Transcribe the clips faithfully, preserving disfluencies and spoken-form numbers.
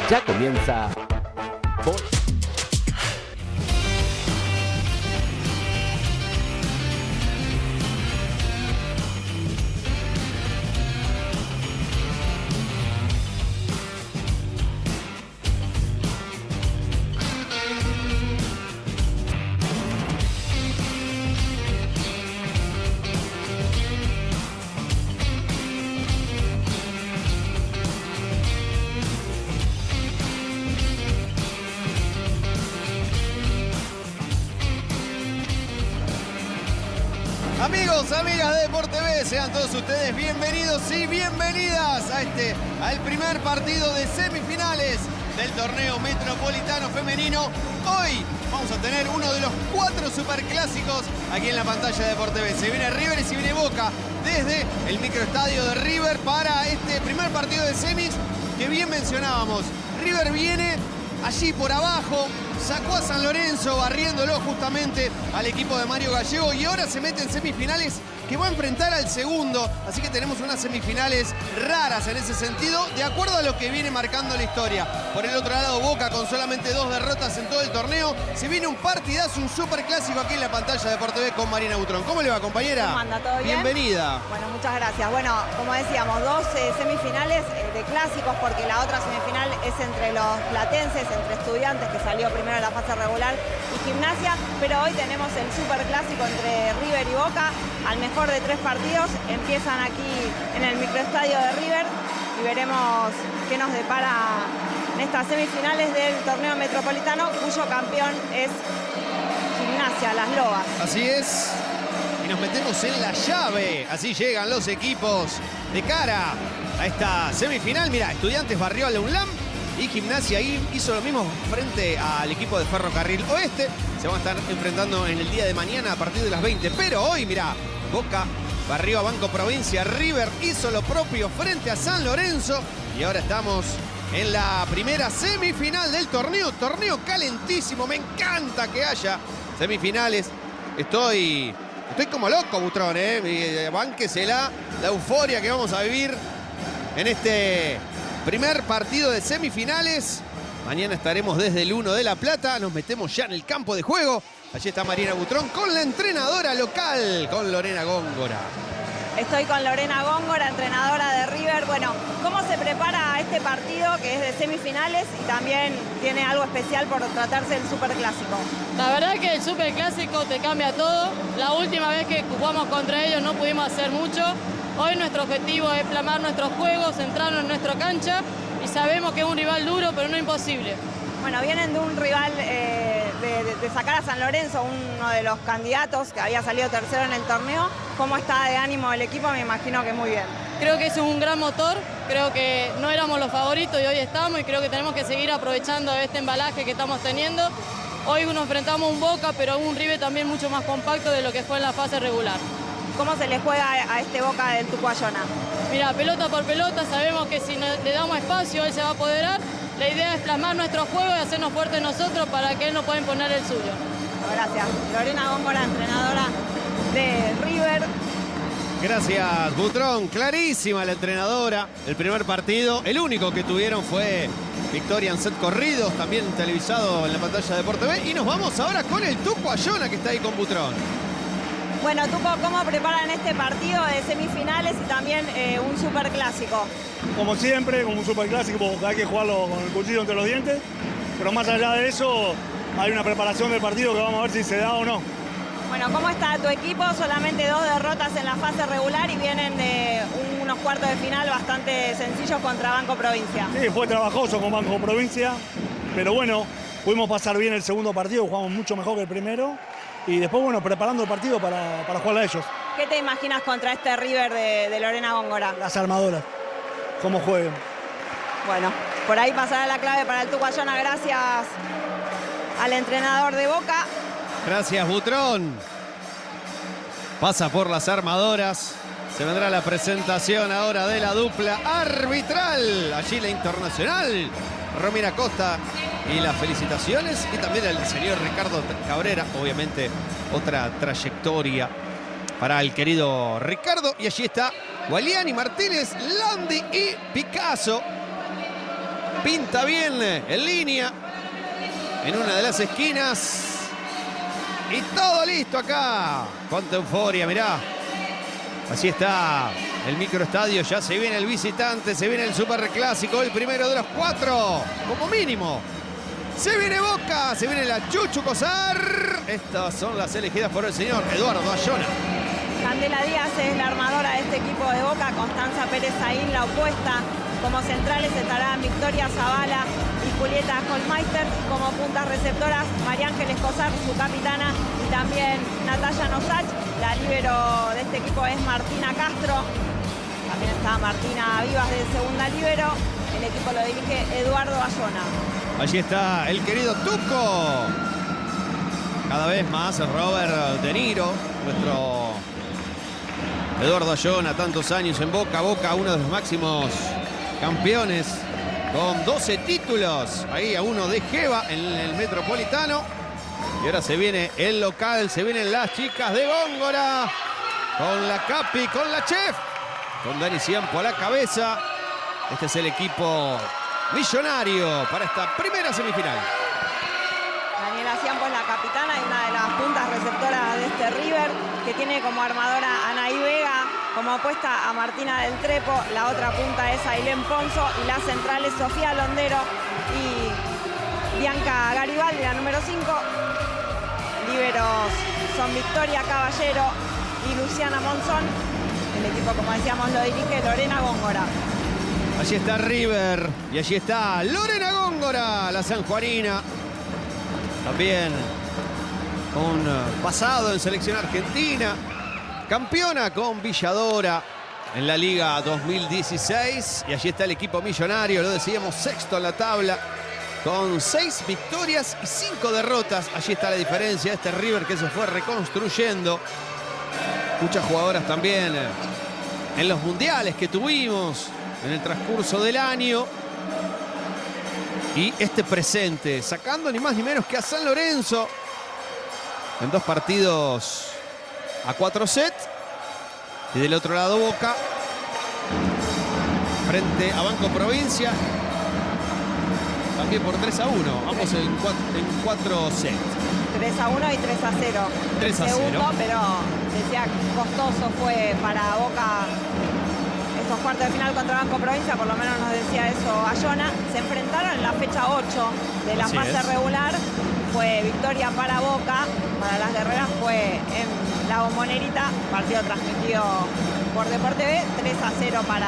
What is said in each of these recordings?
Ya comienza Bola. Amigos, amigas de Deporte B, sean todos ustedes bienvenidos y bienvenidas a este, al primer partido de semifinales del torneo metropolitano femenino. Hoy vamos a tener uno de los cuatro superclásicos aquí en la pantalla de Deporte B. Se viene River y se viene Boca desde el microestadio de River para este primer partido de semis que bien mencionábamos. River viene allí por abajo, sacó a San Lorenzo barriéndolo justamente al equipo de Mario Gallego y ahora se mete en semifinales que va a enfrentar al segundo. Así que tenemos unas semifinales raras en ese sentido, de acuerdo a lo que viene marcando la historia. Por el otro lado, Boca con solamente dos derrotas en todo el torneo. Se viene un partidazo, un superclásico aquí en la pantalla de Deporte B con Marina Butrón. ¿Cómo le va, compañera? ¿Cómo anda? ¿Todo bien? Bienvenida. Bueno, muchas gracias. Bueno, como decíamos, dos eh, semifinales eh, de clásicos, porque la otra semifinal es entre los platenses, entre Estudiantes, que salió primero en la fase regular, y Gimnasia. Pero hoy tenemos el superclásico entre River y Boca. Al mejor de tres partidos empiezan aquí en el microestadio de River y veremos qué nos depara en estas semifinales del torneo metropolitano, cuyo campeón es Gimnasia, Las Lobas. Así es. Y nos metemos en la llave. Así llegan los equipos de cara a esta semifinal. Mira, Estudiantes barrió a la UNLAM y Gimnasia ahí hizo lo mismo frente al equipo de Ferrocarril Oeste. Se van a estar enfrentando en el día de mañana a partir de las veinte. Pero hoy, mirá, Boca barrió a Banco Provincia. River hizo lo propio frente a San Lorenzo. Y ahora estamos en la primera semifinal del torneo. Torneo calentísimo. Me encanta que haya semifinales. Estoy... Estoy como loco, Butrón, ¿eh? Bánquesela, la euforia que vamos a vivir en este primer partido de semifinales. Mañana estaremos desde el uno de La Plata. Nos metemos ya en el campo de juego. Allí está Marina Butrón con la entrenadora local, con Lorena Góngora. Estoy con Lorena Góngora, entrenadora de River. Bueno, ¿cómo se prepara este partido que es de semifinales y también tiene algo especial por tratarse del superclásico? La verdad que el superclásico te cambia todo. La última vez que jugamos contra ellos no pudimos hacer mucho. Hoy nuestro objetivo es plasmar nuestros juegos, centrarnos en nuestra cancha y sabemos que es un rival duro, pero no imposible. Bueno, vienen de un rival eh, de, de, de sacar a San Lorenzo, uno de los candidatos que había salido tercero en el torneo. ¿Cómo está de ánimo el equipo? Me imagino que muy bien. Creo que es un gran motor, creo que no éramos los favoritos y hoy estamos y creo que tenemos que seguir aprovechando este embalaje que estamos teniendo. Hoy nos enfrentamos a un Boca, pero a un River también mucho más compacto de lo que fue en la fase regular. ¿Cómo se le juega a este Boca del Tucuayona? Mira, pelota por pelota, sabemos que si le damos espacio él se va a apoderar. La idea es plasmar nuestro juego y hacernos fuertes nosotros para que él no pueda imponer el suyo. Gracias. Lorena Góngora, entrenadora de River. Gracias, Butrón. Clarísima la entrenadora. El primer partido, el único que tuvieron fue victoria en set corridos, también televisado en la pantalla de Deporte B. Y nos vamos ahora con el Tuco Ayona, que está ahí con Butrón. Bueno, Tuco, ¿cómo preparan este partido de semifinales y también eh, un superclásico? Como siempre, como un superclásico, porque hay que jugarlo con el cuchillo entre los dientes. Pero más allá de eso, hay una preparación del partido que vamos a ver si se da o no. Bueno, ¿cómo está tu equipo? Solamente dos derrotas en la fase regular y vienen de unos cuartos de final bastante sencillos contra Banco Provincia. Sí, fue trabajoso con Banco Provincia, pero bueno, pudimos pasar bien el segundo partido, jugamos mucho mejor que el primero. Y después, bueno, preparando el partido para, para jugar a ellos. ¿Qué te imaginas contra este River de, de Lorena Góngora? Las armadoras, cómo jueguen. Bueno, por ahí pasará la clave para el Tucuayona. Gracias al entrenador de Boca. Gracias, Butrón. Pasa por las armadoras. Se vendrá la presentación ahora de la dupla arbitral. Allí la internacional Romina Costa y las felicitaciones. Y también al señor Ricardo Cabrera. Obviamente otra trayectoria para el querido Ricardo. Y allí está Gualiani, Martínez, Landi y Picasso. pinta bien en línea, en una de las esquinas. Y todo listo acá. Cuánta euforia, mirá. Así está el microestadio, ya se viene el visitante, se viene el superclásico, el primero de los cuatro, como mínimo. Se viene Boca, se viene la Chuchu Cosar. Estas son las elegidas por el señor Eduardo Ayona. Candela Díaz es la armadora de este equipo de Boca, Constanza Pérez Saín la opuesta. Como centrales estarán Victoria Zavala y Julieta Holmeister. Como puntas receptoras, María Ángeles Cosar, su capitana, y también Natalia Nosach. La líbero de este equipo es Martina Castro. También está Martina Vivas de segunda líbero. El equipo lo dirige Eduardo Ayona. Allí está el querido Tuco. Cada vez más Robert De Niro, nuestro Eduardo Ayona, tantos años en Boca. Boca, uno de los máximos campeones, con doce títulos. Ahí a uno de Jeva en el Metropolitano. Y ahora se viene el local, se vienen las chicas de Góngora. Con la Capi, con la Chef, con Dani Ciampo a la cabeza. Este es el equipo millonario para esta primera semifinal. Daniela Ciampo es la capitana y una de las puntas receptoras de este River, que tiene como armadora a Anaí Vega, como opuesta a Martina del Trepo. La otra punta es Ailén Ponzo y las centrales Sofía Londero y Bianca Garibaldi, la número cinco. Líberos son Victoria Caballero y Luciana Monzón. El equipo, como decíamos, lo dirige Lorena Góngora. Allí está River y allí está Lorena Góngora, la sanjuanina. También un pasado en selección argentina. Campeona con Villadora en la Liga dos mil dieciséis. Y allí está el equipo millonario, lo decíamos, sexto en la tabla, con seis victorias y cinco derrotas. Allí está la diferencia de este River que se fue reconstruyendo. Muchas jugadoras también en los mundiales que tuvimos en el transcurso del año. Y este presente, sacando ni más ni menos que a San Lorenzo en dos partidos a cuatro sets. Y del otro lado Boca frente a Banco Provincia, también por tres a uno, ambos en cuatro, en cuatro sets. tres a uno y tres a cero. tres a cero. Segundo, pero decía costoso fue para Boca esos cuartos de final contra Banco Provincia, por lo menos nos decía eso Ayona. Se enfrentaron en la fecha ocho de la Así fase es. regular. Fue victoria para Boca, para las guerreras fue en la Bombonerita, partido transmitido por Deporte B, tres a cero para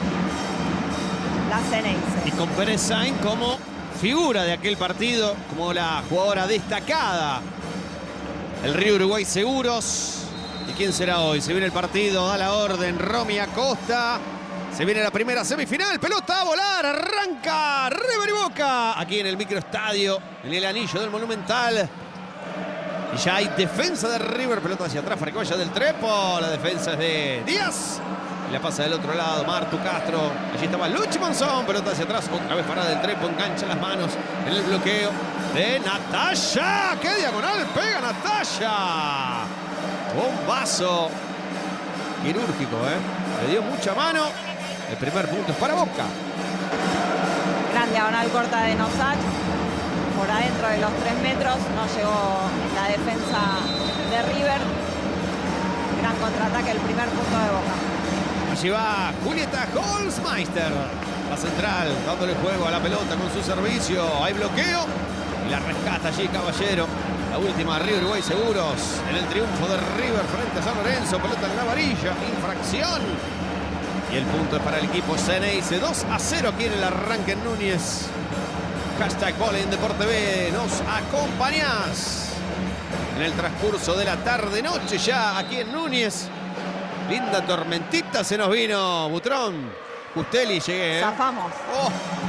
las Ceneices. Y con Pérez Sainz como figura de aquel partido, como la jugadora destacada. El Río Uruguay Seguros. ¿Y quién será hoy? Se viene el partido, da la orden Romy Acosta. Se viene la primera semifinal, pelota a volar, arranca River y Boca. Aquí en el microestadio, en el anillo del Monumental. Y ya hay defensa de River, pelota hacia atrás para que vaya del Trepo. La defensa es de Díaz. Y la pasa del otro lado, Martu Castro. Allí estaba Luchi Monzón, pelota hacia atrás, otra vez parada del Trepo, engancha las manos en el bloqueo de Natalia. ¡Qué diagonal pega Natalia! Bombazo quirúrgico, ¿eh? Le dio mucha mano. El primer punto es para Boca. Gran diagonal corta de Nosach. Por adentro de los tres metros no llegó la defensa de River. Gran contraataque, el primer punto de Boca. Allí va Julieta Holzmeister, la central, dándole juego a la pelota con su servicio. Hay bloqueo y la rescata allí Caballero. La última, Río Uruguay Seguros, en el triunfo de River frente a San Lorenzo. Pelota en la varilla, infracción. Y el punto es para el equipo Ceneice. dos a cero aquí en el arranque en Núñez. Hashtag Vole en Deporte B. Nos acompañás en el transcurso de la tarde-noche ya aquí en Núñez. Linda tormentita se nos vino, Butrón. Justelli, llegué, ¿eh? Zafamos. Oh.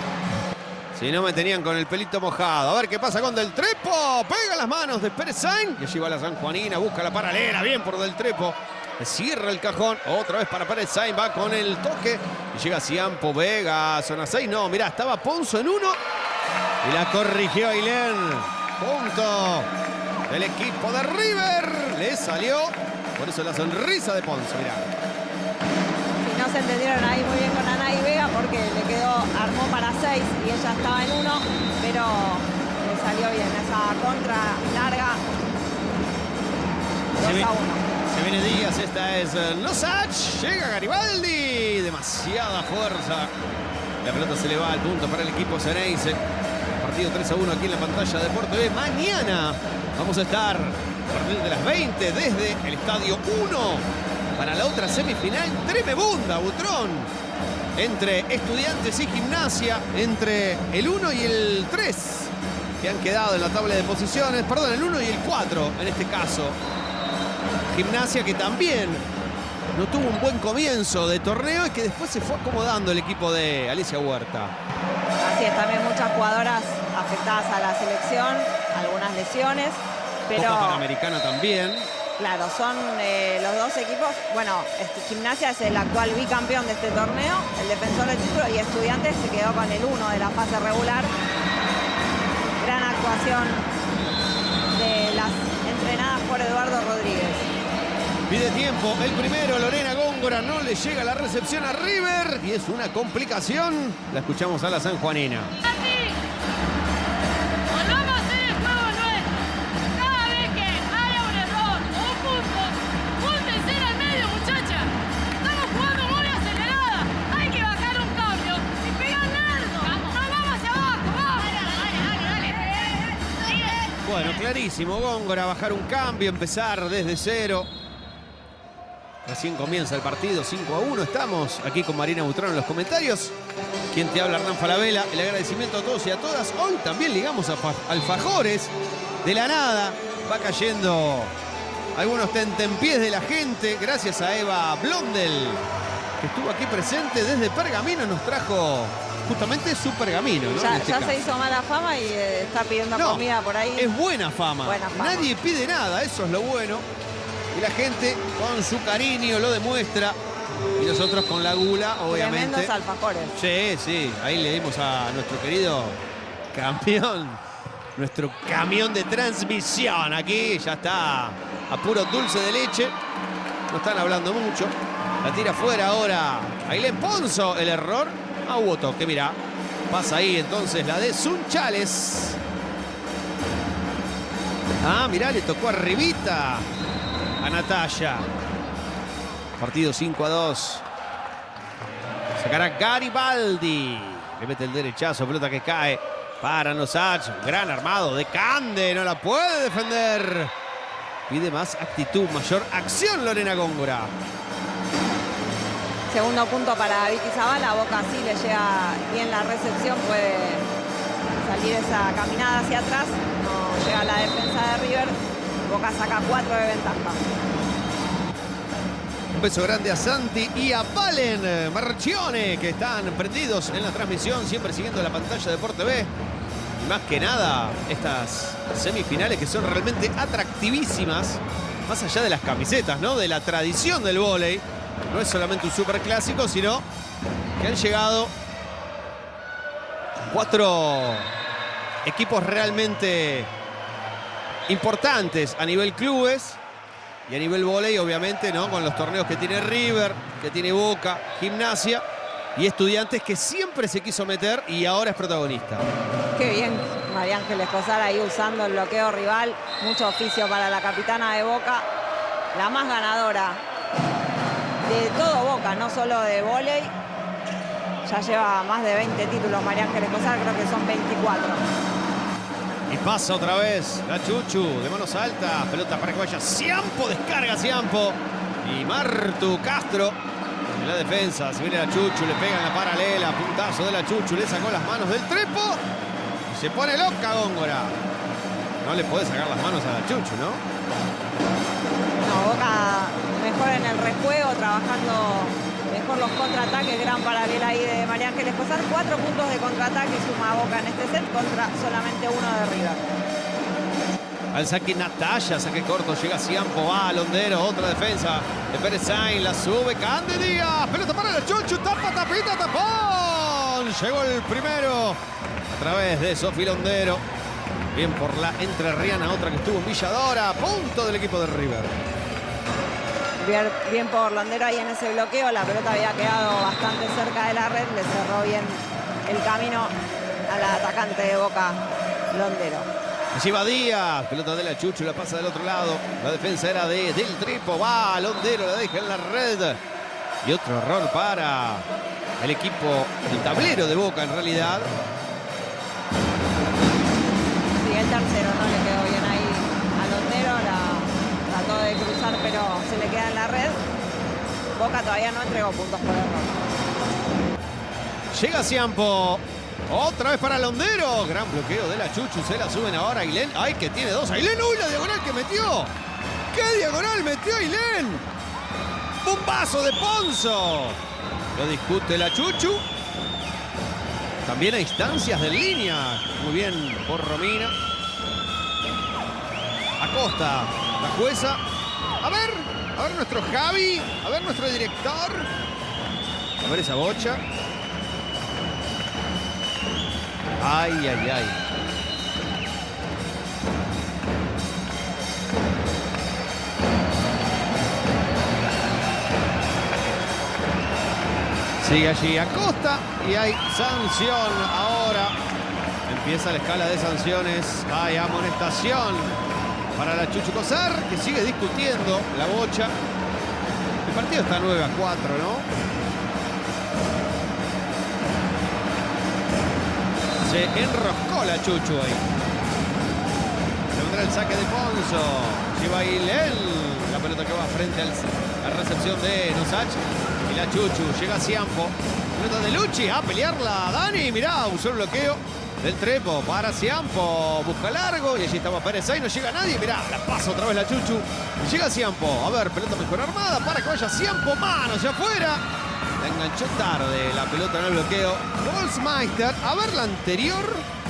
Si no me tenían con el pelito mojado. A ver qué pasa con Del Trepo. Pega las manos de Pérez Sainz. Y allí va la sanjuanina. Busca la paralela. Bien por Del Trepo. Cierra el cajón. Otra vez para Pérez Sainz. Va con el toque. Y llega Ciampo, Vega, zona seis. No, mirá, estaba Ponzo en uno. Y la corrigió Ailén. Punto del equipo de River. Le salió. Por eso la sonrisa de Ponzo, mirá. No se entendieron ahí muy bien con Anaí Vega porque le quedó, armó para seis y ella estaba en uno, pero le salió bien esa contra larga. dos a uno. Se viene Díaz, esta es uh, Nosach, llega Garibaldi, demasiada fuerza. La pelota se le va al punto para el equipo Ceneice. Partido tres a uno aquí en la pantalla de Deporte T V. Mañana vamos a estar a partir de las veinte desde el Estadio uno para la otra semifinal tremebunda, Butrón. Entre Estudiantes y Gimnasia, entre el uno y el tres que han quedado en la tabla de posiciones. Perdón, el uno y el cuatro en este caso. Gimnasia que también no tuvo un buen comienzo de torneo y que después se fue acomodando el equipo de Alicia Huerta. Así es, también muchas jugadoras afectadas a la selección, algunas lesiones, pero Copa Panamericana también. claro, son eh, los dos equipos. Bueno, este, Gimnasia es el actual bicampeón de este torneo, el defensor del título, y Estudiantes se quedó con el uno de la fase regular. Gran actuación de las entrenadas por Eduardo Rodríguez. Pide tiempo el primero, Lorena Góngora, no le llega la recepción a River y es una complicación. La escuchamos a la sanjuanina. Así, volvamos a hacer el juego nuestro. Cada vez que haya un error o un punto, júntense en el medio, muchacha. Estamos jugando muy acelerada. Hay que bajar un cambio y pegar largo. Vamos, vamos hacia abajo, vamos. Dale, dale, dale. Bueno, clarísimo, Góngora, bajar un cambio, empezar desde cero. Recién comienza el partido, cinco a uno. Estamos aquí con Marina Butrón en los comentarios. Quien te habla, Hernán Falabella. El agradecimiento a todos y a todas. Hoy también ligamos a alfajores. De la nada va cayendo algunos tentempiés de la gente. Gracias a Eva Blondel, que estuvo aquí presente desde Pergamino. Nos trajo justamente su pergamino, ¿no? Ya, En este ya caso. se hizo mala fama y eh, está pidiendo No, comida por ahí. es buena fama. Buena fama. Nadie pide nada, eso es lo bueno. Y la gente con su cariño lo demuestra. Y nosotros con la gula, obviamente. Tremendos alfajores. Sí, sí. Ahí le dimos a nuestro querido campeón. Nuestro camión de transmisión. Aquí ya está a puro dulce de leche. No están hablando mucho. La tira fuera ahora Ailén Ponzo. El error. Ah, hubo toque, mirá. Pasa ahí entonces la de Sunchales. Ah, mirá, le tocó arribita a Natalia. Partido cinco a dos. Sacará Garibaldi. Le mete el derechazo, pelota que cae para Nosach. Un gran armado de Cande. No la puede defender. Pide más actitud, mayor acción Lorena Góngora. Segundo punto para Vicky Zavala. Boca sí le llega bien la recepción. Puede salir esa caminada hacia atrás. No llega la defensa de River. Boca saca cuatro de ventaja. Un beso grande a Santi y a Valen Marchione, que están prendidos en la transmisión, siempre siguiendo la pantalla de Deporte T V. Y más que nada, estas semifinales que son realmente atractivísimas, más allá de las camisetas, ¿no? De la tradición del vóley. No es solamente un superclásico, sino que han llegado cuatro equipos realmente importantes a nivel clubes. Y a nivel vóley, obviamente, ¿no? Con los torneos que tiene River, que tiene Boca, Gimnasia y Estudiantes, que siempre se quiso meter y ahora es protagonista. Qué bien María Ángel Escosar ahí usando el bloqueo rival. Mucho oficio para la capitana de Boca. La más ganadora de todo Boca, no solo de vóley. Ya lleva más de veinte títulos María Ángel Escosar, creo que son veinticuatro. Y pasa otra vez la Chuchu de manos altas. Pelota para que vaya Ciampo. Descarga Ciampo. Y Martu Castro en la defensa. Se viene la Chuchu. Le pega en la paralela. Puntazo de la Chuchu. Le sacó las manos del trepo. Y se pone loca Góngora. No le puede sacar las manos a la Chuchu, ¿no? No, Boca mejor en el rejuego, trabajando mejor los contraataques. Gran paralela ahí de María Ángel Escosar. Cuatro puntos de contraataque suma Boca en este set contra solamente uno de River. Al saque Natalia, saque corto, llega Ciampo, va Londero, otra defensa de Pérez Sainz, la sube Cande Díaz, pelota para la Chuchu, tapa, tapita, tapón. Llegó el primero a través de Sofi Londero. Bien por la entrerriana, otra que estuvo en Villadora, punto del equipo de River. Bien, bien por Londero ahí en ese bloqueo. La pelota había quedado bastante cerca de la red. Le cerró bien el camino al atacante de Boca, Londero. Allí va Díaz, pelota de la Chuchu, la pasa del otro lado. La defensa era de Del Trepo, va Londero, la deja en la red. Y otro error para el equipo, el tablero de Boca en realidad. Sí, el tercero no le quedó bien ahí a Londero, la trató de cruzar pero se le queda en la red. Boca todavía no entregó puntos por error. Llega Ciampo. Otra vez para Londero. Gran bloqueo de la Chuchu. Se la suben ahora a Ailén. ¡Ay, que tiene dos! ¡Ailén! ¡Uy, la diagonal que metió! ¡Qué diagonal metió Ailén! ¡Bombazo de Ponzo! Lo discute la Chuchu. También a instancias de línea. Muy bien por Romina. Acosta, la jueza. A ver, a ver nuestro Javi. A ver nuestro director. A ver esa bocha. Ay, ay, ay. Sigue allí Acosta y hay sanción ahora. Empieza la escala de sanciones. Hay amonestación para la Chuchu Cosar, que sigue discutiendo la bocha. El partido está nueve a cuatro, ¿no? Se enroscó la Chuchu ahí. Se vendrá el saque de Ponzo. Lleva Ailén. La pelota que va frente a la recepción de Nosach. Y la Chuchu. Llega Ciampo. Pelota de Lucci. A pelearla Dani. Mirá, usó el bloqueo del Trepo para Ciampo. Busca largo. Y allí estaba Pérez. Ahí no llega nadie. Mirá, la pasa otra vez la Chuchu. Y llega Ciampo. A ver, pelota mejor armada para que vaya Ciampo. Mano hacia afuera. La enganchó tarde la pelota en el bloqueo. Holzmeister. A ver la anterior.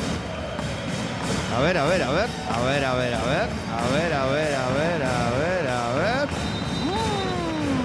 A ver, a ver, a ver. A ver, a ver, a ver. A ver, a ver, a ver, a ver, a ver. Mm.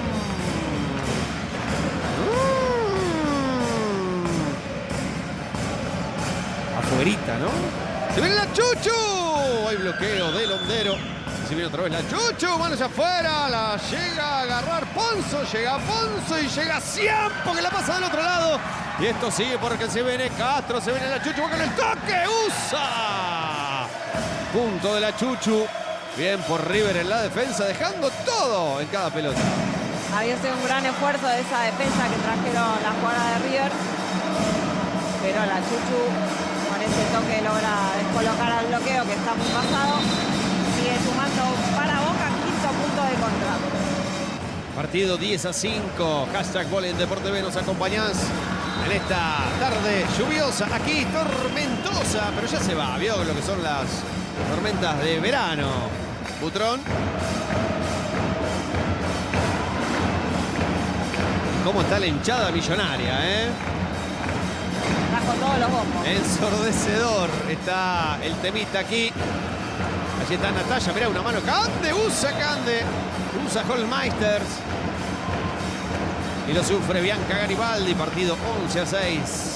Mm. Afuerita, ¿no? ¡Se viene la Chuchu! Hay bloqueo de Londero. Se viene otra vez la Chuchu, manos afuera, la llega a agarrar Ponzo, llega Ponzo y llega Ciampo que la pasa del otro lado. Y esto sigue porque se viene Castro, se viene la Chuchu con el toque, usa. Punto de la Chuchu, bien por River en la defensa, dejando todo en cada pelota. Había sido un gran esfuerzo de esa defensa que trajeron la jugada de River, pero la Chuchu con ese toque logra descolocar al bloqueo que está muy pasado. Sigue sumando para Boca, quinto punto de contrato. Partido diez a cinco. Hashtag Gol en Deporte B. Nos acompañás en esta tarde lluviosa, aquí tormentosa, pero ya se va. Vio lo que son las tormentas de verano. Butrón. ¿Cómo está la hinchada millonaria, eh? Trajo todos los bombos. Ensordecedor está el temita aquí. Allí está Natalia, mirá, una mano. Cande, usa Cande. Usa Holzmeister. Y lo sufre Bianca Garibaldi. Partido once a seis.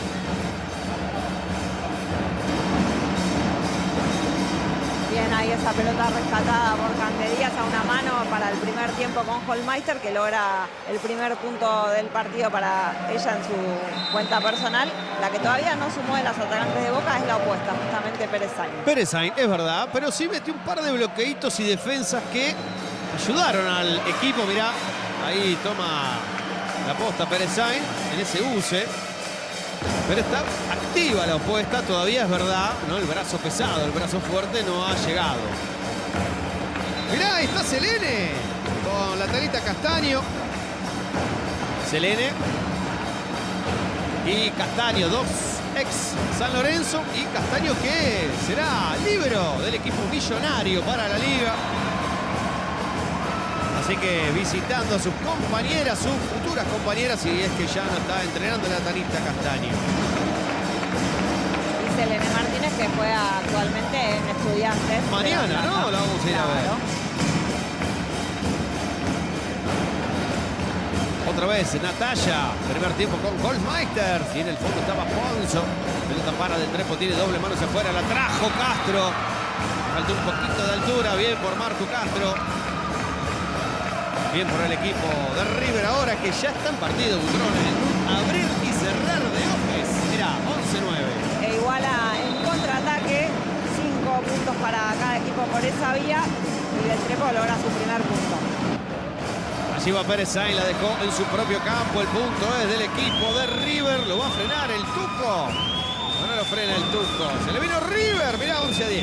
Bien, ahí esa pelota rescatada por Cande Díaz a una mano para el primer tiempo con Holzmeister, que logra el primer punto del partido para ella en su cuenta personal. La que todavía no sumó de las atacantes de Boca es la opuesta, justamente Perezain. Perezain, es verdad, pero sí metió un par de bloqueitos y defensas que ayudaron al equipo. Mirá, ahí toma la posta Perezain en ese use. Pero está activa la opuesta, todavía es verdad, ¿no? El brazo pesado, el brazo fuerte no ha llegado. Mirá, ahí está Selene con la Talita Castaño. Selene y Castaño, dos ex San Lorenzo, y Castaño que será líbero del equipo millonario para la liga. Así que visitando a sus compañeras, sus futuras compañeras, y es que ya no está entrenando la Tanita Castaño. Y Selene Martínez, que juega actualmente en Estudiantes. Mañana, ¿no? La vamos a ir a ver. Otra vez Natalia, primer tiempo con Holzmeister. Y en el fondo estaba Ponzo. Pelota para del Trepo, tiene doble mano hacia afuera. La trajo Castro. Faltó un poquito de altura, bien por Marco Castro. Bien por el equipo de River ahora que ya está en partido, Butrón, en un abrir y cerrar de ojos. Mirá, por esa vía y Del Trepo logra su primer punto. Allí va Pérez Sainz, la dejó en su propio campo. El punto es del equipo de River. Lo va a frenar el Tuco. No, no lo frena el Tuco. Se le vino River. Mirá, once a diez.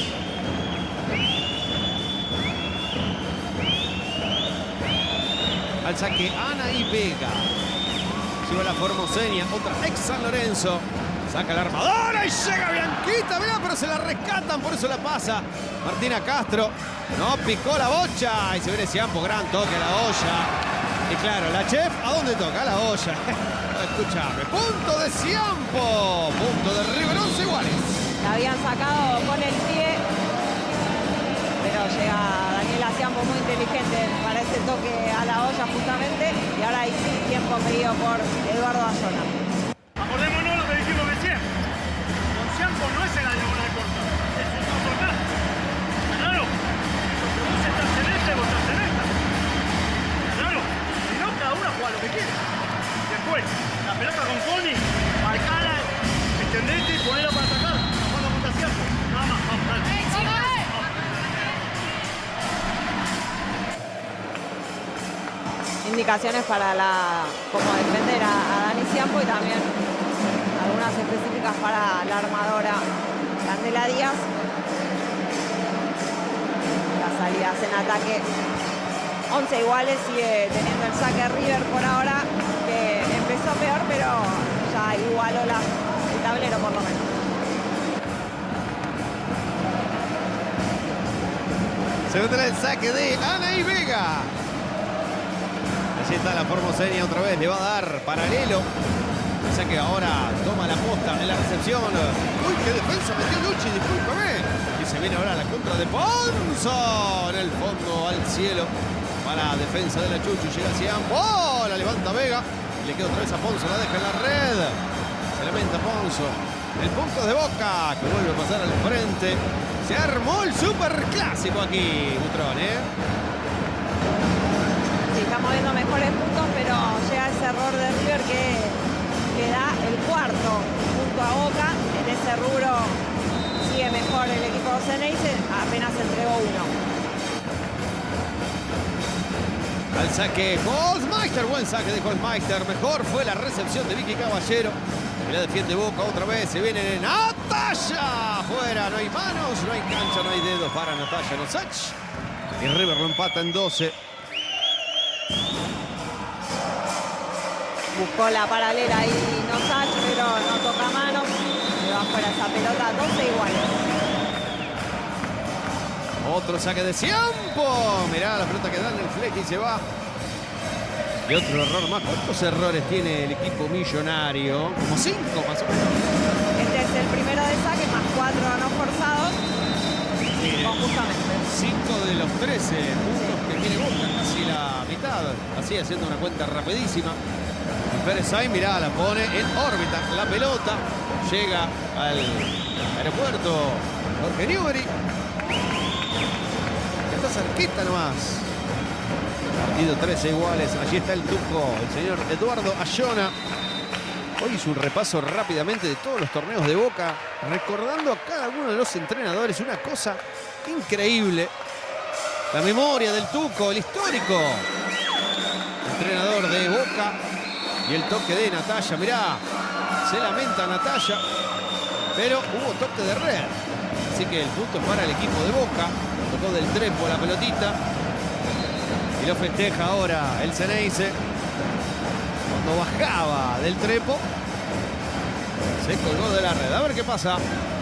Al saque Anaí Vega. Lleva la formoseña. Otra ex San Lorenzo. Saca la armadora y llega Bianquita. Mirá, pero se la rescatan. Por eso la pasa Martina Castro. No picó la bocha. Y se viene Ciampo. Gran toque a la olla. Y claro, la chef, ¿a dónde toca? A la olla. Escuchame. Punto de Ciampo. Punto de River. once iguales. La habían sacado con el pie. Pero llega Daniela Ciampo muy inteligente para ese toque a la olla justamente. Y ahora hay tiempo pedido por Eduardo Ayona. Acordémonos lo que dijimos recién. Con Ciampo no es el diagonal corta, es un paso acá. Claro, porque vos estás en esta y vos estás en esta. Claro, si no, cada uno juega lo que quiere. Después, la pelota con Connie, marcala, extendete y ponela para atacar. Jugando contra Ciampo. Nada más, vamos, dale. Indicaciones para la, cómo defender a, a Dani Ciampo y también algunas específicas para la armadora Candela Díaz. Las salidas en ataque. once iguales, sigue teniendo el saque River por ahora, que empezó peor, pero ya igualó la, el tablero por lo menos. Se vendrá el saque de Anaí Vega. Allí está la formoseña otra vez, le va a dar paralelo. El saque ahora toma la posta en la recepción. Uy, qué defensa metió Lucci, discúlpame. Y se viene ahora la contra de Ponzo. En el fondo al cielo para defensa de la Chuchu. Llega Ciampo. ¡Oh! La levanta Vega. Le queda otra vez a Ponzo, la deja en la red. Se lamenta Ponzo. El punto de Boca que vuelve a pasar al frente. Se armó el superclásico aquí, Butrón, ¿eh? Sí, estamos viendo mejores puntos, pero llega ese error de River que le da el cuarto punto a Boca. En ese rubro sigue mejor el equipo de Ceneice, apenas entregó uno. Al saque Holzmeister, buen saque de Holzmeister. Mejor fue la recepción de Vicky Caballero. Y la defiende Boca otra vez. Se viene Natalia. Fuera, no hay manos, no hay cancha, no hay dedos para Natalia Nosach. Y River lo empata en doce. Buscó la paralela ahí Nosach, pero no toca manos. Se va fuera esa pelota, doce iguales. Otro saque de Ciampo. Mirá la pelota que da en el fleque y se va. Y otro error más. ¿Cuántos errores tiene el equipo millonario? Como cinco más o menos. Este es el primero de saque, más cuatro no forzados. Mire, Justamente. cinco de los trece puntos que tiene Boca, casi la mitad. Así haciendo una cuenta rapidísima. Y Pérez Sainz, mirá, la pone en órbita. La pelota llega al aeropuerto Jorge Newbery. Está cerquita nomás. Partido trece iguales. Allí está el Tuco, el señor Eduardo Ayona. Hoy hizo un repaso rápidamente de todos los torneos de Boca, recordando a cada uno de los entrenadores. Una cosa increíble. La memoria del Tuco, el histórico entrenador de Boca. Y el toque de Natalia. Mirá, se lamenta Natalia, pero hubo toque de red. Así que el punto es para el equipo de Boca. Tocó Del Trepo la pelotita. Y lo festeja ahora el Ceneice. Cuando bajaba Del Trepo, se colgó de la red. A ver qué pasa.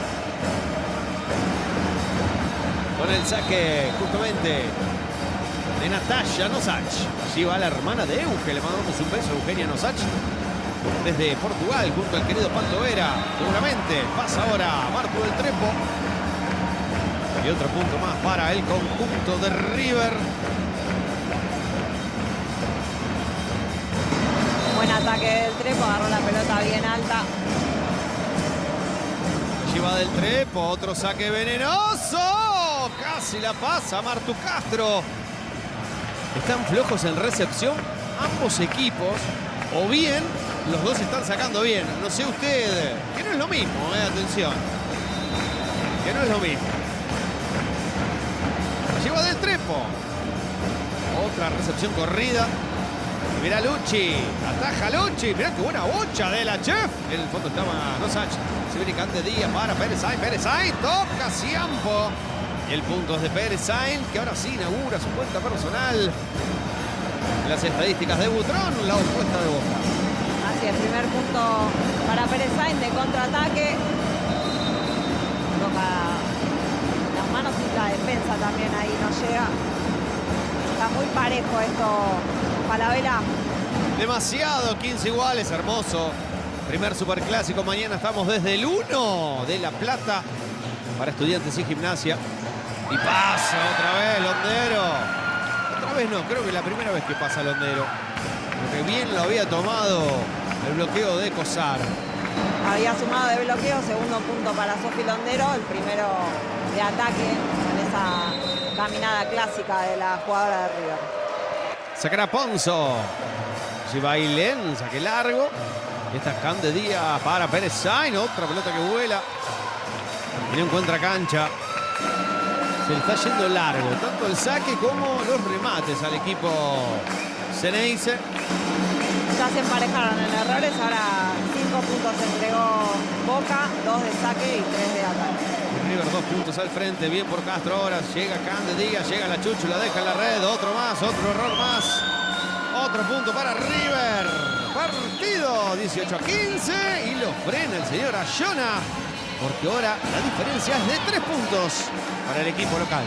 Con el saque justamente de Natalia Nosach. Allí va la hermana de Euge. Le mandamos un beso a Eugenia Nosach desde Portugal junto al querido Pato Vera. Seguramente pasa ahora Marco Del Trepo. Y otro punto más para el conjunto de River. Buen ataque Del Trepo, agarró la pelota bien alta. Allí va Del Trepo, otro saque venenoso. Casi la pasa Martu Castro. Están flojos en recepción ambos equipos. O bien, los dos están sacando bien. No sé usted, que no es lo mismo, eh, atención. Que no es lo mismo. lleva Del Trepo. Otra recepción corrida. Mirá Lucci, ataja Lucci. Mirá qué buena bocha de la Chef. En el fondo estaba Rosach. Se viene Cande Díaz para Pérez Sainz. Pérez Sainz toca Ciampo. Y el punto es de Pérez Sainz, que ahora sí inaugura su cuenta personal. En las estadísticas de Butrón, la opuesta de Boca. Así es, primer punto para Pérez Sainz de contraataque. Toca las manos y la defensa también ahí no llega. Está muy parejo esto, Falabella. Demasiado, quince iguales, hermoso. Primer superclásico, mañana estamos desde el uno de La Plata para Estudiantes y Gimnasia. Y pasa otra vez Londero. Otra vez no, creo que es la primera vez que pasa Londero. Porque bien lo había tomado el bloqueo de Cosar. Había sumado de bloqueo, segundo punto para Sofi Londero, el primero de ataque en esa caminada clásica de la jugadora de River. Sacará Ponzo. Lleva Ailén, saque largo. Esta es Cande Díaz para Pérez Sainz. Otra pelota que vuela. Y no encuentra cancha. Se le está yendo largo. Tanto el saque como los remates al equipo Ceneice. Ya se emparejaron en errores. Ahora cinco puntos entregó Boca, dos de saque y tres de ataque. River dos puntos al frente. Bien por Castro ahora. Llega Cande Díaz. Llega la Chuchu. La deja en la red. Otro más. Otro error más. Otro punto para River. Partido dieciocho a quince. Y lo frena el señor Ayona. Porque ahora la diferencia es de tres puntos para el equipo local.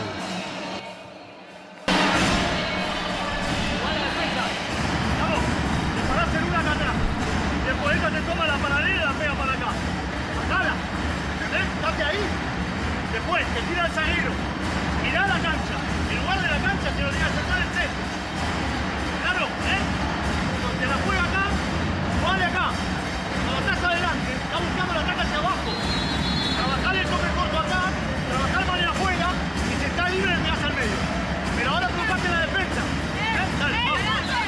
Vamos, te parás en una acá atrás. Después ella te toma la paralela y la pega para acá. Sacala. ¿Entendés? Estate ahí. Después te tira el zaguero. Mirá la cancha. En lugar de la cancha te lo tira a acercar el centro. Claro, ¿eh? Cuando te la juega acá, vale acá. Cuando estás adelante, estás buscando la ataque hacia abajo. Trabajar el toque corto acá, trabajar manera afuera y si está libre te vas al medio. Pero ahora preocupate en la defensa. ¿Eh? Dale, vamos.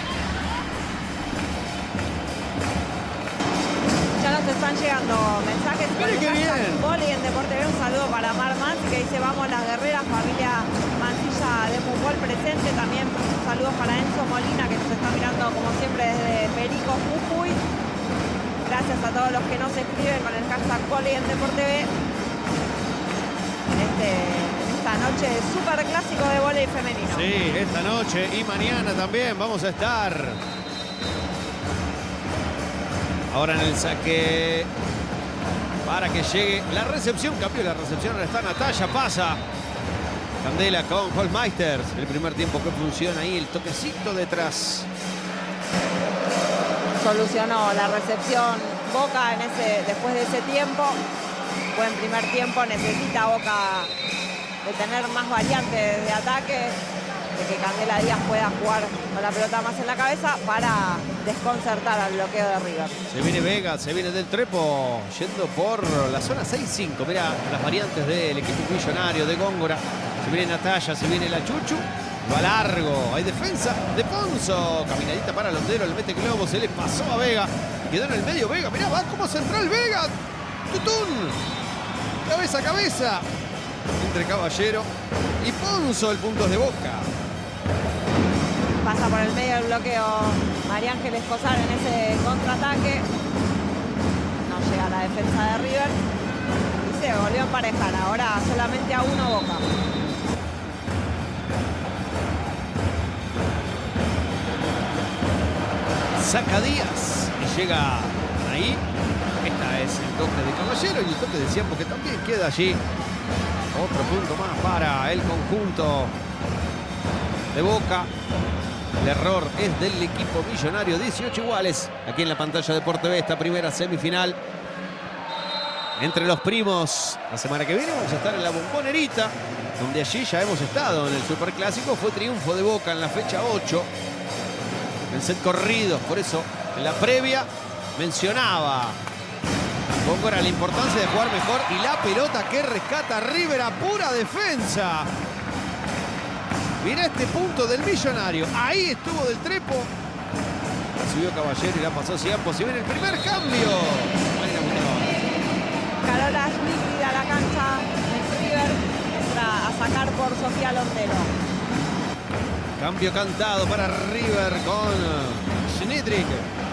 Ya nos están llegando mensajes. Mire qué bien. Boli en Deporte B, un saludo para Mar Mansi, que dice vamos las guerreras, familia Mancilla de fútbol presente. También un saludo para Enzo Molina, que nos está mirando como siempre desde Perico, Jujuy. Gracias a todos los que nos escriben con el hashtag Boli en Deporte B. Este, esta noche de super clásico de vóley femenino. Sí, esta noche y mañana también vamos a estar. Ahora en el saque para que llegue la recepción. Cambió la recepción, ahora está Natalia, pasa Candela con Holmeister. El primer tiempo que funciona ahí, el toquecito detrás. Solucionó la recepción Boca en ese, después de ese tiempo. Buen primer tiempo, necesita Boca de tener más variantes de ataque, de que Candela Díaz pueda jugar con la pelota más en la cabeza para desconcertar al bloqueo de River. Se viene Vega, se viene Del Trepo, yendo por la zona seis cinco. Mira las variantes del equipo millonario de Góngora. Se viene Natalia, se viene la Chuchu. Va largo, hay defensa de Ponzo. Caminadita para Londero, le mete globo, se le pasó a Vega. Quedó en el medio Vega, mirá, va como central Vega. Tutún. Cabeza a cabeza. Entre Caballero y Ponzo, el punto de Boca. Pasa por el medio del bloqueo María Ángeles Cosar en ese contraataque. No llega a la defensa de River. Y se volvió a emparejar. Ahora solamente a uno Boca. Saca Díaz y llega ahí. Esta es el toque de Caballero y el toque de Ciampo que también queda allí. Otro punto más para el conjunto de Boca. El error es del equipo millonario. dieciocho iguales. Aquí en la pantalla de Deporte B, esta primera semifinal entre los primos. La semana que viene vamos a estar en la Bombonerita, donde allí ya hemos estado en el Superclásico. Fue triunfo de Boca en la fecha ocho. En set corrido. Por eso en la previa mencionaba Góngora la importancia de jugar mejor. Y la pelota que rescata River a pura defensa. Mirá este punto del millonario. Ahí estuvo Del Trepo. La subió Caballero y la pasó Ciampo. Se viene el primer cambio. Carola Schmidt a la cancha de River. Entra a sacar por Sofía Londero. Cambio cantado para River con Schnittrick.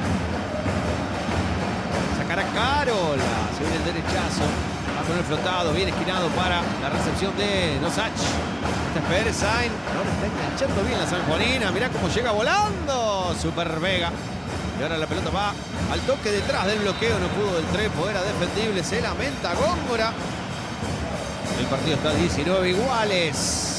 Sacará Carola. Se viene el derechazo. Va con el flotado. Bien esquinado para la recepción de Nosach. Esta es Peresain. Ahora está enganchando bien la sanjuanina. Mirá cómo llega volando. Super Vega. Y ahora la pelota va al toque detrás del bloqueo. No pudo del trepo. Era defendible. Se lamenta Góngora. El partido está a diecinueve iguales.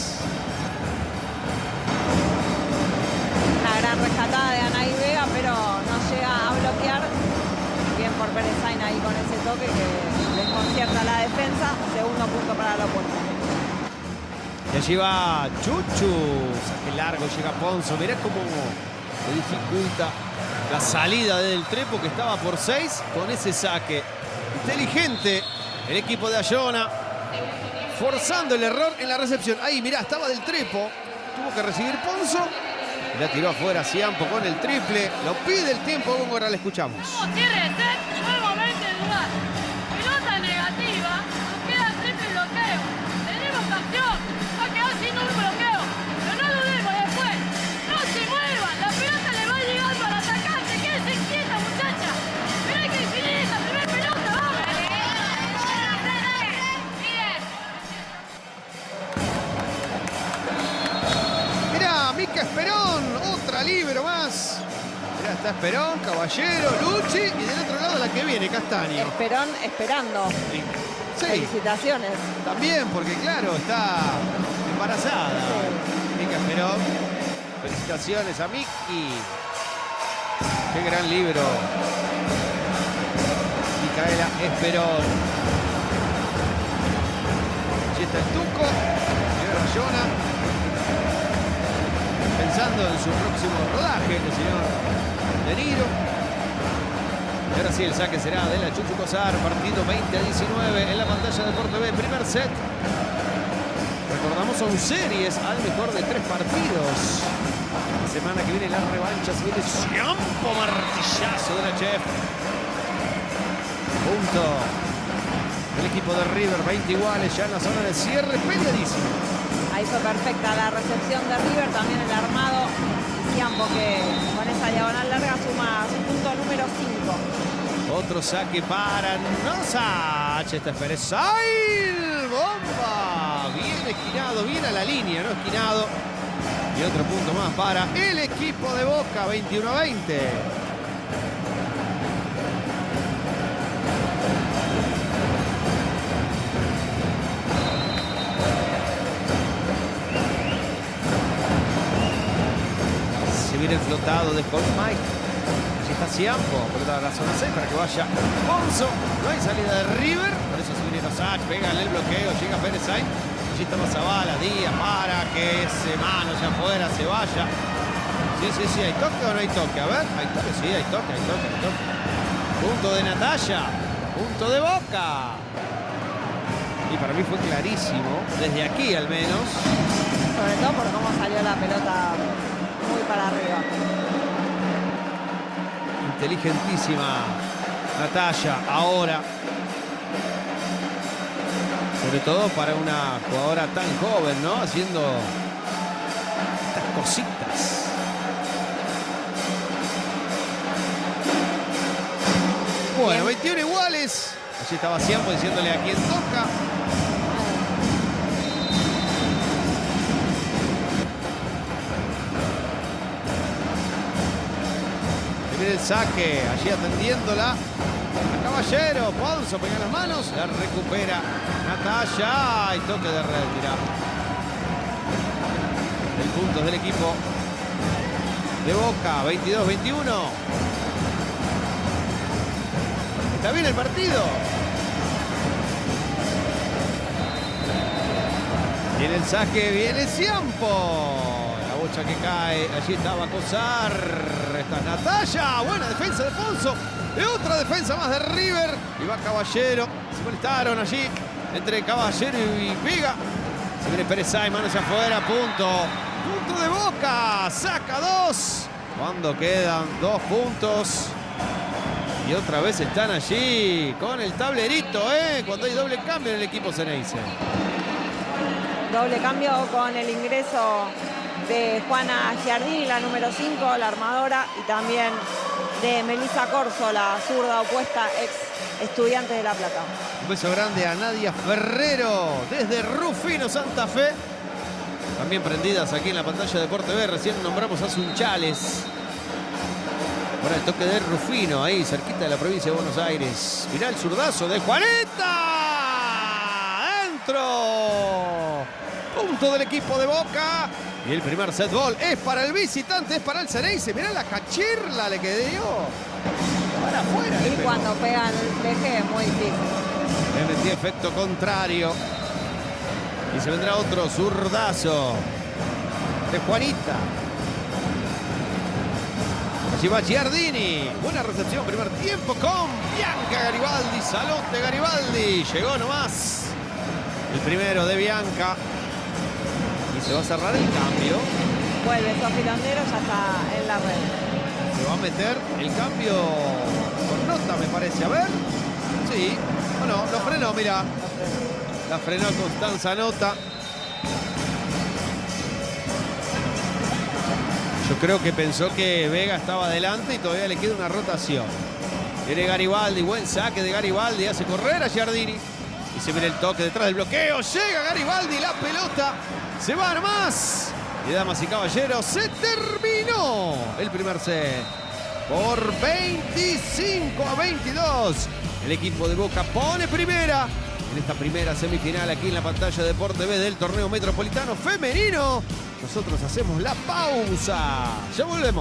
Gran rescatada de Anaí Vega, pero no llega a bloquear. Bien por Peresain ahí con ese toque que desconcierta la defensa. Segundo punto para la opuesta. Y allí va Chuchu. Saque largo, llega Ponzo. Mirá cómo le dificulta la salida del trepo que estaba por seis con ese saque. Inteligente el equipo de Ayona. Forzando el error en la recepción. Ahí, mirá, estaba del trepo. Tuvo que recibir Ponzo. La tiró afuera Ciampo con el triple. Lo pide el tiempo, Góngora, le escuchamos. Cierre de set, nuevamente dudar. Pelota negativa, nos queda triple bloqueo. Tenemos acción, va a quedar sin un bloqueo. Pero no dudemos después. No se muevan, la pelota le va llegando al atacante. Quédense quieta, muchacha. Mirá que infinita, primer pelota, vamos. Mirá, Mica Esperón, otra libero más. Mirá, está Esperón, Caballero, Lucci y del otro lado la que viene, Castaño. Esperón esperando. Sí. Felicitaciones. También, porque claro, está embarazada. Sí. Mica Esperón. Felicitaciones a Miki. Qué gran libro. Micaela Esperón. Allí está el Tuco. Señora Ayona. Pensando en su próximo rodaje, el señor De Niro. Y ahora sí, el saque será de la Chuchu Cosar. Partido veinte a diecinueve en la pantalla de Deporte B. Primer set. Recordamos, son series al mejor de tres partidos. La semana que viene las revanchas. Viene Ciampo, martillazo de la chef. Punto del equipo de River. veinte iguales ya en la zona de cierre. Peleadísimo. Ahí fue perfecta la recepción de River, también el armado. Ciampo que con esa diagonal larga suma su punto número cinco. Otro saque para Nosach. Esta es Peresain. ¡Bomba! Bien esquinado, bien a la línea, no esquinado. Y otro punto más para el equipo de Boca, veintiuno a veinte. Viene el flotado de Scott Mike. Allí está Ciampo, pelota de la zona seis para que vaya Ponzo. No hay salida de River, por eso se viene Nosach, pega en el bloqueo, llega Peresain. Allí está Mazabala, Díaz para que ese mano ya afuera se vaya. Sí, sí, sí, ¿hay toque o no hay toque? A ver, hay toque, sí, hay toque, hay toque, hay toque. Punto de Natalia, punto de Boca. Y para mí fue clarísimo, desde aquí al menos. Sobre todo por cómo salió la pelota muy para arriba. Inteligentísima Natalia ahora. Sobre todo para una jugadora tan joven, ¿no? Haciendo estas cositas. Bueno, veintiuno iguales. Allí estaba Ciampo diciéndole a quién toca. Viene el saque, allí atendiéndola. A Caballero, Ponzo pega las manos, la recupera Natalia y toque de red, tira. El punto del equipo de Boca, veintidós veintiuno. Está bien el partido. Viene el saque, viene Ciampo. La bocha que cae, allí estaba Cosar. Esta es Natalia, buena defensa de Ponzo. Y otra defensa más de River. Y va Caballero. Se molestaron allí entre Caballero y Vega. Se viene Peresain, manos afuera, punto. Punto de Boca, saca dos. Cuando quedan dos puntos. Y otra vez están allí con el tablerito, ¿eh? Cuando hay doble cambio en el equipo Ceneice. Doble cambio con el ingreso de Juana Giardini, la número cinco, la armadora, y también de Melissa Corso, la zurda opuesta, ex Estudiantes de La Plata. Un beso grande a Nadia Ferrero desde Rufino, Santa Fe. También prendidas aquí en la pantalla de Deporte B. Recién nombramos a Sunchales. Ahora el toque de Rufino, ahí cerquita de la provincia de Buenos Aires. Mirá el zurdazo de Juaneta. ¡Dentro! Punto del equipo de Boca. Y el primer set ball es para el visitante, es para el Ceneice. Mirá la cachirla le quedó. Para afuera. Y cuando pegan el eje es muy difícil. Le metí efecto contrario. Y se vendrá otro zurdazo de Juanita. Allí va Giardini. Buena recepción, primer tiempo con Bianca Garibaldi. Salón de Garibaldi. Llegó nomás el primero de Bianca. Y se va a cerrar el cambio. Vuelve Sofi Londero, ya está en la red. Se va a meter el cambio con Nota, me parece. A ver. Sí. Bueno, lo frenó, mira. La frenó Constanza Nota. Yo creo que pensó que Vega estaba adelante y todavía le queda una rotación. Viene Garibaldi, buen saque de Garibaldi, hace correr a Giardini. Y se viene el toque detrás del bloqueo. Llega Garibaldi, la pelota se va nomás. Y damas y caballeros, se terminó el primer set. Por veinticinco a veintidós. El equipo de Boca pone primera en esta primera semifinal aquí en la pantalla de Deporte B del torneo metropolitano femenino. Nosotros hacemos la pausa. Ya volvemos.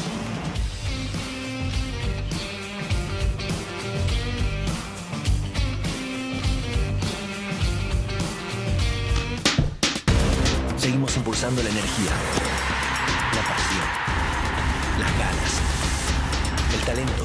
Seguimos impulsando la energía, la pasión, las ganas, el talento.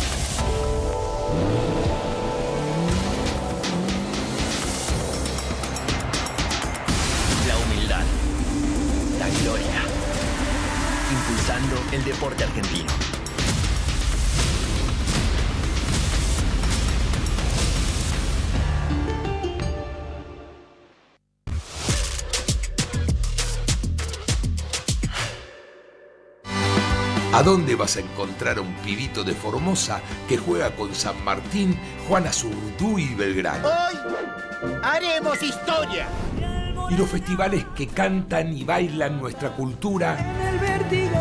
La humildad, la gloria, impulsando el deporte argentino. ¿A dónde vas a encontrar a un pibito de Formosa que juega con San Martín, Juana Zurduy y Belgrano? Hoy haremos historia. Y los festivales que cantan y bailan nuestra cultura. En el vértigo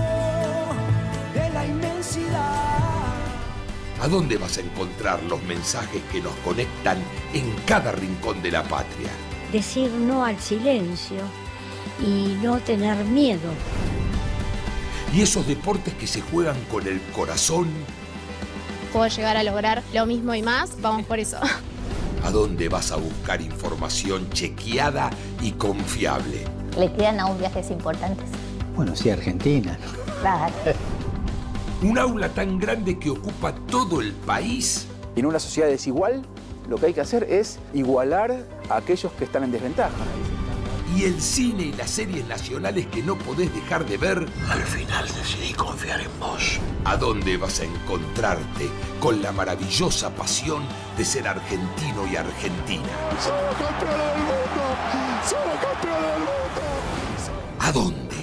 de la inmensidad. ¿A dónde vas a encontrar los mensajes que nos conectan en cada rincón de la patria? Decir no al silencio y no tener miedo. Y esos deportes que se juegan con el corazón. Puedo llegar a lograr lo mismo y más, vamos por eso. ¿A dónde vas a buscar información chequeada y confiable? Le quedan aún viajes importantes. Bueno, sí, Argentina, ¿no? Claro. Un aula tan grande que ocupa todo el país. En una sociedad desigual, lo que hay que hacer es igualar a aquellos que están en desventaja. Y el cine y las series nacionales que no podés dejar de ver. Al final decidí confiar en vos. ¿A dónde vas a encontrarte con la maravillosa pasión de ser argentino y argentina? ¡Somos campeones del mundo! ¡Somos campeones del mundo! ¿A dónde?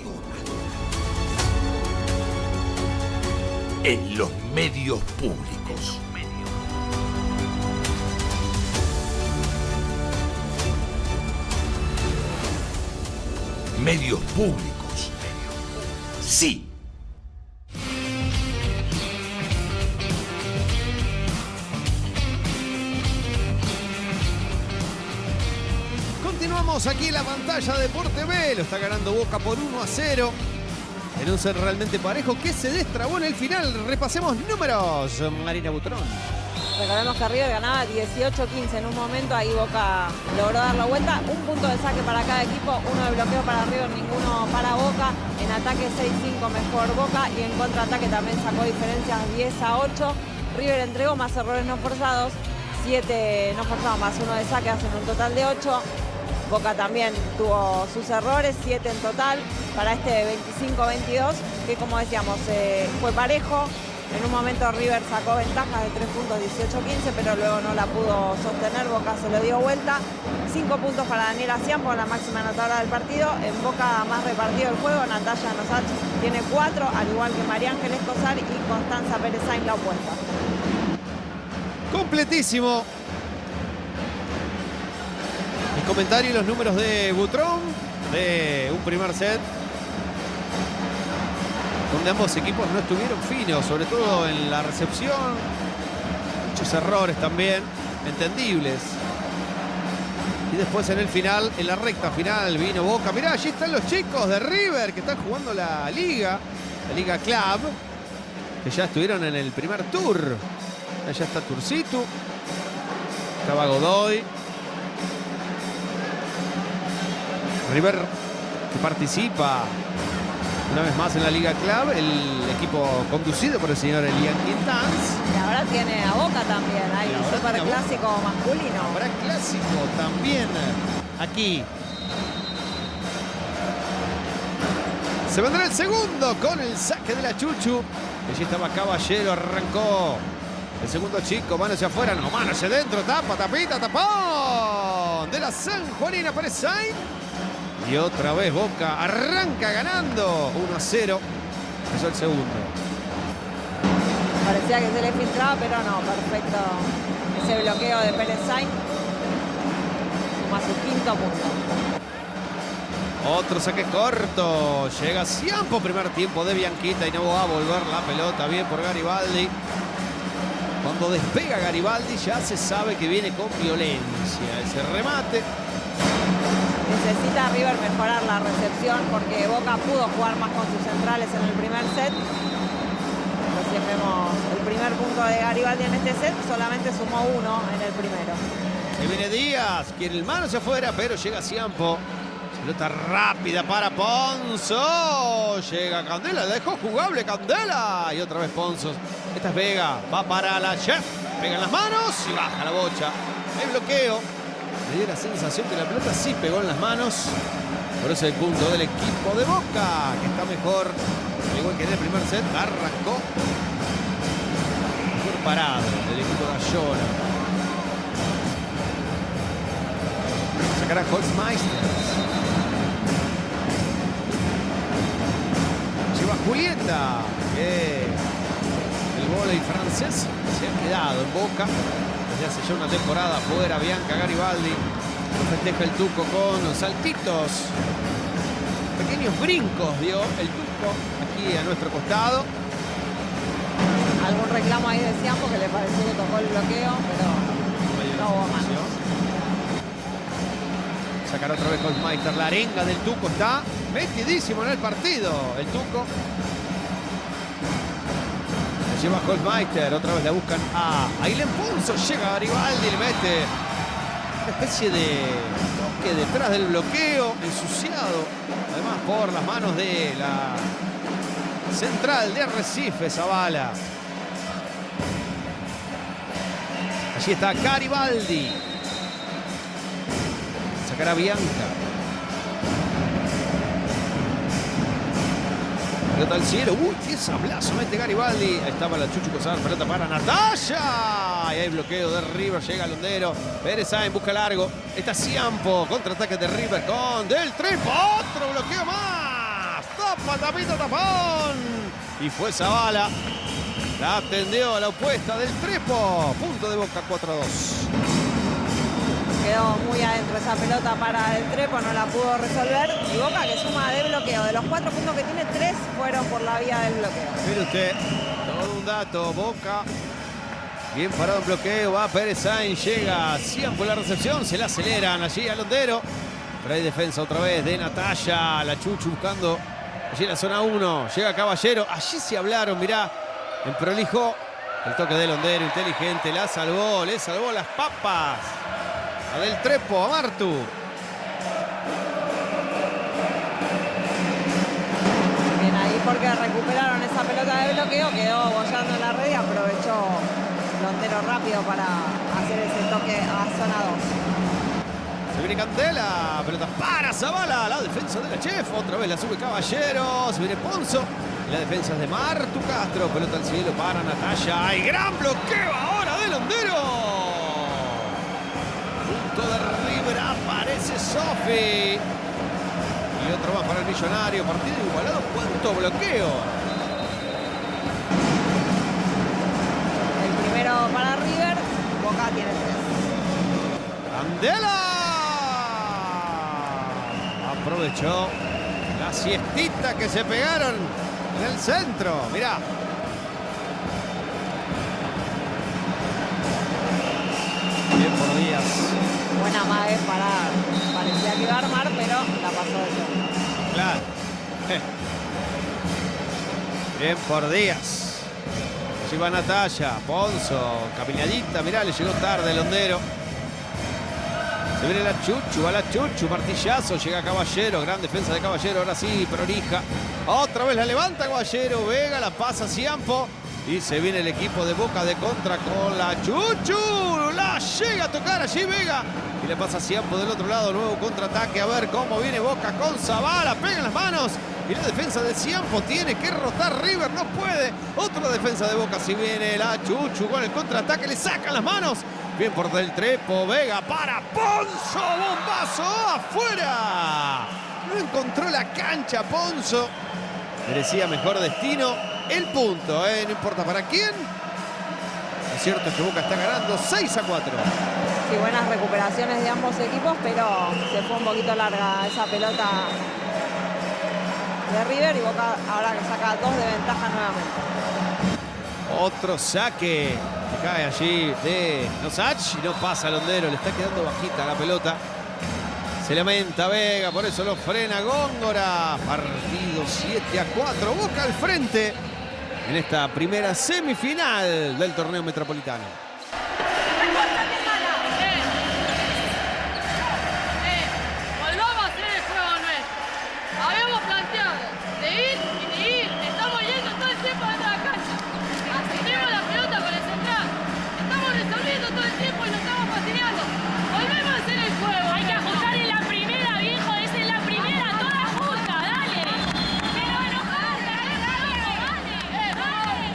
En los medios públicos. Medios públicos. Sí. Continuamos aquí en la pantalla de Deporte B. Lo está ganando Boca por uno a cero. En un set realmente parejo que se destrabó en el final. Repasemos números. Marina Butrón. Recordemos que River ganaba dieciocho quince en un momento, ahí Boca logró dar la vuelta. Un punto de saque para cada equipo, uno de bloqueo para River, ninguno para Boca. En ataque seis cinco mejor Boca y en contraataque también sacó diferencias diez a ocho. River entregó más errores no forzados, siete no forzados más uno de saque, hacen un total de ocho. Boca también tuvo sus errores, siete en total para este veinticinco veintidós, que como decíamos eh, fue parejo. En un momento River sacó ventaja de tres puntos, dieciocho quince, pero luego no la pudo sostener. Boca se lo dio vuelta. cinco puntos para Daniela Ciampo, la máxima anotadora del partido. En Boca más repartido el juego. Natalia Nosach tiene cuatro, al igual que María Ángeles Escobar y Constanza Pérez Sainz la opuesta. Completísimo. El comentario y los números de Butrón de un primer set donde ambos equipos no estuvieron finos, sobre todo en la recepción. Muchos errores también, entendibles. Y después en el final, en la recta final, vino Boca. Mirá, allí están los chicos de River que están jugando la Liga, la Liga Club, que ya estuvieron en el primer tour. Allá está Turcitu, estaba Godoy. River que participa una vez más en la Liga Club, el equipo conducido por el señor Elian Quintans. Y ahora tiene a Boca también, hay un super clásico masculino. Habrá clásico también aquí. Se vendrá el segundo con el saque de la Chuchu. Allí estaba Caballero, arrancó el segundo chico, mano hacia afuera, no, mano hacia adentro, tapa, tapita, tapón de la Sanjuanina Pérez Sainz. Y otra vez Boca arranca ganando uno a cero. Eso es el segundo. Parecía que se le filtraba, pero no, perfecto. Ese bloqueo de Pérez Sainz suma su quinto punto. Otro saque corto. Llega Ciampo, primer tiempo de Bianquita y no va a volver la pelota. Bien por Garibaldi. Cuando despega Garibaldi ya se sabe que viene con violencia. Ese remate. Necesita River mejorar la recepción porque Boca pudo jugar más con sus centrales en el primer set. Recién vemos el primer punto de Garibaldi en este set, solamente sumó uno en el primero. Se viene Díaz, quiere el mano hacia afuera, pero llega Ciampo. Pelota rápida para Ponzo. Llega Candela, la dejó jugable Candela. Y otra vez Ponzo. Esta es Vega, va para la Chef. Pega en las manos y baja la bocha. Hay bloqueo. Me dio la sensación que la pelota sí pegó en las manos. Por eso el punto del equipo de Boca, que está mejor. Igual que en el primer set, arrancó. Mejor parado del equipo de Ayora. Sacará Holzmeister. Lleva Julieta. Que el vóley francés se ha quedado en Boca. Ya hace ya una temporada fuera Bianca Garibaldi. Festeja el Tuco con saltitos. Pequeños brincos dio el Tuco aquí a nuestro costado. Algún reclamo ahí de Ciampo que le pareció que tocó el bloqueo, pero no hubo manos. Sacará otra vez Holzmeister. La arenga del Tuco está metidísimo en el partido. El Tuco. Lleva Holzmeister, otra vez la buscan a Ailén Ponzo, llega Garibaldi, le mete una especie de toque detrás del bloqueo, ensuciado, además por las manos de la central de Arrecife, Zavala. Allí está Garibaldi. Sacará Bianca. Pelota al cielo. Uy, qué sablazo mete Garibaldi. Ahí estaba la Chuchu Cosar. Pelota para Natalia. Y hay bloqueo de River. Llega Londero. Pérez Sainz busca largo. Está Ciampo. Contraataque de River con Del Trepo. Otro bloqueo más. Tapa, tapita, tapón. Y fue Zavala. La atendió a la opuesta Del Trepo. Punto de Boca, cuatro a dos. Quedó muy adentro esa pelota para el Trepo, no la pudo resolver. Y Boca que suma de bloqueo. De los cuatro puntos que tiene, tres fueron por la vía del bloqueo. Mire usted, todo un dato. Boca, bien parado en bloqueo, va Pérez Sainz, llega Ciampo en la recepción, se la aceleran allí a Londero. Pero hay defensa otra vez de Natalia, la Chuchu buscando allí en la zona uno. Llega Caballero, allí se hablaron, mirá, en prolijo. El toque de Londero, inteligente, la salvó, le salvó las papas. Del Trepo a Martu. Bien ahí porque recuperaron esa pelota de bloqueo, quedó bollando en la red y aprovechó Londero rápido para hacer ese toque a zona dos. Se viene Candela, pelota para Zavala, la defensa de la Chef, otra vez la sube Caballero, se viene Ponzo, Y la defensa es de Martu Castro. Pelota al cielo para Natalia. ¡Hay gran bloqueo ahora de Londero! Punto de River. Aparece Sofi. Y otro más para el Millonario. Partido igualado. ¿Cuánto bloqueo? El primero para River. Boca tiene tres. Candela. Aprovechó la siestita que se pegaron en el centro. Mirá. Bien por Díaz. Buena mague para... Parecía que iba a armar, pero la pasó de segundo. Claro. Bien por Díaz. Lleva Natalia. Ponzo. Caminadita. Mirá, le llegó tarde el hondero. Se viene la Chuchu, va la Chuchu, martillazo, llega Caballero, gran defensa de Caballero, ahora sí, prolija. Otra vez la levanta Caballero, Vega, la pasa Ciampo. Y se viene el equipo de Boca de contra con la Chuchu. La llega a tocar allí Vega. Y le pasa Ciampo del otro lado, nuevo contraataque. A ver cómo viene Boca con Zavala, pega en las manos. Y la defensa de Ciampo tiene que rotar River, no puede. Otra defensa de Boca, si viene la Chuchu con el contraataque, le sacan las manos. Bien por Del Trepo, Vega para Ponzo, bombazo, afuera. No encontró la cancha Ponzo. Merecía mejor destino. El punto, ¿eh? No importa para quién. Lo cierto es que Boca está ganando seis a cuatro. Sí, buenas recuperaciones de ambos equipos, pero se fue un poquito larga esa pelota de River y Boca ahora que saca dos de ventaja nuevamente. Otro saque que cae allí de Nosach y no pasa Londero, le está quedando bajita la pelota. Se lamenta Vega, por eso lo frena Góngora. Partido siete a cuatro, Boca al frente en esta primera semifinal del torneo metropolitano. Volvamos a hacer el juego nuestro. Habíamos planteado de ir y de ir. Estamos yendo todo el tiempo dentro de la cancha. Tenemos la pelota con el central. Estamos resolviendo todo el tiempo y lo estamos fastidiando. Volvemos a hacer el juego. Hay que ajustar en la primera, viejo. Es en la primera, toda justa. Dale. Pero enojate, dale, dale, dale. Eh, dale.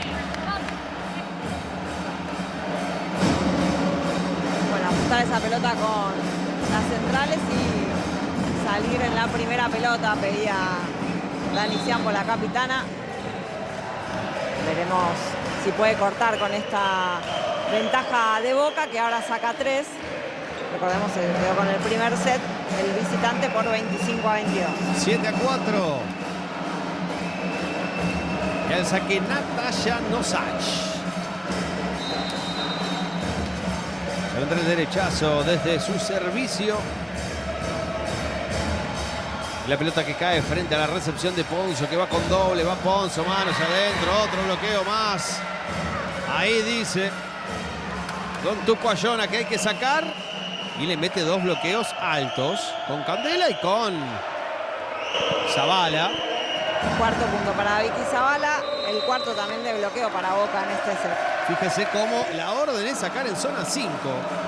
Bueno, ajustar esa pelota con las centrales y salir en la primera pelota, pedía Dani Ciampo, la capitana. Veremos si puede cortar con esta ventaja de Boca, que ahora saca tres. Recordemos que quedó con el primer set el visitante por veinticinco a veintidós. siete a cuatro. Y el saque Natalia Nosach. Se vendrá el derechazo desde su servicio. La pelota que cae frente a la recepción de Ponzo, que va con doble, va Ponzo, manos adentro, otro bloqueo más. Ahí dice Don Tucuayona que hay que sacar y le mete dos bloqueos altos con Candela y con Zavala. Cuarto punto para Vicky Zavala, el cuarto también de bloqueo para Boca en este set. Fíjese cómo la orden es sacar en zona cinco.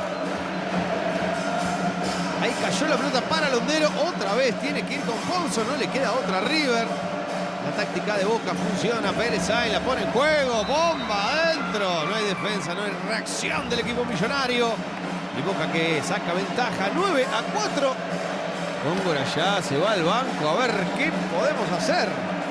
Ahí cayó la pelota para Londero. Otra vez tiene que ir con Ponzo. No le queda otra a River. La táctica de Boca funciona. Pérez ahí la pone en juego. Bomba adentro. No hay defensa, no hay reacción del equipo millonario. Y Boca que saca ventaja. nueve a cuatro. Góngora ya se va al banco. A ver qué podemos hacer.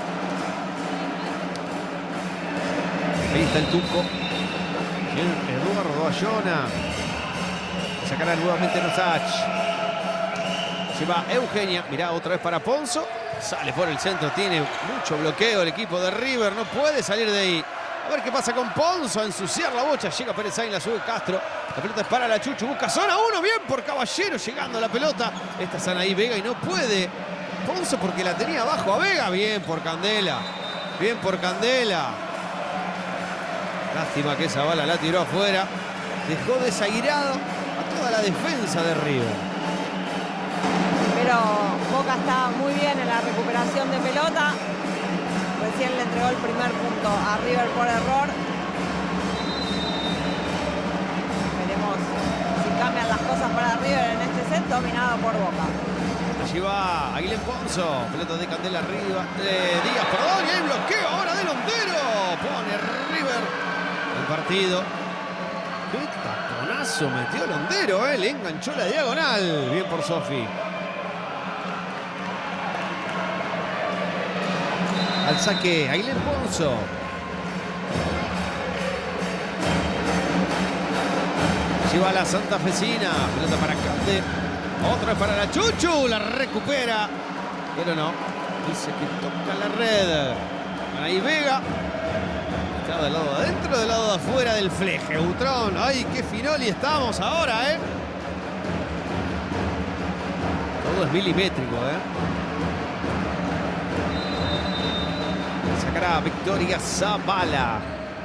Ahí está el Tuco. Eduardo Rodayona. Sacará nuevamente Nosach. Se va Eugenia, mirá otra vez para Ponzo, sale por el centro, tiene mucho bloqueo el equipo de River, no puede salir de ahí. A ver qué pasa con Ponzo, a ensuciar la bocha, llega Pérez Sainz, la sube Castro, la pelota es para la Chuchu, busca zona uno, bien por Caballero, llegando la pelota, esta sana ahí Vega y no puede Ponzo porque la tenía abajo a Vega, bien por Candela, bien por Candela. Lástima que esa bala la tiró afuera, dejó desairado a toda la defensa de River. Pero Boca está muy bien en la recuperación de pelota. Recién le entregó el primer punto a River por error. Veremos si cambian las cosas para River en este set, dominado por Boca. Allí va Aguilén Ponzo. Pelota de Candela arriba. De Díaz, perdón. Y hay bloqueo ahora de Londero. Pone River el partido. Qué taponazo metió Londero, ¿eh? Le enganchó la diagonal. Bien por Sofi. Al saque, Aguilén Ponzo. Lleva la santafesina. Pelota para Cande. Otra es para la Chuchu. La recupera. Pero no. Dice que toca la red. Ahí Vega. Está del lado de adentro, del lado de afuera del fleje. Butrón. Ay, qué finoli estamos ahora, ¿eh? Todo es milimétrico, ¿eh? Sacará Victoria Zavala.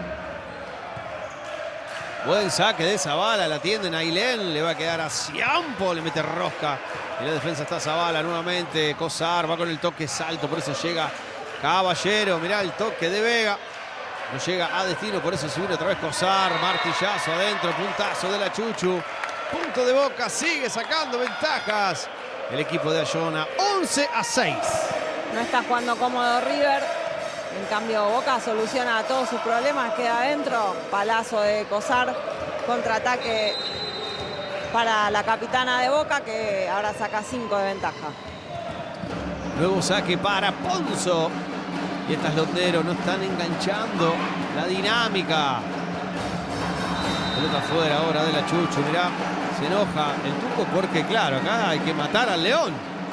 Buen saque de Zavala, la atienden a Ailén, le va a quedar a Ciampo, le mete rosca. En la defensa está Zavala nuevamente, Cosar va con el toque salto, por eso llega Caballero. Mirá el toque de Vega, no llega a destino, por eso se viene otra vez Cosar. Martillazo adentro, puntazo de la Chuchu. Punto de Boca, sigue sacando ventajas el equipo de Ayona, once a seis. No está jugando cómodo River. En cambio, Boca soluciona todos sus problemas, queda adentro. Palazo de Cosar, contraataque para la capitana de Boca, que ahora saca cinco de ventaja. Luego saque para Ponzo. Y estas Londero no están enganchando la dinámica. Pelota afuera ahora de la Chuchu, mirá. Se enoja el Tuco porque, claro, acá hay que matar al León.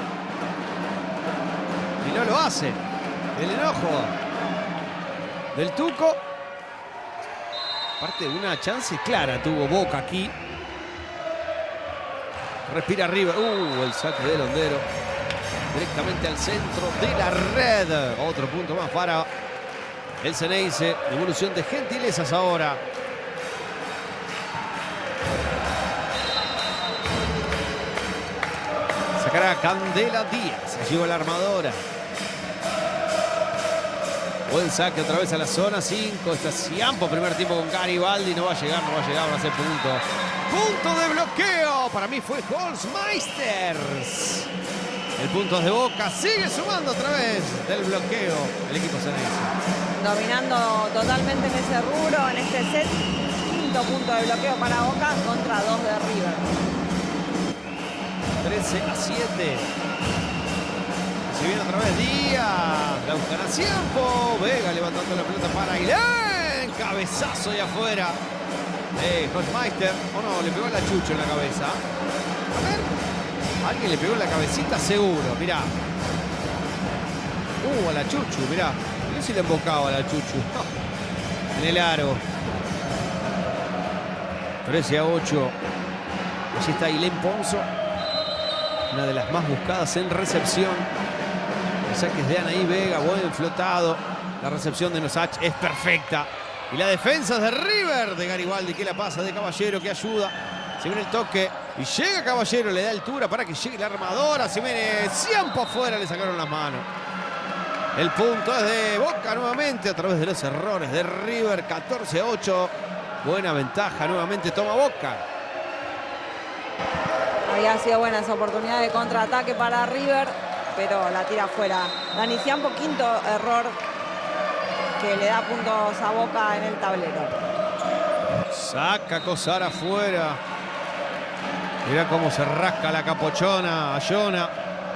Y no lo hace. El enojo del Tuco. Aparte, una chance clara tuvo Boca aquí. Respira arriba. Uh, el saque de Londero. Directamente al centro de la red. Otro punto más para el Ceneice. Devolución de gentilezas ahora. Sacará Candela Díaz. Lleva la armadora. Buen saque otra vez a la zona cinco. Está Ciampo, primer tiempo con Garibaldi. No va a llegar, no va a llegar, va a hacer punto. Punto de bloqueo. Para mí fue Holzmeisters. El punto de Boca sigue sumando otra vez del bloqueo el equipo Ceneice. Dominando totalmente en ese rubro, en este set. Quinto punto de bloqueo para Boca contra dos de River. trece a siete. Se viene otra vez Díaz. La buscan a Ciampo. Vega levantando la pelota para Ailén. Cabezazo de afuera. Eh, Holzmeister. O no, le pegó a la Chucho en la cabeza. A ver. Alguien le pegó en la cabecita seguro. Mirá. Uh, a la Chuchu, mirá. No sé si le embocaba a la Chuchu. En el aro. trece a ocho. Allí está Ailén Ponzo. Una de las más buscadas en recepción. El saque es de Anaí Vega, buen flotado. La recepción de Nosach es perfecta. Y la defensa es de River, de Garibaldi, que la pasa, de Caballero, que ayuda. Se viene el toque y llega Caballero, le da altura para que llegue la armadora. Se viene Ciampo afuera, le sacaron las manos. El punto es de Boca nuevamente a través de los errores de River, catorce a ocho. Buena ventaja, nuevamente toma Boca. Había sido buena esa oportunidad de contraataque para River, pero la tira afuera. Dani Ciampo, quinto error que le da puntos a Boca en el tablero. Saca Cosar afuera. Mirá cómo se rasca la capochona, Ayona.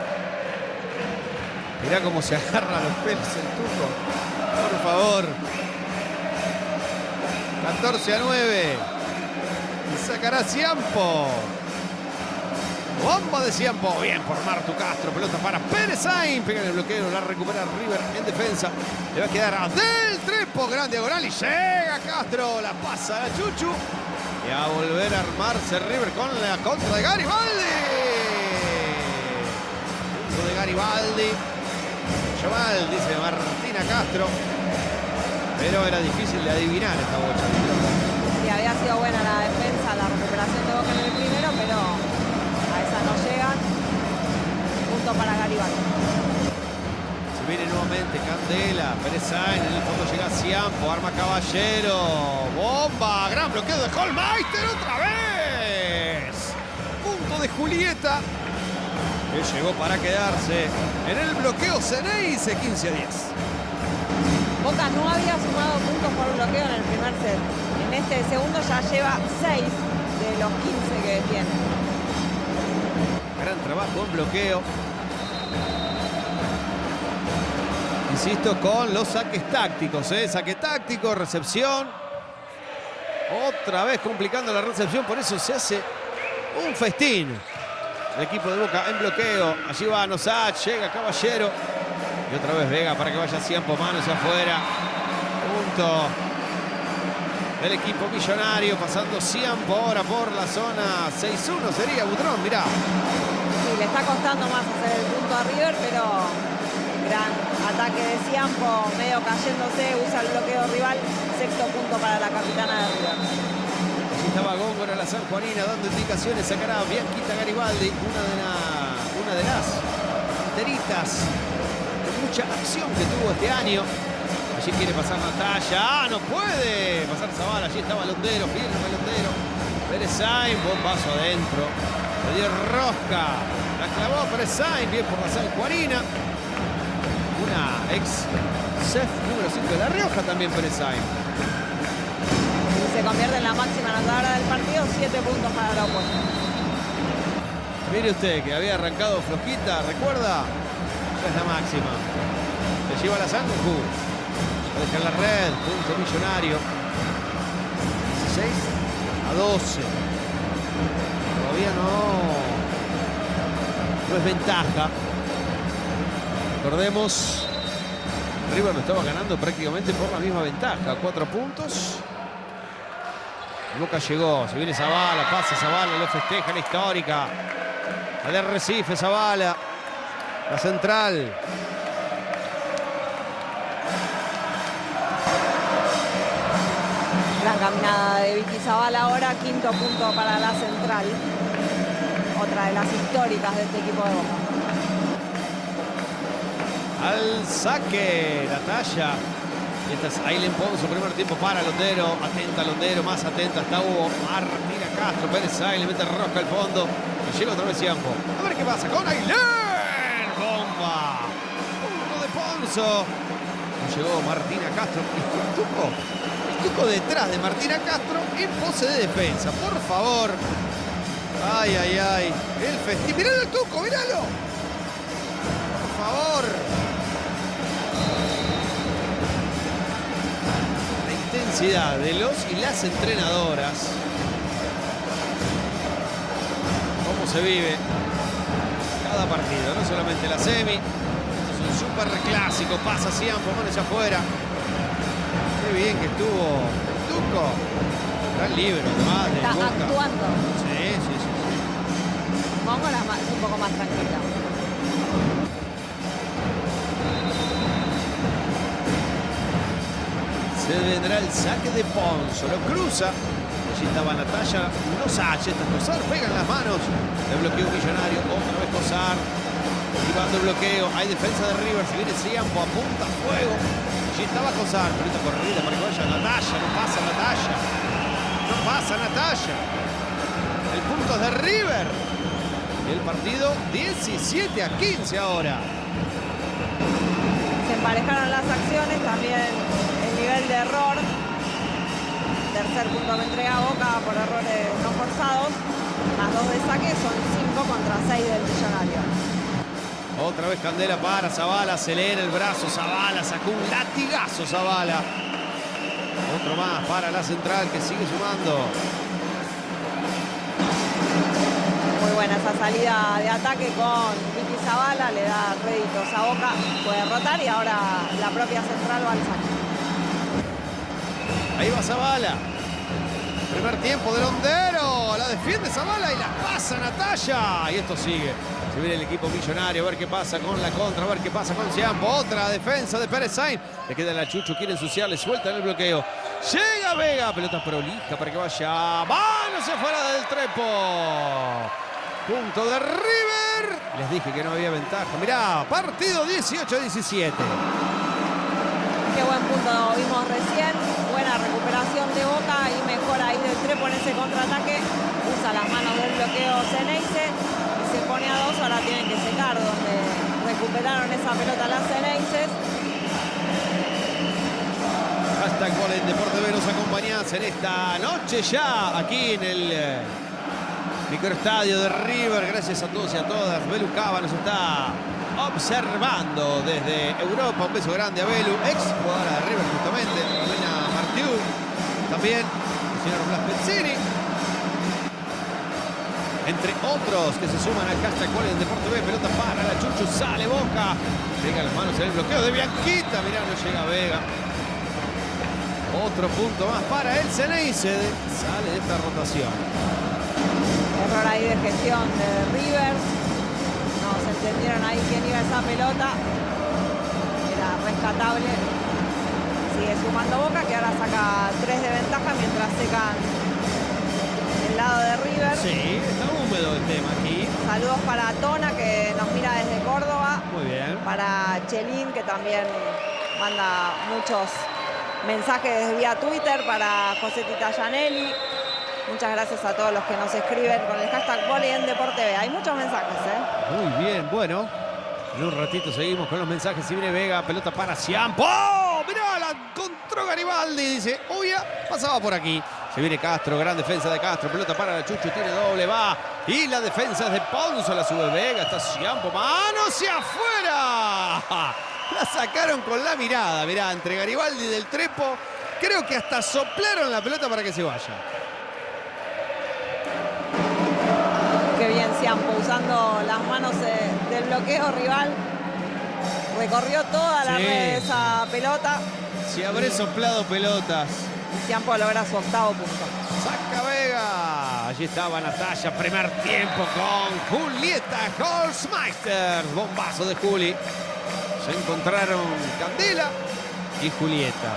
Mirá cómo se agarra los pelos el Tuco. Por favor. catorce a nueve. Y sacará Ciampo. Bomba de Ciampo. Bien por Martu Castro. Pelota para Pérez Sainz. Pega en el bloqueo. La recupera River en defensa. Le va a quedar a Del Trepo. Gran diagonal. Y llega Castro. La pasa a la Chuchu. Y a volver a armarse River con la contra de Garibaldi. Punto de Garibaldi. Chaval, dice Martina Castro. Pero era difícil de adivinar esta bocha. Sí, había sido buena la defensa, la recuperación de Boca en el primero, pero a esa no llegan. Punto para Garibaldi. Se viene nuevamente Candela, Pérez Sainz, en el fondo llega Ciampo, arma Caballero. Bomba, gran bloqueo de Holzmeister otra vez. Punto de Julieta. que llegó para quedarse en el bloqueo Ceneice, quince a diez. Boca no había sumado puntos por bloqueo en el primer set. En este segundo ya lleva seis de los quince que tiene. Gran trabajo en bloqueo. Insisto, con los saques tácticos, ¿eh? Saque táctico, recepción. Otra vez complicando la recepción, por eso se hace un festín. El equipo de Boca en bloqueo. Allí va Nosach, llega Caballero. Y otra vez Vega para que vaya Ciampo, manos afuera. Punto del equipo millonario, pasando Ciampo ahora por la zona seis uno sería Butrón, mirá. Sí, le está costando más hacer el punto a River, pero gran ataque de Ciampo, medio cayéndose, usa el bloqueo rival, sexto punto para la capitana de River. Allí estaba Góngora, la sanjuanina, dando indicaciones, sacará Bianquita Garibaldi, una de, la, una de las enteritas de mucha acción que tuvo este año. Allí quiere pasar Natalia. ¡Ah, no puede! Pasar Zavala. Allí estaba Londero. Firme Londero. Pérez Sainz. Buen paso adentro. Le dio rosca. La clavó Pérez Sainz. Bien por la sanjuanina. Una ex C E F número cinco de La Rioja también Pérez Sainz. Y se convierte en la máxima anotadora del partido. Siete puntos para la opuesta. Mire usted que había arrancado flojita. ¿Recuerda? Ya es la máxima. Le lleva la Sanju. Deja en la red, punto millonario. dieciséis a doce. Todavía no, no es ventaja. Recordemos, River lo estaba ganando prácticamente por la misma ventaja. Cuatro puntos. Boca llegó, se viene Zavala, pasa Zavala, lo festeja la histórica. Al Arrecife Zavala. La central. Gran caminada de Vicky Zavala ahora, quinto punto para la central. Otra de las históricas de este equipo de Boca. Al saque, la talla. Y esta es Ailen Ponzo, primer tiempo para Londero. Atenta Londero, más atenta está Hugo. Martina Castro, Pérez Sainz, le mete rosca al fondo. Y llega otra vez Ciampo. A ver qué pasa con Ailen. Bomba. Punto de Ponzo. Llegó Martina Castro. Y el Tuco. El Tuco detrás de Martina Castro en pose de defensa. Por favor. Ay, ay, ay. El festín. Miralo el Tuco, miralo. Por favor. La intensidad de los y las entrenadoras. Cómo se vive cada partido. No solamente la semi. Es un súper clásico. Pasa Ciampo, manos afuera. Qué bien que estuvo el Tuco. Gran libro, además. Está de Boca. actuando. Sí, sí, sí. sí. Góngora es un poco más tranquila. Se vendrá el saque de Ponzo. Lo cruza. Allí estaba Natalia. Nosach. Esta es Cosar. Pegan las manos. El bloqueo millonario. Otra vez Cosar. Activando el bloqueo. Hay defensa de River. Se viene Ciampo. Apunta fuego. Allí estaba Cosar. Pelota corrida para que vaya Natalia. No pasa Natalia. No pasa Natalia. El punto es de River. El partido diecisiete a quince ahora. Se emparejaron las acciones, también el nivel de error. Tercer punto que entrega Boca por errores no forzados. Más dos de saque, son cinco contra seis del Millonario. Otra vez Candela para Zavala, acelera el brazo Zavala, sacó un latigazo Zavala. Otro más para la central que sigue sumando. Muy buena esa salida de ataque con Vicky Zavala, le da réditos a Boca, puede rotar y ahora la propia central va al saque. Ahí va Zavala. Primer tiempo de Londero, la defiende Zavala y la pasa Natalia. Y esto sigue. Se viene el equipo millonario, a ver qué pasa con la contra, a ver qué pasa con Ciampo. Otra defensa de Pérez Sainz. Le queda la Chuchu, quiere ensuciar, le suelta en el bloqueo. Llega Vega, pelota prolija para que vaya. ¡Manos afuera del trepo! Punto de River. Les dije que no había ventaja. Mirá, partido dieciocho a diecisiete. Qué buen punto vimos recién. Buena recuperación de Boca y mejora ahí del trepo en ese contraataque. Usa las manos del bloqueo Ceneice y se pone a dos. Ahora tienen que recuperaron esa pelota las Ceneices. Hashtag Gol en Deporte B, nos acompañás en esta noche ya aquí en el eh, microestadio de River. Gracias a todos y a todas. Belu Cava nos está observando desde Europa. Un beso grande a Belu, ex jugadora de River justamente. Romina Martiu, también el señor Blas Pezzini. Entre otros que se suman al hashtag Gol en Deporte B. Pelota para la Chuchu, sale Boca. Llega las manos en el bloqueo de Bianquita. Mirá, no llega Vega. Otro punto más para el Ceneice. Sale de esta rotación. Error ahí de gestión de River. No se entendieron ahí quién iba a esa pelota. Era rescatable. Sigue sumando Boca, que ahora saca tres de ventaja mientras secan el lado de River. Sí, está húmedo el tema aquí. Saludos para Tona, que nos mira desde Córdoba. Muy bien. Para Chelín, que también manda muchos mensajes vía Twitter. Para José Tita Gianelli. Muchas gracias a todos los que nos escriben con el hashtag Volley en Deporte B. Hay muchos mensajes, ¿eh? Muy bien, bueno. En un ratito seguimos con los mensajes. Si viene Vega, pelota para Ciampo. ¡Oh! Mirá, la encontró Garibaldi. Dice, uy, pasaba por aquí. Se viene Castro, gran defensa de Castro. Pelota para la Chuchu, tiene doble, va. Y la defensa es de Ponzo, la sube Vega. Está Ciampo, mano hacia afuera. La sacaron con la mirada, mirá, entre Garibaldi y Del Trepo. Creo que hasta soplaron la pelota para que se vaya. Qué bien Ciampo, usando las manos eh, del bloqueo rival. Recorrió toda la Sí. red esa pelota. Si habré soplado pelotas. Y Ciampo logra su octavo punto. Saca Vega. Allí estaba Natalia, primer tiempo con Julieta Holzmeister. Bombazo de Juli. Se encontraron Candela y Julieta.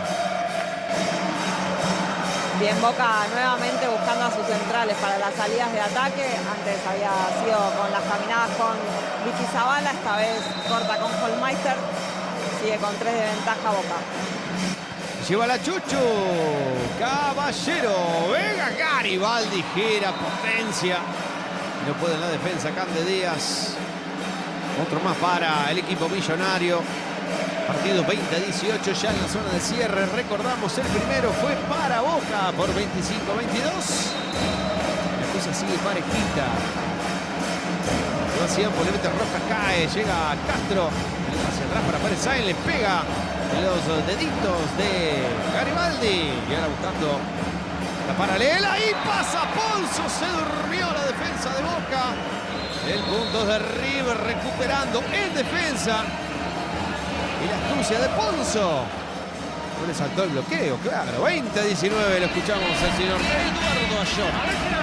Bien Boca nuevamente buscando a sus centrales para las salidas de ataque. Antes había sido con las caminadas con Vicky Zavala. Esta vez corta con Holzmeister. Sigue con tres de ventaja Boca. Lleva la Chuchu. Caballero. Vega, Garibaldi, gira, potencia. No puede en la defensa Cande Díaz. Otro más para el equipo millonario. Partido veinte a dieciocho ya en la zona de cierre. Recordamos, el primero fue para Boca por veinticinco a veintidós. La cosa sigue parejita. Ciampo, le mete roja, cae. Llega Castro. Hacia atrás para Pérez Sainz. Le pega los deditos de Garibaldi. Y ahora buscando la paralela. Y pasa Ponzo. Se durmió la defensa de Boca. El punto de River recuperando en defensa. Y la astucia de Ponzo. No le saltó el bloqueo, claro. veinte a diecinueve, lo escuchamos al señor Eduardo Ayón.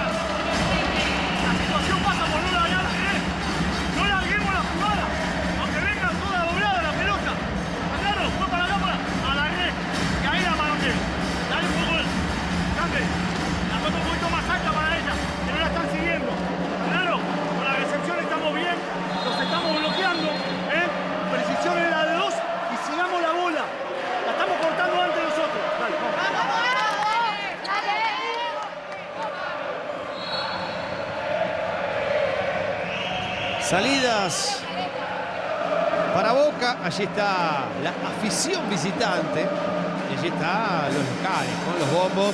La situación pasa por no largar la red. No larguemos la jugada. Aunque venga toda doblada la pelota. Claro, fue para acá, para a la red. Y ahí la manotea. Dale un poco. Cante. La toca un poquito más alta para ella. Que no la están siguiendo. Claro, con la recepción estamos bien. Los estamos bloqueando. ¿eh? Precisión en la de dos. Y sigamos la bola. La estamos cortando antes de nosotros. Dale, vamos. Salidas para Boca. Allí está la afición visitante. Y allí están los locales con los bombos.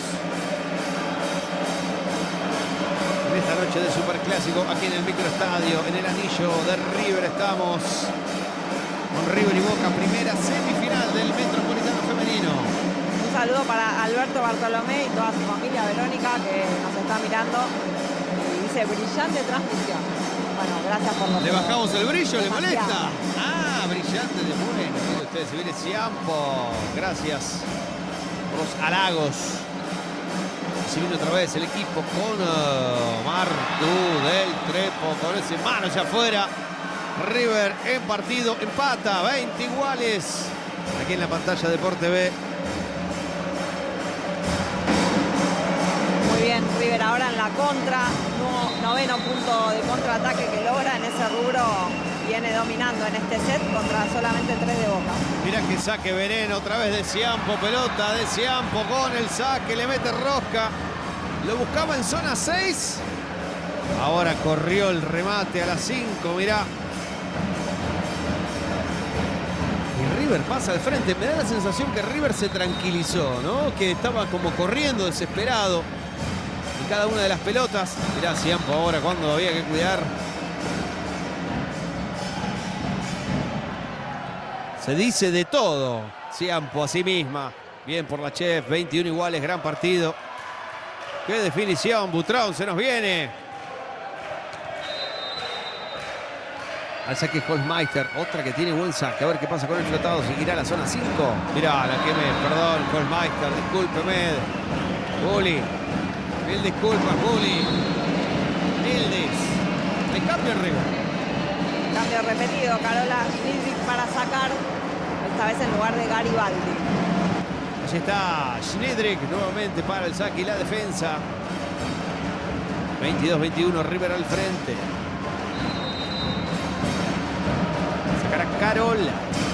En esta noche de Superclásico, aquí en el microestadio, en el anillo de River, estamos con River y Boca, primera semifinal del Metropolitano Femenino. Un saludo para Alberto Bartolomé y toda su familia, Verónica, que nos está mirando. Y dice, brillante transmisión. Bueno, gracias por los... ¿Le bajamos el brillo? ¿Le Demasiado. molesta? Ah, brillante de bueno. Mire ustedes, se viene Ciampo. Gracias por los halagos. Se viene otra vez el equipo con uh, Martu del Trepo, con ese mano hacia afuera. River en partido, empata, veinte iguales. Aquí en la pantalla Deporte B. Muy bien, River ahora en la contra. No, noveno punto de contraataque que logra en ese rubro. Viene dominando en este set contra solamente tres de Boca. Mirá que saque veneno otra vez de Ciampo. Pelota de Ciampo con el saque. Le mete rosca. Lo buscaba en zona seis. Ahora corrió el remate a las cinco. Mirá. River pasa al frente. Me da la sensación que River se tranquilizó, ¿no? Que estaba como corriendo, desesperado. Y cada una de las pelotas. Mirá Ciampo ahora cuando había que cuidar. Se dice de todo. Ciampo a sí misma. Bien por la Chef. veintiuno iguales, gran partido. ¡Qué definición! Butrón se nos viene. Al saque Holzmeister. Otra que tiene buen saque. A ver qué pasa con el flotado. Seguirá la zona cinco. Mirá, la que me... Perdón, Holzmeister. Discúlpeme. Bully. Mil disculpas, Bully. Mildis. Me cambio el River. Cambio repetido. Carola Schniedrich para sacar. Esta vez en lugar de Garibaldi. Allí está Schniedrich nuevamente para el saque y la defensa. veintidós veintiuno, River al frente. Sacará Carola.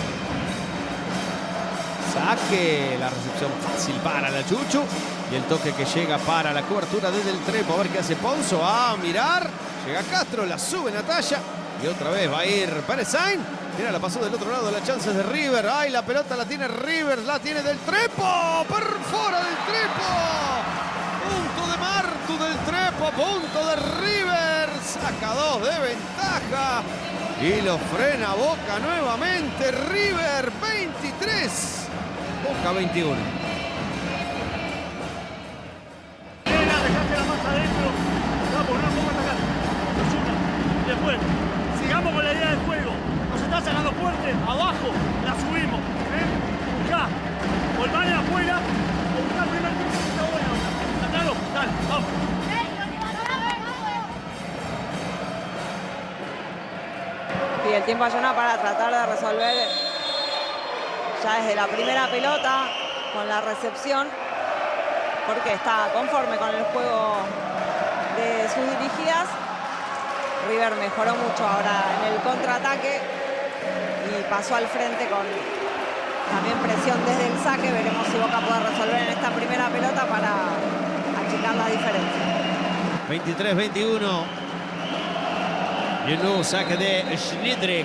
Saque. La recepción fácil para la Chuchu. Y el toque que llega para la cobertura desde el trepo. A ver qué hace Ponzo. A mirar. Llega Castro, la sube Natalia. Y otra vez va a ir Pérez Sainz. Mira, la pasó del otro lado, las chances de River. ¡Ay, la pelota la tiene River! ¡La tiene del trepo! ¡Perfora del trepo! Punto de Martu del trepo, punto de River. Saca dos de ventaja. Y lo frena Boca nuevamente. River veintitrés. Boca veintiuno. Dejaste la masa adentro. Vamos, no, vamos a atacar. Después, sigamos con la idea del juego. Nos está sacando fuerte, abajo, la subimos. ¿eh? Buscá, volvale afuera, o buscá el primer tiempo que está bueno. ¿Está claro? Dale, vamos. Y el tiempo allana para tratar de resolver ya desde la primera pelota con la recepción, porque está conforme con el juego de sus dirigidas. River mejoró mucho ahora en el contraataque y pasó al frente con también presión desde el saque. Veremos si Boca puede resolver en esta primera pelota para achicar la diferencia. veintitrés veintiuno. Y el nuevo saque de Schniedrich.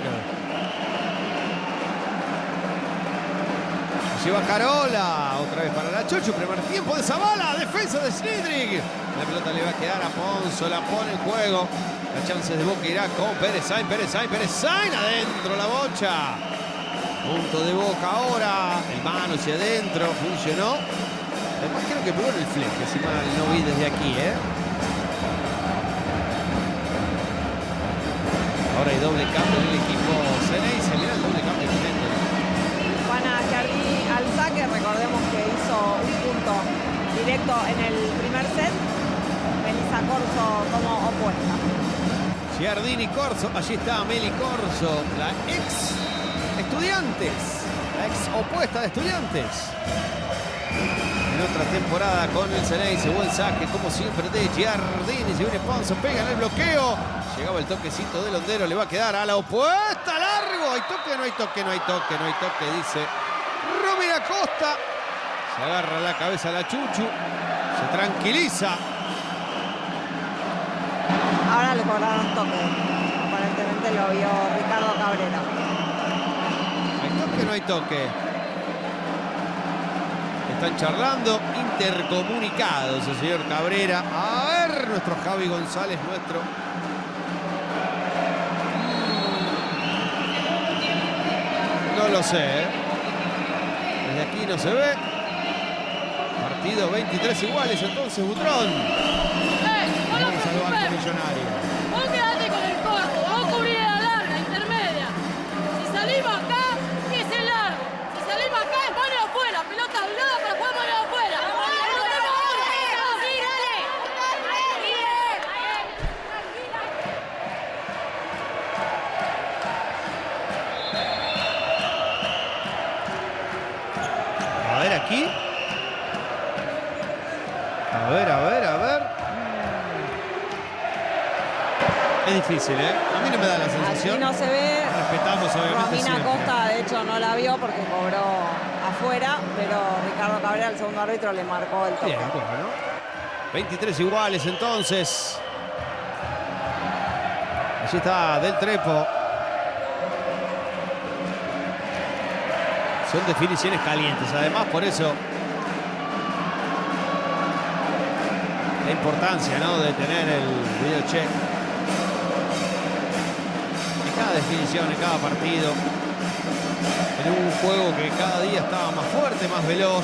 Lleva Carola. Otra vez para la Chuchu. Primer tiempo de Zavala. Defensa de Schniedrich. La pelota le va a quedar a Ponzo. La pone en juego. Las chances de Boca irá con Pérez Sainz, Pérez Sainz, Pérez Sainz, adentro la bocha. Punto de Boca ahora, el mano hacia adentro, funcionó. Además creo que pegó en el fleje, si mal no vi desde aquí, ¿eh? Ahora hay doble cambio en el equipo Ceneice, mirá el doble cambio excelente. Juana Giardini al saque, recordemos que hizo un punto directo en el primer set. Melissa Corso como opuesta. Giardini Corso, allí está Meli Corso, la ex Estudiantes, la ex opuesta de Estudiantes. En otra temporada con el Ceneice, buen saque como siempre de Giardini, se viene Ponzo, pega en el bloqueo. Llegaba el toquecito del hondero, le va a quedar a la opuesta, largo. Hay toque, no hay toque, no hay toque, no hay toque, dice Romina Costa. Se agarra la cabeza la Chuchu, se tranquiliza. Ahora le cobraron toque. Aparentemente lo vio Ricardo Cabrera. ¿Hay toque o no hay toque? Están charlando, intercomunicados el señor Cabrera. A ver, nuestro Javi González, nuestro... No lo sé, ¿eh? Desde aquí no se ve. Partido veintitrés iguales, entonces Butrón. Vamos al Banco Millonario. Vos quedate con el corto, vos cubrís la larga, intermedia. Si salimos acá, es el largo. Si salimos acá, es mano afuera. Pelota doblada para jugar mano afuera. Sí, dale. A ver aquí. A ver, a ver, a ver. Es difícil, ¿eh? A mí no me da la sensación. Aquí no se ve. Respetamos, obviamente. Romina siempre. Costa, de hecho, no la vio porque cobró afuera, pero Ricardo Cabrera, el segundo árbitro, le marcó el toque. Bien, bueno. veintitrés iguales, entonces. Allí está Del Trepo. Son definiciones calientes, además, por eso la importancia, ¿no?, de tener el video check en cada definición, en cada partido, en un juego que cada día estaba más fuerte, más veloz.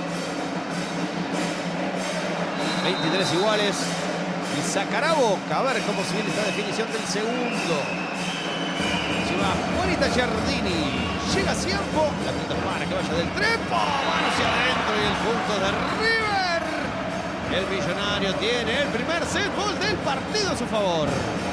veintitrés iguales y sacará Boca. A ver cómo se viene esta definición del segundo. Lleva Juanita Giardini. Llega Ciampo. La pelota para que vaya del trepo. Mano hacia adentro y el punto de River. El Millonario tiene el primer set gol del partido a su favor.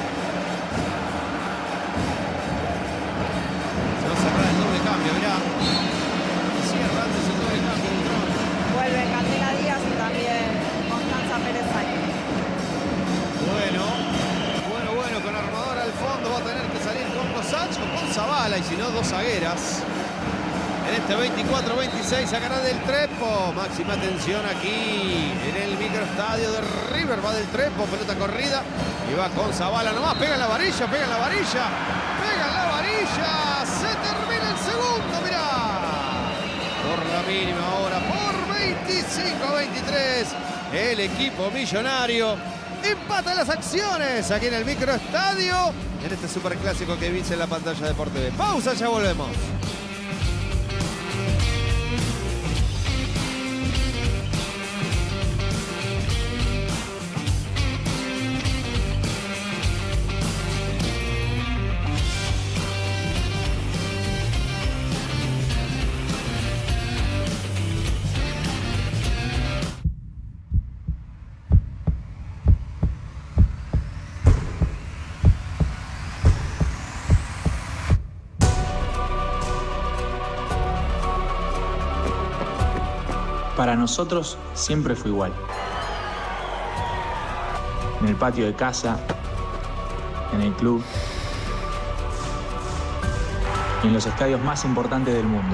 Se va a cerrar el doble cambio, mirá. Cierra antes el doble cambio. Vuelve Candela Díaz y también Constanza Pérez Sainz. Bueno, bueno, bueno, con Armador al fondo va a tener que salir con Cosach o con Zavala, y si no, dos zagueras. En este veinticuatro veintiséis sacará del trepo. Máxima tensión aquí en el microestadio de River. Va del trepo, pelota corrida y va con Zavala nomás. Pega en la varilla, pega en la varilla, pega en la varilla. Se termina el segundo, mirá. Por la mínima ahora, por veinticinco a veintitrés. El equipo millonario empata las acciones aquí en el microestadio. En este superclásico que viste en la pantalla de Sport T V. Pausa, ya volvemos. Para nosotros siempre fue igual. En el patio de casa, en el club y en los estadios más importantes del mundo.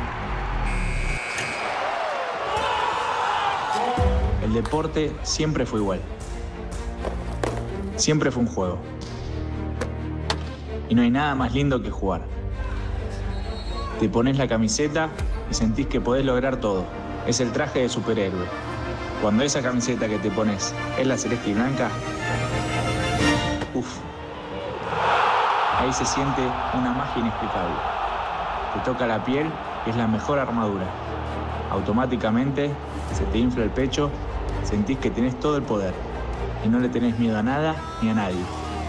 El deporte siempre fue igual. Siempre fue un juego. Y no hay nada más lindo que jugar. Te pones la camiseta y sentís que podés lograr todo. Es el traje de superhéroe. Cuando esa camiseta que te pones es la celeste y blanca, uff, ahí se siente una magia inexplicable. Te toca la piel y es la mejor armadura. Automáticamente se te infla el pecho, sentís que tenés todo el poder y no le tenés miedo a nada ni a nadie.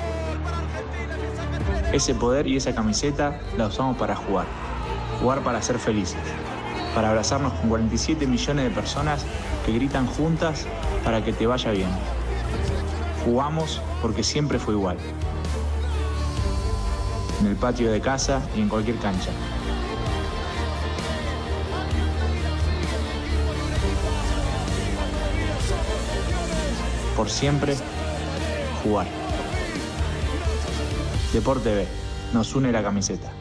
Ese poder y esa camiseta la usamos para jugar. Jugar para ser felices. Para abrazarnos con cuarenta y siete millones de personas que gritan juntas para que te vaya bien. Jugamos porque siempre fue igual. En el patio de casa y en cualquier cancha. Por siempre, jugar. Sport T V, nos une la camiseta.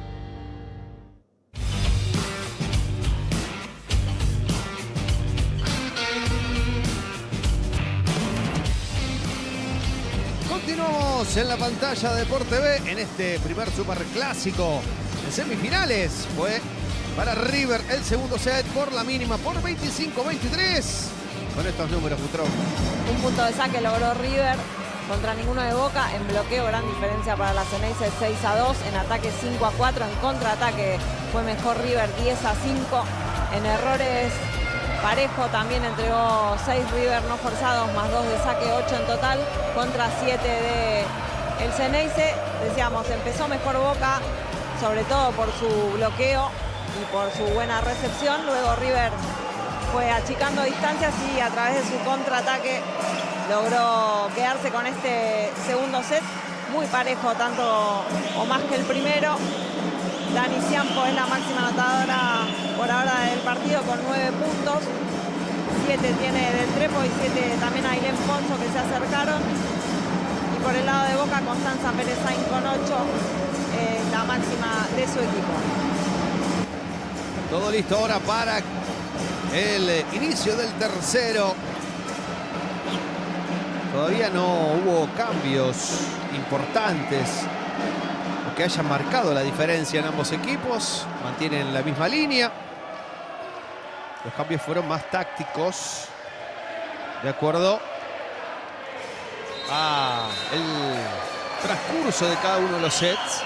En la pantalla de Sport T V en este primer superclásico en semifinales. Fue para River el segundo set por la mínima, por veinticinco veintitrés. Con estos números, Butrón. Un punto de saque logró River contra ninguno de Boca. En bloqueo, gran diferencia para la Ceneice, seis a dos. En ataque, cinco a cuatro. En contraataque fue mejor River, diez a cinco. En errores, parejo, también entregó seis River no forzados, más dos de saque, ocho en total, contra siete de el Ceneice. Decíamos, empezó mejor Boca, sobre todo por su bloqueo y por su buena recepción. Luego River fue achicando distancias y a través de su contraataque logró quedarse con este segundo set. Muy parejo, tanto o más que el primero. Dani Ciampo es la máxima anotadora por ahora del partido con nueve puntos. siete tiene Del Trepo y siete también Ailén Ponzo, que se acercaron. Y por el lado de Boca, Constanza Pérez Sainz con ocho, eh, la máxima de su equipo. Todo listo ahora para el inicio del tercero. Todavía no hubo cambios importantes que haya marcado la diferencia en ambos equipos. Mantienen la misma línea. Los cambios fueron más tácticos, de acuerdo a el transcurso de cada uno de los sets.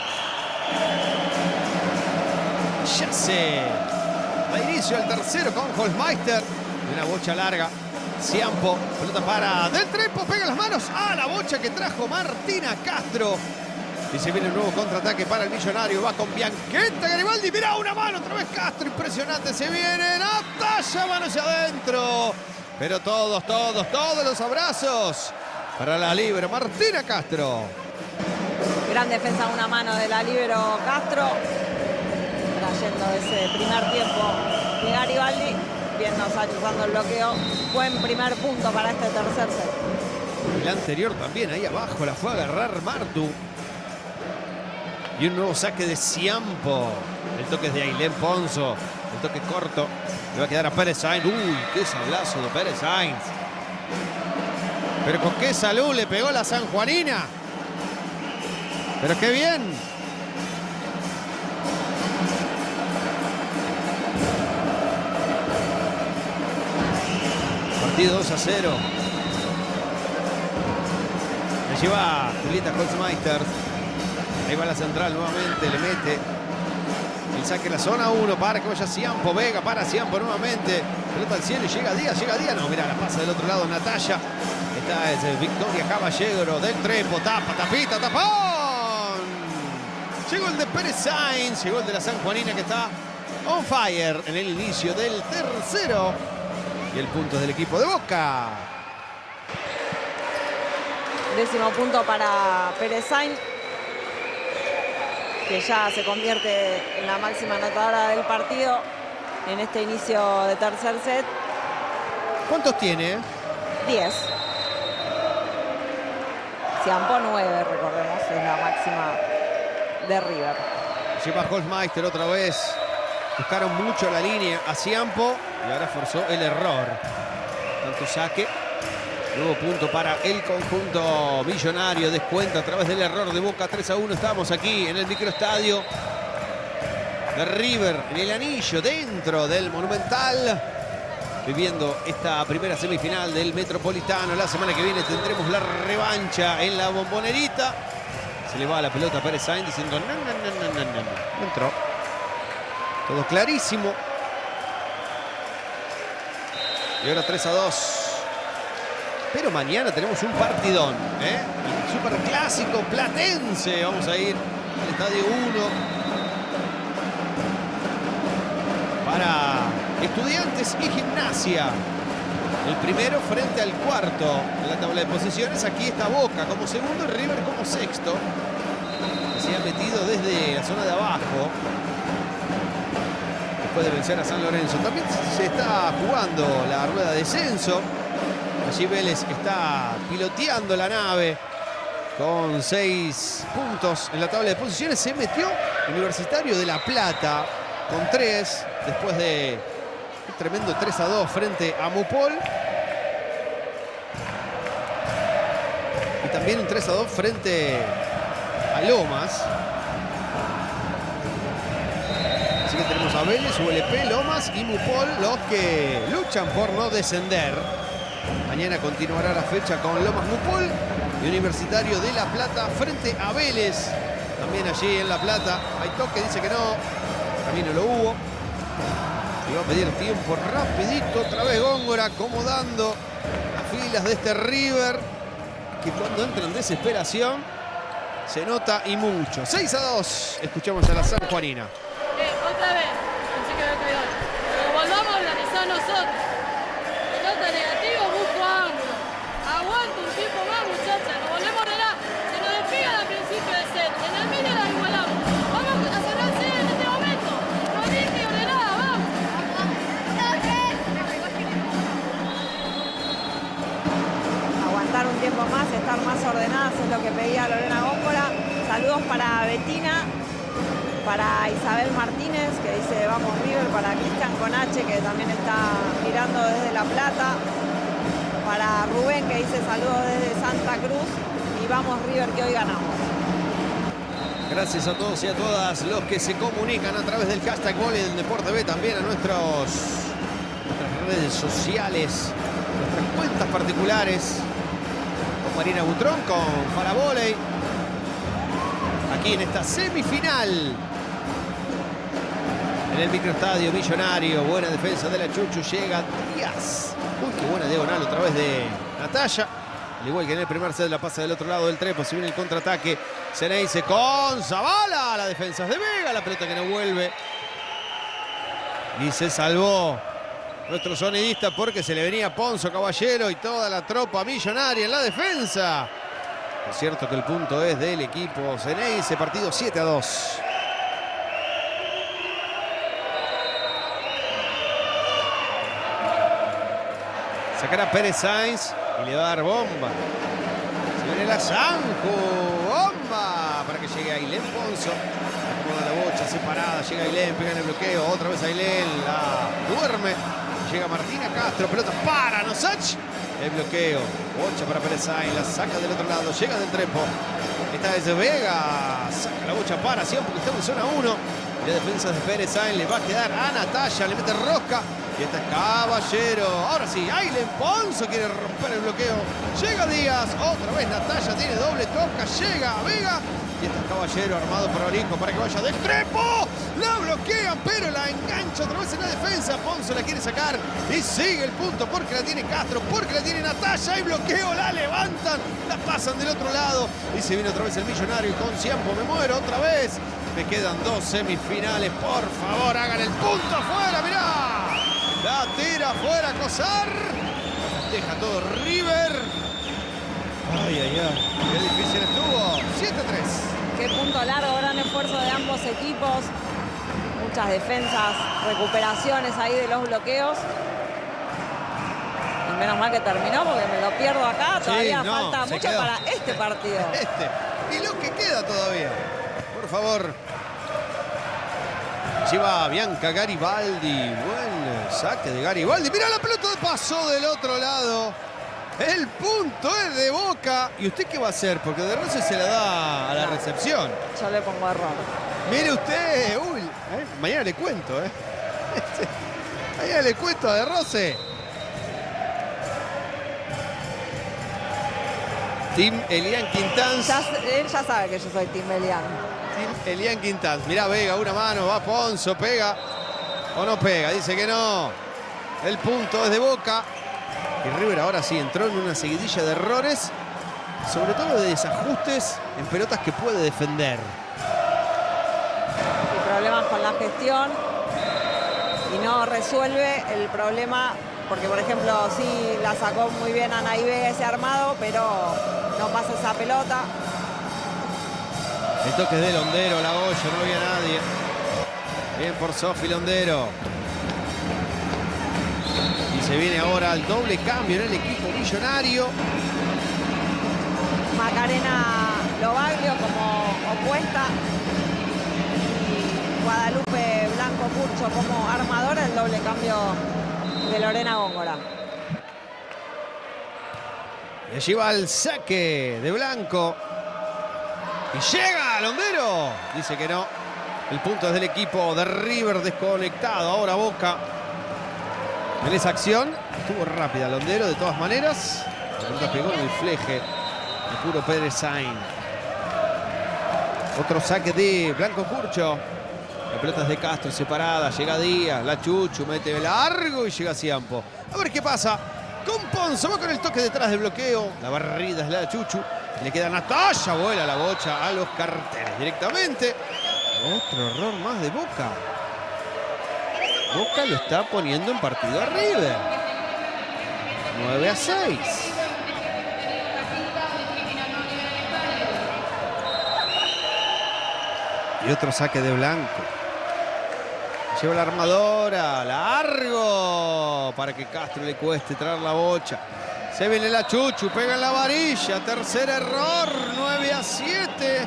Ya se da inicio al tercero con Holzmeister. Una bocha larga. Ciampo, pelota para Del Trepo, pega las manos a la bocha que trajo Martina Castro. Y se viene un nuevo contraataque para el Millonario. Va con Bianchetta Garibaldi. Mirá, una mano otra vez Castro. Impresionante. Se viene Natalia, mano hacia adentro. Pero todos, todos, todos los abrazos para la líbero Martina Castro. Gran defensa, una mano de la líbero Castro. Trayendo ese primer tiempo de Garibaldi. Bien Nosari usando el bloqueo. Buen primer punto para este tercer set. El anterior también ahí abajo la fue a agarrar Martu. Y un nuevo saque de Ciampo. El toque es de Ailén Ponzo. El toque corto. Le va a quedar a Pérez Sainz. Uy, qué sablazo de Pérez Sainz. Pero con qué salud le pegó la sanjuanina. Pero qué bien. Partido dos a cero. Le lleva Julieta Holzmeister. Ahí va la central nuevamente, le mete el saque en la zona uno para que vaya Ciampo, Vega para Ciampo nuevamente. Pelota al cielo y llega Díaz, llega Díaz. No, mira, la pasa del otro lado Natalia. Esta es Victoria Caballero Del Trepo, tapa, tapita, tapón. Llegó el de Pérez Sainz, llegó el de la sanjuanina que está on fire en el inicio del tercero. Y el punto es del equipo de Boca. Décimo punto para Pérez Sainz, que ya se convierte en la máxima anotadora del partido en este inicio de tercer set. ¿Cuántos tiene? diez. Ciampo nueve, recordemos, es la máxima de River. Lleva Holzmeister otra vez. Buscaron mucho la línea a Ciampo y ahora forzó el error. Tanto saque. Nuevo punto para el conjunto millonario. Descuenta a través del error de Boca. tres a uno. Estamos aquí en el microestadio de River, en el anillo, dentro del Monumental, viviendo esta primera semifinal del Metropolitano. La semana que viene tendremos la revancha en la Bombonerita. Se le va la pelota a Pérez Sainz diciendo no, no, no, no, no, no. No entró. Todo clarísimo. Y ahora tres a dos. Pero mañana tenemos un partidón, ¿eh? El superclásico platense. Vamos a ir al Estadio uno para Estudiantes y Gimnasia. El primero frente al cuarto en la tabla de posiciones. Aquí está Boca como segundo y River como sexto. Se ha metido desde la zona de abajo después de vencer a San Lorenzo. También se está jugando la rueda de descenso. Allí Vélez está piloteando la nave con seis puntos en la tabla de posiciones. Se metió Universitario de La Plata con tres después de un tremendo tres a dos frente a Mupol. Y también un tres a dos frente a Lomas. Así que tenemos a Vélez, U L P, Lomas y Mupol, los que luchan por no descender. Mañana continuará la fecha con Lomas Mupol y Universitario de La Plata frente a Vélez. También allí en La Plata hay toque, dice que no. También no lo hubo. Y va a pedir tiempo rapidito. Otra vez Góngora acomodando las filas de este River, que cuando entra en desesperación se nota y mucho. seis a dos. Escuchamos a la sanjuanina. Eh, otra vez. Pensé que había caído. Pero volvamos a organizar nosotros. Pelota negativo, busco ángulo. Aguanta un tiempo más, muchachas. Nos volvemos a ordenar. Se nos despegan al principio del set. En el medio la igualamos. Vamos a cerrar el set en este momento. No dije ordenada, vamos. Aguantar un tiempo más, estar más ordenadas es lo que pedía Lorena Góngora. Saludos para Betina, para Isabel Martínez, que dice vamos River, para Cristian Conache, que también está mirando desde La Plata, para Rubén, que dice saludos desde Santa Cruz, y vamos River, que hoy ganamos. Gracias a todos y a todas los que se comunican a través del hashtag Vóley del Deporte B, también a nuestros, nuestras redes sociales, nuestras cuentas particulares, con Marina Butrón, con Farabóley, aquí en esta semifinal, en el microestadio Millonario. Buena defensa de la Chuchu, llega Díaz. Uy, qué buena diagonal otra vez de Natalia. Al igual que en el primer set, la pasa del otro lado del trepo. Se viene el contraataque. Ceneice con Zavala. La defensa es de Vega. La pelota que no vuelve. Y se salvó nuestro sonidista porque se le venía Ponzo, Caballero y toda la tropa millonaria en la defensa. Es cierto que el punto es del equipo Ceneice. Partido siete a dos. Sacará Pérez Sainz y le va a dar bomba. Se viene la Sanju. Bomba para que llegue Ailén Ponzo. Acomoda la bocha separada. Llega Ailén, pega en el bloqueo. Otra vez Ailén la duerme. Llega Martina Castro. Pelota para Nosach. El bloqueo. Bocha para Pérez Sainz. La saca del otro lado. Llega del trepo. Esta es Vega. Saca la bocha para Sion porque está en zona uno. Y la defensa de Pérez Sainz le va a quedar a Natalia. Le mete rosca. Y esta es Caballero. Ahora sí, Ailén Ponzo quiere romper el bloqueo. Llega Díaz. Otra vez Natalia tiene doble toca. Llega Vega. Y esta es Caballero armado por Orijo para que vaya del trepo. La bloquean, pero la engancha otra vez en la defensa. Ponzo la quiere sacar. Y sigue el punto porque la tiene Castro. Porque la tiene Natalia. Hay bloqueo. La levantan. La pasan del otro lado. Y se viene otra vez el Millonario con Ciampo. Me muero otra vez. Me quedan dos semifinales. Por favor, hagan el punto afuera. Mirá. La tira afuera Cosar. Deja todo River. Ay, ay, ay. Qué difícil estuvo. siete a tres. Qué punto largo, gran esfuerzo de ambos equipos. Muchas defensas, recuperaciones ahí de los bloqueos. Y menos mal que terminó porque me lo pierdo acá. Todavía sí, no, falta mucho quedó. para este partido. Este. Y lo que queda todavía. Por favor. Lleva Bianca Garibaldi. Buen saque de Garibaldi. Mira la pelota de paso del otro lado. El punto es de Boca. ¿Y usted qué va a hacer? Porque de Rose se la da a la recepción. Yo le pongo error. Mire usted. Uy, eh, mañana le cuento, ¿eh? Mañana le cuento a De Rose. Team Elian Quintans. Ya, él ya sabe que yo soy Team Elian. Team Elian Quintans. Mirá, Vega, una mano, va Ponzo, pega. O no pega, dice que no. El punto es de Boca. Y River ahora sí entró en una seguidilla de errores. Sobre todo de desajustes en pelotas que puede defender. Y problemas con la gestión. Y no resuelve el problema. Porque, por ejemplo, sí la sacó muy bien Anaí Vega ese armado, pero no pasa esa pelota. El toque de Londero, la Goya, no había nadie. Bien por Sofi Londero. Y se viene ahora el doble cambio en el equipo millonario. Macarena Lobaglio como opuesta. Y Guadalupe Blanco Curcho como armadora, el doble cambio de Lorena Góngora. Y allí va el saque de Blanco. Y llega Londero. Dice que no. El punto es del equipo de River desconectado. Ahora Boca. En esa acción estuvo rápida Londero de todas maneras. La pelota pegó en el fleje de puro Pérez Sainz. Otro saque de Blanco Curcho. La pelota es de Castro separada. Llega Díaz. La Chuchu mete largo y llega Ciampo. A ver qué pasa. Con Ponzo va con el toque detrás del bloqueo. La barrida es la de Chuchu. Le queda Natalia. Vuela la bocha a los carteles directamente. Otro error más de Boca. Boca lo está poniendo en partido a River. nueve a seis. Y otro saque de Blanco. Lleva la armadora. Largo. Para que Castro le cueste traer la bocha. Se viene la Chuchu. Pega en la varilla. Tercer error. nueve a siete.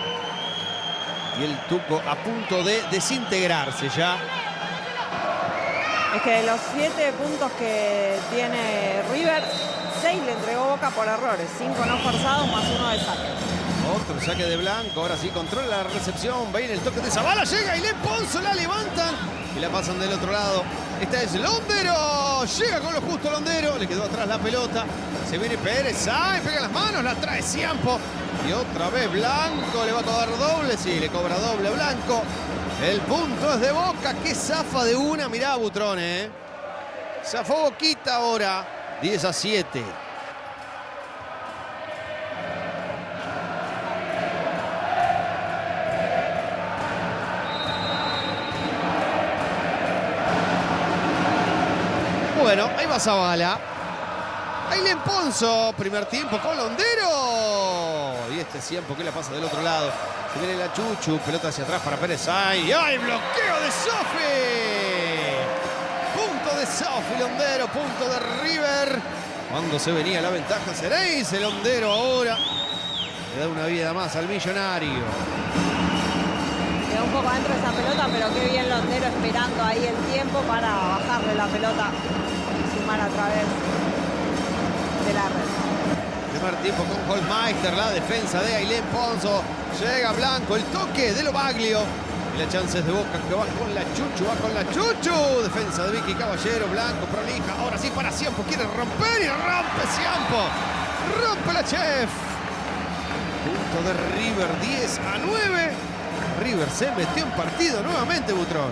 Y el Tuco a punto de desintegrarse ya. Es que de los siete puntos que tiene River, seis le entregó Boca por errores. Cinco no forzados más uno de saque. Otro saque de Blanco, ahora sí controla la recepción, va en el toque de Zavala, llega Ailén Ponzo, la levantan y la pasan del otro lado. Esta es Londero, llega con lo justo Londero, le quedó atrás la pelota, se viene Pérez, ¡ay! Pega las manos, la trae Ciampo y otra vez Blanco, le va a cobrar doble, sí, le cobra doble a Blanco. El punto es de Boca, que zafa de una, mirá Butrón, eh. Zafó Boquita ahora, diez a siete. Bueno, ahí va Zavala. Ailén Ponzo, primer tiempo con Londero. Y este Ciampo que la pasa del otro lado. Se viene la Chuchu, pelota hacia atrás para Pérez. ¡Ay! ¡Ay! ¡Bloqueo de Sofi! Punto de Sofi, Londero, punto de River. Cuando se venía la ventaja, Ceneice, Londero ahora. Le da una vida más al millonario. Quedó un poco adentro de esa pelota, pero qué bien Londero esperando ahí el tiempo para bajarle la pelota y sumar a través de la red. Primer tiempo con Holmeister, la defensa de Ailén Ponzo. Llega Blanco, el toque de Lobaglio. Y la chance es de Boca, que va con la Chuchu, va con la Chuchu. Defensa de Vicky Caballero, Blanco, prolija. Ahora sí para Ciampo, quiere romper y rompe Ciampo. Rompe la Chef. Punto de River, diez a nueve. River se metió en partido nuevamente, Butrón.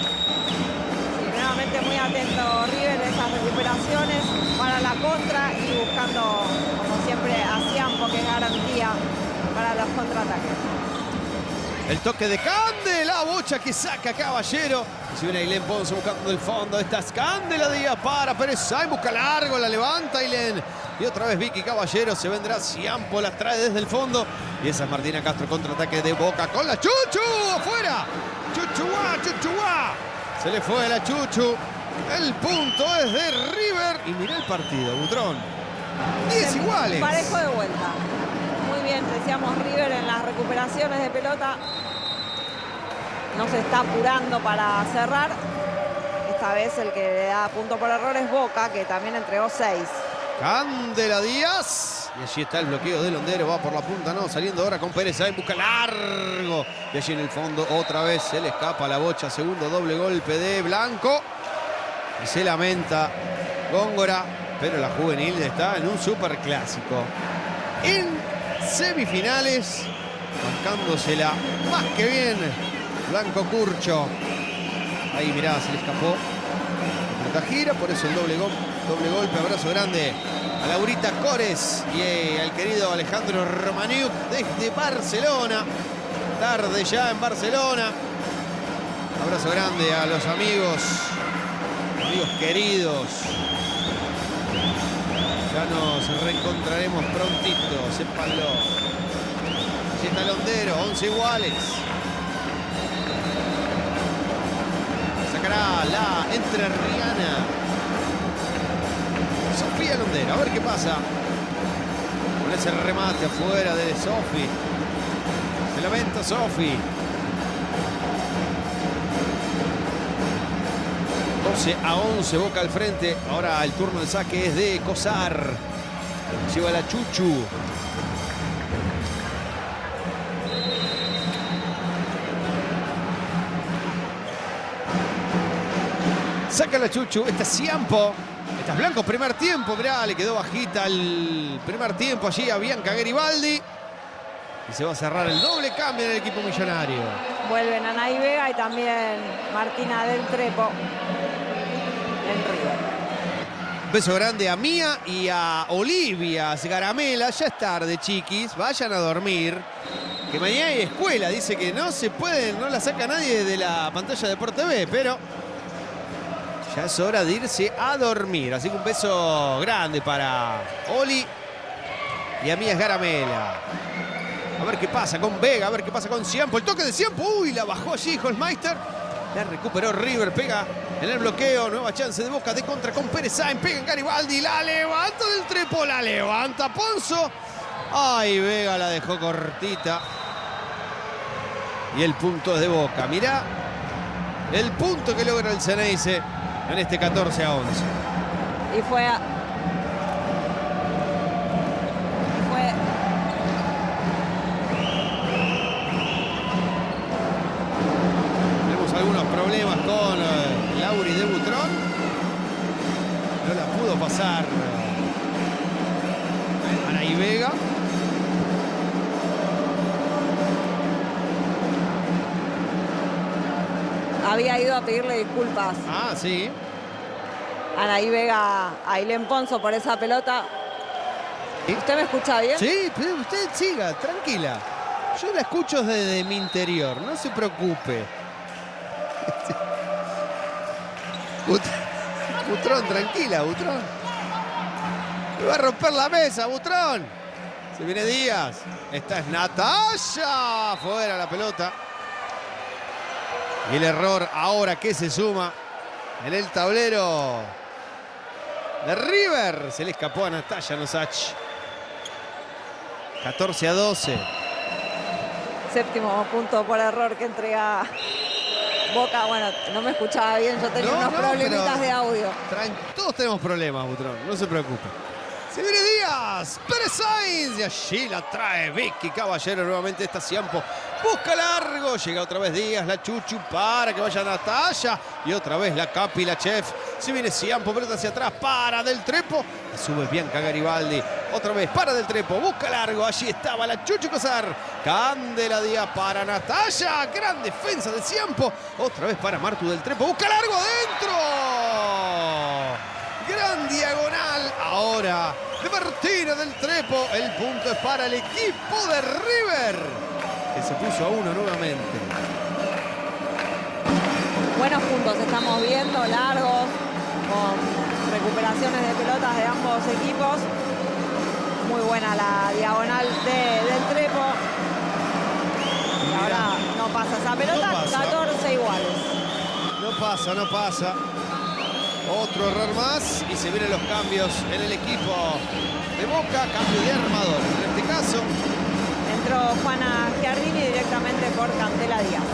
Sí, nuevamente muy atento River en esas recuperaciones para la contra y buscando, como siempre, a Ciampo, que es garantía para los contraataques. El toque de Cande, la bocha que saca Caballero. Y si viene Ailén Ponzo buscando el fondo. Esta es Candela Díaz para Pérez Sainz, busca largo, la levanta Ailén. Y otra vez Vicky Caballero, se vendrá Ciampo, la trae desde el fondo. Y esa es Martina Castro, contraataque de Boca con la Chuchu, afuera. Chuchuá, Chuchuá. Se le fue la Chuchu. El punto es de River. Y mirá el partido, Butrón. diez iguales. Parejo de vuelta. Muy bien, decíamos River en las recuperaciones de pelota. No se está apurando para cerrar. Esta vez el que le da punto por error es Boca, que también entregó seis. Candela Díaz. Y allí está el bloqueo de Londero. Va por la punta, no. Saliendo ahora con Pérez. Ahí busca largo. Y allí en el fondo otra vez se le escapa la bocha. Segundo doble golpe de Blanco. Y se lamenta Góngora. Pero la juvenil está en un superclásico. En semifinales. Bancándosela más que bien. Blanco Curcho. Ahí mirá, se le escapó. La gira, por eso el doble, go doble golpe. Abrazo grande a Laurita Cores y eh, al querido Alejandro Romaniuk desde Barcelona. Tarde ya en Barcelona. Abrazo grande a los amigos, amigos queridos. Ya nos reencontraremos prontito, sépanlo. Allí está Londero, once iguales. Sacará la entrerriana Sofía Londero. A ver qué pasa con ese remate afuera de Sofi. Se lamenta Sofi. doce a once, Boca al frente. Ahora el turno de saque es de Cosar. Lleva la Chuchu. Saca la Chuchu. Esta es Ciampo. Esta es Blanco. Primer tiempo. Mirá, le quedó bajita el primer tiempo allí a Bianca Garibaldi. Y se va a cerrar el doble cambio en el equipo millonario. Vuelven a Nay Vega y también Martina del Trepo en River. Beso grande a Mía y a Olivia Garamela. Ya es tarde, chiquis. Vayan a dormir. Que mañana hay escuela. Dice que no se puede, no la saca nadie de la pantalla de Sport T V, pero ya es hora de irse a dormir. Así que un beso grande para Oli y a Mía Garamela. A ver qué pasa con Vega, a ver qué pasa con Ciampo. El toque de Ciampo. Uy, la bajó allí Holmeister. La recuperó River, pega en el bloqueo. Nueva chance de Boca de contra con Pérez Sainz. Pega en Garibaldi, la levanta del Trepo, la levanta Ponzo. Ay, Vega la dejó cortita. Y el punto es de Boca. Mirá el punto que logra el Ceneice en este catorce a once. Y fue a... algunos problemas con eh, Lauri de Butrón. No la pudo pasar eh, Anaí Vega. Había ido a pedirle disculpas. Ah, sí. Anaí Vega a Ailén Ponzo por esa pelota. ¿Usted me escucha bien? Sí, usted siga, tranquila. Yo la escucho desde mi interior, no se preocupe. Butrón, tranquila, Butrón. Me va a romper la mesa, Butrón. Se viene Díaz. Esta es Natalia. Fuera la pelota. Y el error ahora que se suma en el tablero de River. Se le escapó a Natalia Nosach. catorce a doce. Séptimo punto por error que entrega Boca. Bueno, no me escuchaba bien, yo tenía no, unos no, problemitas de audio. Todos tenemos problemas, Butrón, no se preocupe. Se viene Díaz, Pérez Sainz, y allí la trae Vicky Caballero nuevamente. Esta Ciampo busca largo, llega otra vez Díaz, la Chuchu para que vaya Natalia. Y otra vez la Capi, la Chef. Se viene Ciampo, pelota hacia atrás, para del Trepo. Sube Bianca Garibaldi, otra vez para del Trepo, busca largo, allí estaba la Chuchu Cosar. Candela Díaz para Natalia, gran defensa de Ciampo. Otra vez para Martu del Trepo, busca largo adentro. Gran diagonal ahora de Martina del Trepo. El punto es para el equipo de River, que se puso a uno nuevamente. Buenos puntos estamos viendo, largos, con recuperaciones de pelotas de ambos equipos. Muy buena la diagonal de, del Trepo. Y ahora no pasa esa pelota, no pasa. catorce iguales. No pasa, no pasa. Otro error más y se vienen los cambios en el equipo de Boca. Cambio de armador. En este caso entró Juana Giardini directamente por Candela Díaz.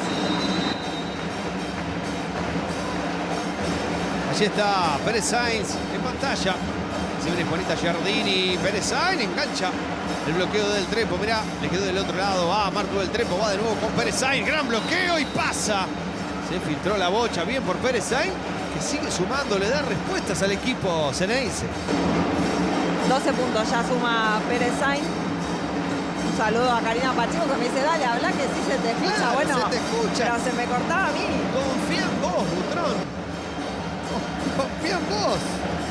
Allí está Pérez Sainz en pantalla. Se viene Juanita Giardini. Pérez Sainz engancha el bloqueo del Trepo. Mirá, le quedó del otro lado. Va Marco del Trepo. Va de nuevo con Pérez Sainz. Gran bloqueo y pasa. Se filtró la bocha. Bien por Pérez Sainz, que sigue sumando, le da respuestas al equipo Ceneice. doce puntos ya suma Pérez Sainz. Un saludo a Karina Pacheco que me dice, dale, habla que sí se te escucha. Claro, bueno, se te escucha. Pero se me cortaba a mí. Confía en vos, Butrón. Confía en vos.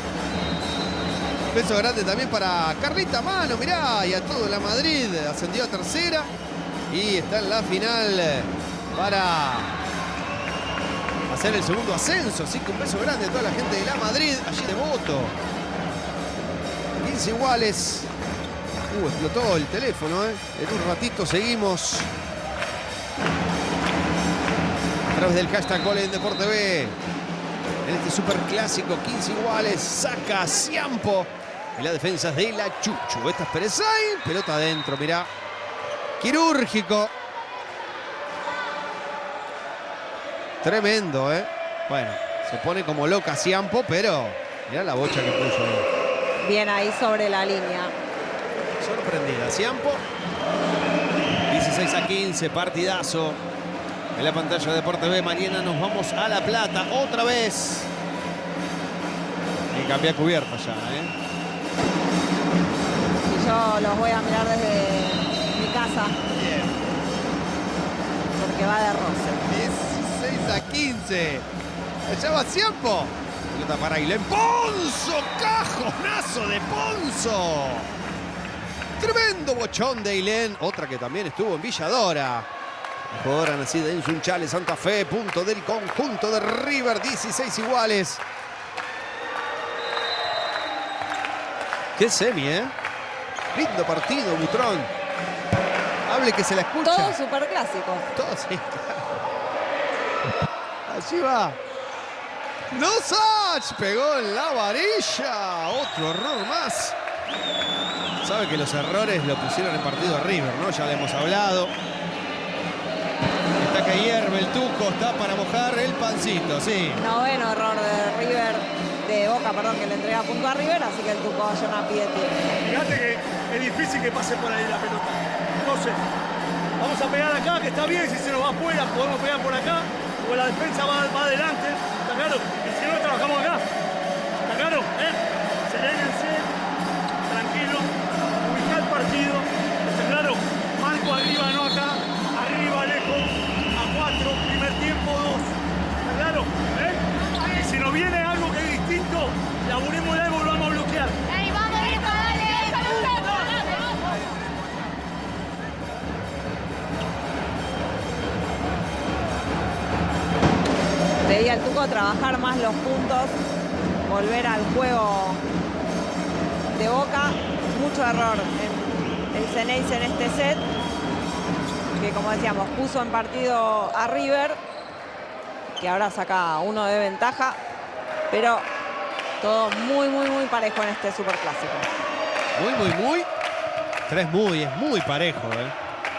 Beso grande también para Carlita Mano, mirá, y a todo la Madrid. Ascendió a tercera y está en la final para hacer el segundo ascenso. Así que un beso grande a toda la gente de la Madrid, allí de voto. quince iguales. Uh, explotó el teléfono, ¿eh? En un ratito seguimos. A través del hashtag Gol en Deporte B. En este superclásico, quince iguales. Saca Ciampo. Y la defensa de la Chuchu. Esta es Pérez Sainz. Pelota adentro, mirá. Quirúrgico. Tremendo, ¿eh? Bueno, se pone como loca Ciampo, pero mirá la bocha que puso ahí. Bien ahí sobre la línea. Sorprendida Ciampo. dieciséis a quince, partidazo. En la pantalla de Deporte B, mañana nos vamos a La Plata otra vez. Hay que cambiar cubierta ya, ¿eh? Y yo los voy a mirar desde mi casa. Bien. Porque va de roce. dieciséis a quince. Allá va Ciampo. Pelota para Ailén Ponzo. Cajonazo de Ponzo. Tremendo bochón de Ailén. Otra que también estuvo en Villadora. La jugadora nacida en Sunchales, Santa Fe. Punto del conjunto de River. dieciséis iguales. Qué semi, ¿eh? Lindo partido, Butrón. Hable que se la escucha. Todo superclásico. Todo, sí. Allí va. Nosach pegó en la varilla. Otro error más. Sabe que los errores lo pusieron en partido a River, ¿no? Ya le hemos hablado. Está que hierve el tuco, está para mojar el pancito, sí. Noveno error de River, de Boca, perdón, que le entrega punto a River, así que el tuco vaya una pie de tiempo. Fíjate que es difícil que pase por ahí la pelota. Entonces, vamos a pegar acá, que está bien, si se nos va afuera, podemos pegar por acá. porque la defensa va, va adelante, ¿está claro? Y si no, trabajamos acá, ¿está claro? ¿Eh? Serénense, tranquilo, ubicá el partido, ¿está claro? Marco arriba, no acá, arriba, lejos, a cuatro, primer tiempo, dos, ¿está claro? ¿Eh? Y si nos viene algo que es distinto, laburemos y volvamos a bloquear. ¡Ey, vamos, Nico, dale! Pedía al Tuco trabajar más los puntos, volver al juego de Boca. Mucho error en el Ceneice en este set, que como decíamos, puso en partido a River, que ahora saca uno de ventaja, pero todo muy, muy, muy parejo en este superclásico. Muy, muy, muy. Tres muy, es muy parejo, ¿eh?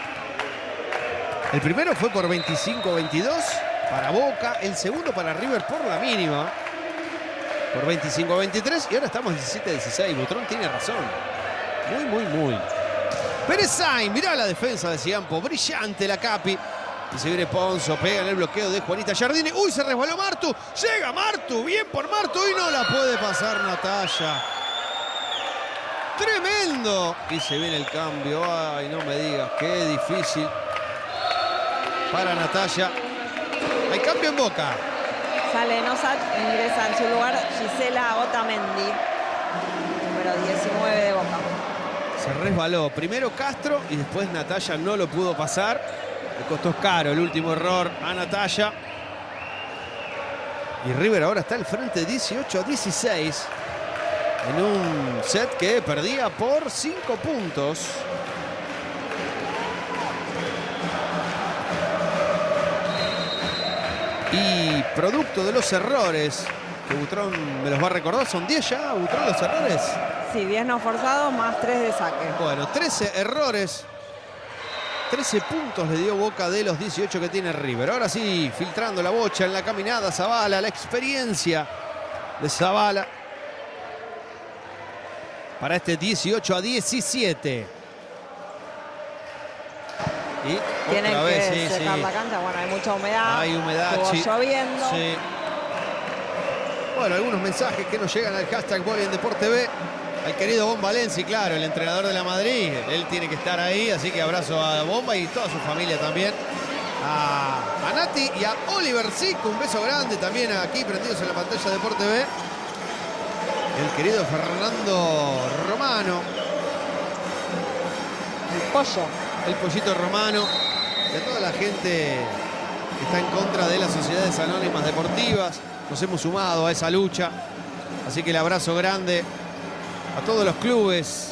El primero fue por veinticinco a veintidós para Boca, el segundo para River por la mínima, por veinticinco a veintitrés, y ahora estamos diecisiete a dieciséis. Butrón tiene razón. Muy, muy, muy. Pérez Sainz, mirá la defensa de Ciampo, brillante la Capi. Y se viene Ponzo, pega en el bloqueo de Juanita Giardini. ¡Uy, se resbaló Martu! Llega Martu, bien por Martu y no la puede pasar Natalia. ¡Tremendo! Y se viene el cambio. ¡Ay, no me digas! ¡Qué difícil para Natalia! Hay cambio en Boca. Sale Nosach, ingresa en su lugar Gisela Otamendi, número diecinueve de Boca. Se resbaló primero Castro y después Natalia no lo pudo pasar. Le costó caro el último error a Natalia. Y River ahora está al frente dieciocho a dieciséis. En un set que perdía por cinco puntos. Y producto de los errores, que Butrón me los va a recordar, ¿son diez ya, Butrón, los errores? Sí, diez no forzados más tres de saque. Bueno, trece errores. trece puntos le dio Boca de los dieciocho que tiene River. Ahora sí, filtrando la bocha en la caminada, Zavala, la experiencia de Zavala. Para este dieciocho a diecisiete. Y tienen otra que vez, sí, secar sí. la cancha. Bueno, hay mucha humedad. Hay humedad. Estuvo Sí. lloviendo. Sí. Bueno, algunos mensajes que nos llegan al hashtag Bola en Deporte B. Al querido Bon Valenci, claro, el entrenador de la Madrid. Él tiene que estar ahí, así que abrazo a Bomba y toda su familia también. A, a Nati y a Oliver Zico, un beso grande también aquí prendidos en la pantalla de Deporte B. El querido Fernando Romano. El pollo. El pollito Romano. Y a toda la gente que está en contra de las sociedades anónimas deportivas. Nos hemos sumado a esa lucha. Así que el abrazo grande a todos los clubes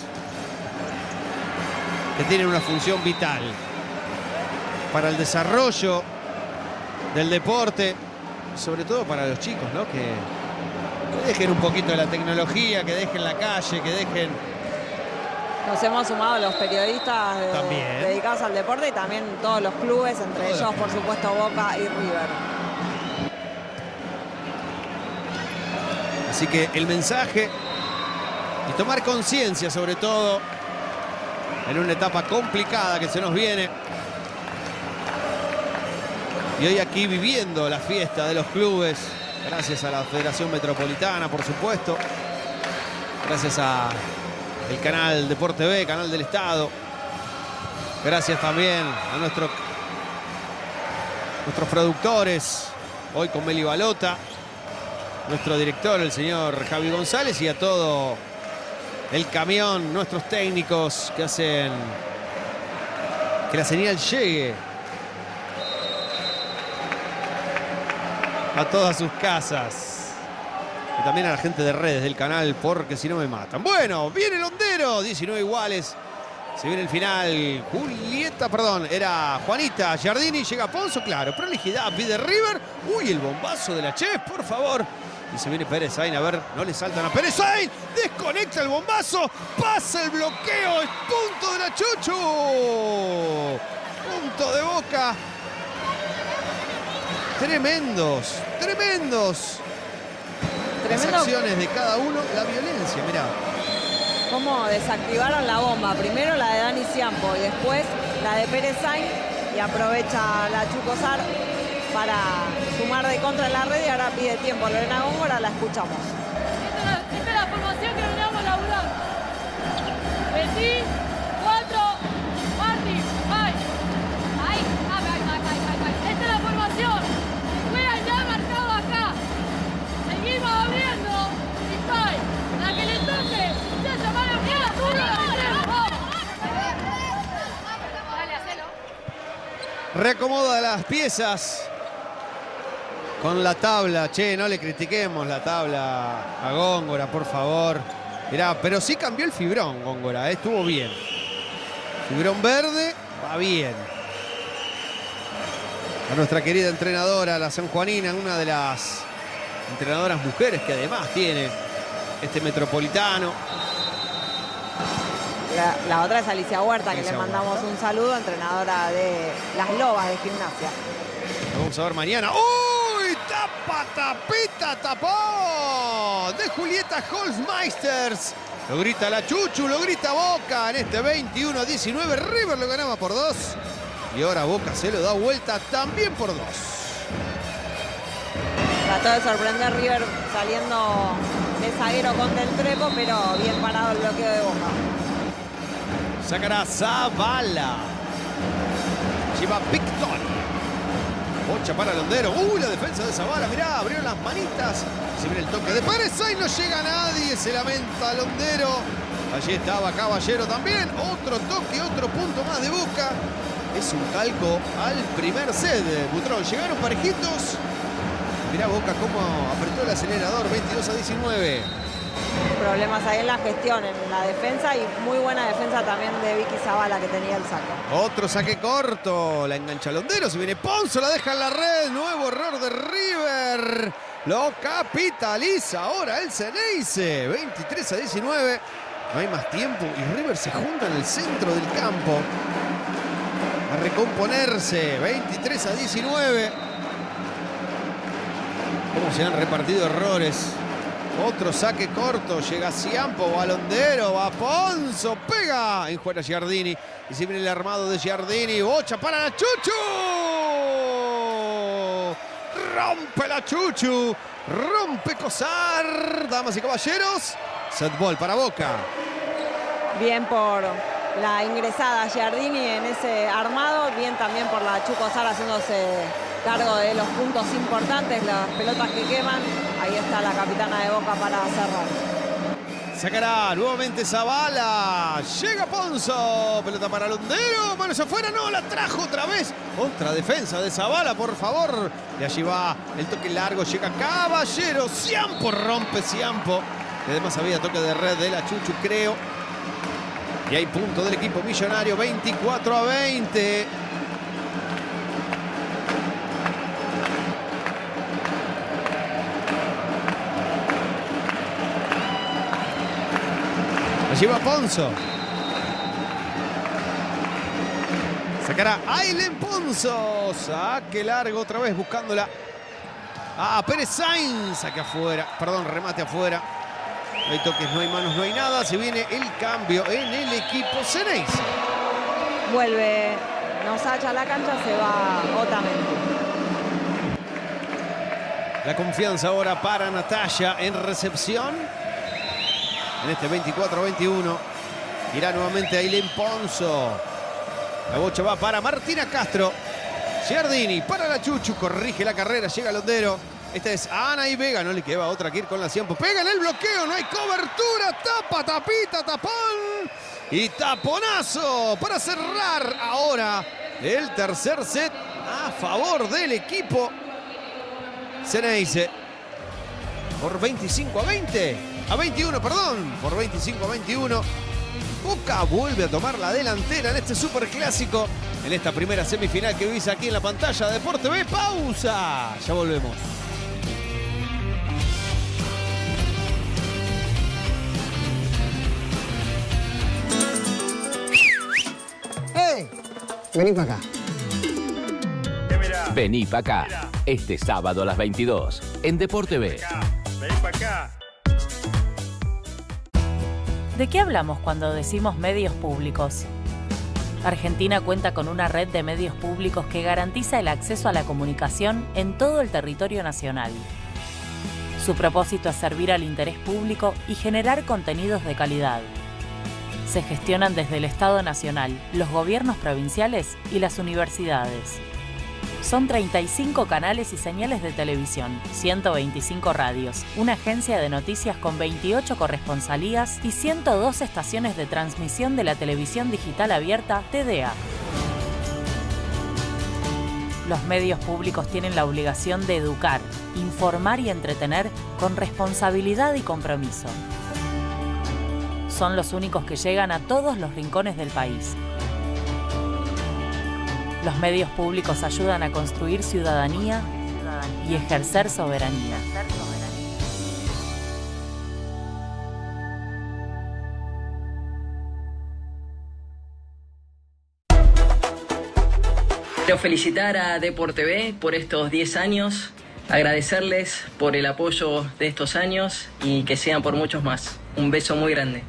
que tienen una función vital para el desarrollo del deporte, sobre todo para los chicos, ¿no? Que, que dejen un poquito de la tecnología, que dejen la calle, que dejen... Nos hemos sumado los periodistas de, También. dedicados al deporte y también todos los clubes, entre Todos ellos, los por supuesto, Boca y River. Así que el mensaje y tomar conciencia, sobre todo en una etapa complicada que se nos viene. Y hoy aquí viviendo la fiesta de los clubes, gracias a la Federación Metropolitana, por supuesto. Gracias a el canal Deporte B, canal del Estado. Gracias también a nuestro, nuestros productores, hoy con Meli Balota, nuestro director, el señor Javi González, y a todo el camión, nuestros técnicos que hacen que la señal llegue a todas sus casas. Y también a la gente de redes del canal, porque si no me matan. Bueno, viene el hondero, diecinueve iguales. Se viene el final. Julieta, perdón, era Juanita Giardini. Llega Ponzo, claro. Prolijidad pide River. Uy, el bombazo de la Chef, por favor. Y se viene Pérez Sainz. A ver, no le saltan a Pérez Sainz. Desconecta el bombazo. Pasa el bloqueo. Es punto de la Chuchu. Punto de Boca. Tremendos, tremendos. Tremendo. Las acciones de cada uno, la violencia, mirá. Cómo desactivaron la bomba. Primero la de Dani Ciampo y después la de Pérez Sainz. Y aprovecha la Chucosar para sumar de contra en la red y ahora pide tiempo. Lorena Góngora, la escuchamos. Esta es la, esta es la formación que veníamos laburando. Betty, cuatro, Martín, bye. Ahí, ay, ay, ay, ay, ay. Esta es la formación. Juegan ya marcado acá. Seguimos abriendo. Y bye. La que le toque. Ya se van a mirar. Dale, hacelo. Reacomoda las piezas con la tabla. Che, no le critiquemos la tabla a Góngora, por favor. Mirá, pero sí cambió el fibrón, Góngora, ¿eh? Estuvo bien. Fibrón verde, va bien. A nuestra querida entrenadora, la sanjuanina, una de las entrenadoras mujeres que además tiene este Metropolitano. La, la otra es Alicia Huerta, Alicia que le mandamos Huerta. un saludo, entrenadora de las Lobas de Gimnasia. Lo vamos a ver mañana. ¡Uy! ¡Tapa, tapita, tapó! De Julieta Holzmeisters. Lo grita la Chuchu, lo grita Boca en este veintiuno a diecinueve. River lo ganaba por dos. Y ahora Boca se lo da vuelta también por dos. Trató de sorprender River saliendo de zaguero con Del Trepo, pero bien parado el bloqueo de Boca. Sacará Zavala. Lleva victoria. Bocha para Londero. Uy, la defensa de Zavala. Mirá, abrió las manitas. Se viene el toque de Pérez. Ahí no llega nadie. Se lamenta Londero. Allí estaba Caballero también. Otro toque, otro punto más de Boca. Es un calco al primer set. Butrón, llegaron parejitos. Mirá Boca cómo apretó el acelerador. veintidós a diecinueve. Problemas ahí en la gestión, en la defensa, y muy buena defensa también de Vicky Zavala, que tenía el saque. Otro saque corto, la engancha Londero, se viene Ponzo, la deja en la red, nuevo error de River, lo capitaliza ahora el Ceneice, veintitrés a diecinueve, no hay más tiempo y River se junta en el centro del campo a recomponerse, veintitrés a diecinueve. Cómo se han repartido errores. Otro saque corto, llega Ciampo, va Londero, va Ponzo, pega, enjuega Giardini. Y se viene el armado de Giardini, bocha para la Chuchu. Rompe la Chuchu, rompe Cosar. Damas y caballeros, set ball para Boca. Bien por la ingresada Giardini en ese armado, bien también por la Chu Cosar haciéndose cargo de los puntos importantes, las pelotas que queman. Ahí está la capitana de Boca para cerrar. Sacará nuevamente Zavala. Llega Ponzo. Pelota para Londero. Manos afuera. No, la trajo otra vez. Otra defensa de Zavala, por favor. Y allí va el toque largo. Llega Caballero. Ciampo rompe Ciampo. Y además había toque de red de la Chuchu, creo. Y hay punto del equipo millonario. veinticuatro a veinte. Lleva Ponzo. Sacará Aylen Ponzo. Saque largo otra vez buscándola. Ah, Pérez Sainz. Saque afuera. Perdón, remate afuera. No hay toques, no hay manos, no hay nada. Se viene el cambio en el equipo Ceneice. Vuelve Nosacha a la cancha, se va Otamendi. La confianza ahora para Natalia en recepción. En este veinticuatro a veintiuno. Irá nuevamente Aylen Ponzo. La bocha va para Martina Castro. Giardini para la Chuchu. Corrige la carrera. Llega Londero. Esta es Ana y Vega. No le queda otra que ir con la Ciampo. Pega en el bloqueo. No hay cobertura. Tapa, tapita, tapón. Y taponazo para cerrar ahora el tercer set a favor del equipo Ceneice. Por veinticinco a veinte. A veintiuno, perdón, por veinticinco a veintiuno. Boca vuelve a tomar la delantera en este superclásico, en esta primera semifinal que vivís aquí en la pantalla de Deporte T V. Pausa, ya volvemos. ¡Hey! Vení para acá. Vení para acá. Este sábado a las veintidós en Deporte T V. Vení para acá. ¿De qué hablamos cuando decimos medios públicos? Argentina cuenta con una red de medios públicos que garantiza el acceso a la comunicación en todo el territorio nacional. Su propósito es servir al interés público y generar contenidos de calidad. Se gestionan desde el Estado Nacional, los gobiernos provinciales y las universidades. Son treinta y cinco canales y señales de televisión, ciento veinticinco radios, una agencia de noticias con veintiocho corresponsalías y ciento dos estaciones de transmisión de la televisión digital abierta T D A. Los medios públicos tienen la obligación de educar, informar y entretener con responsabilidad y compromiso. Son los únicos que llegan a todos los rincones del país. Los medios públicos ayudan a construir ciudadanía y ejercer soberanía. Quiero felicitar a DeporTV por estos diez años, agradecerles por el apoyo de estos años y que sean por muchos más. Un beso muy grande.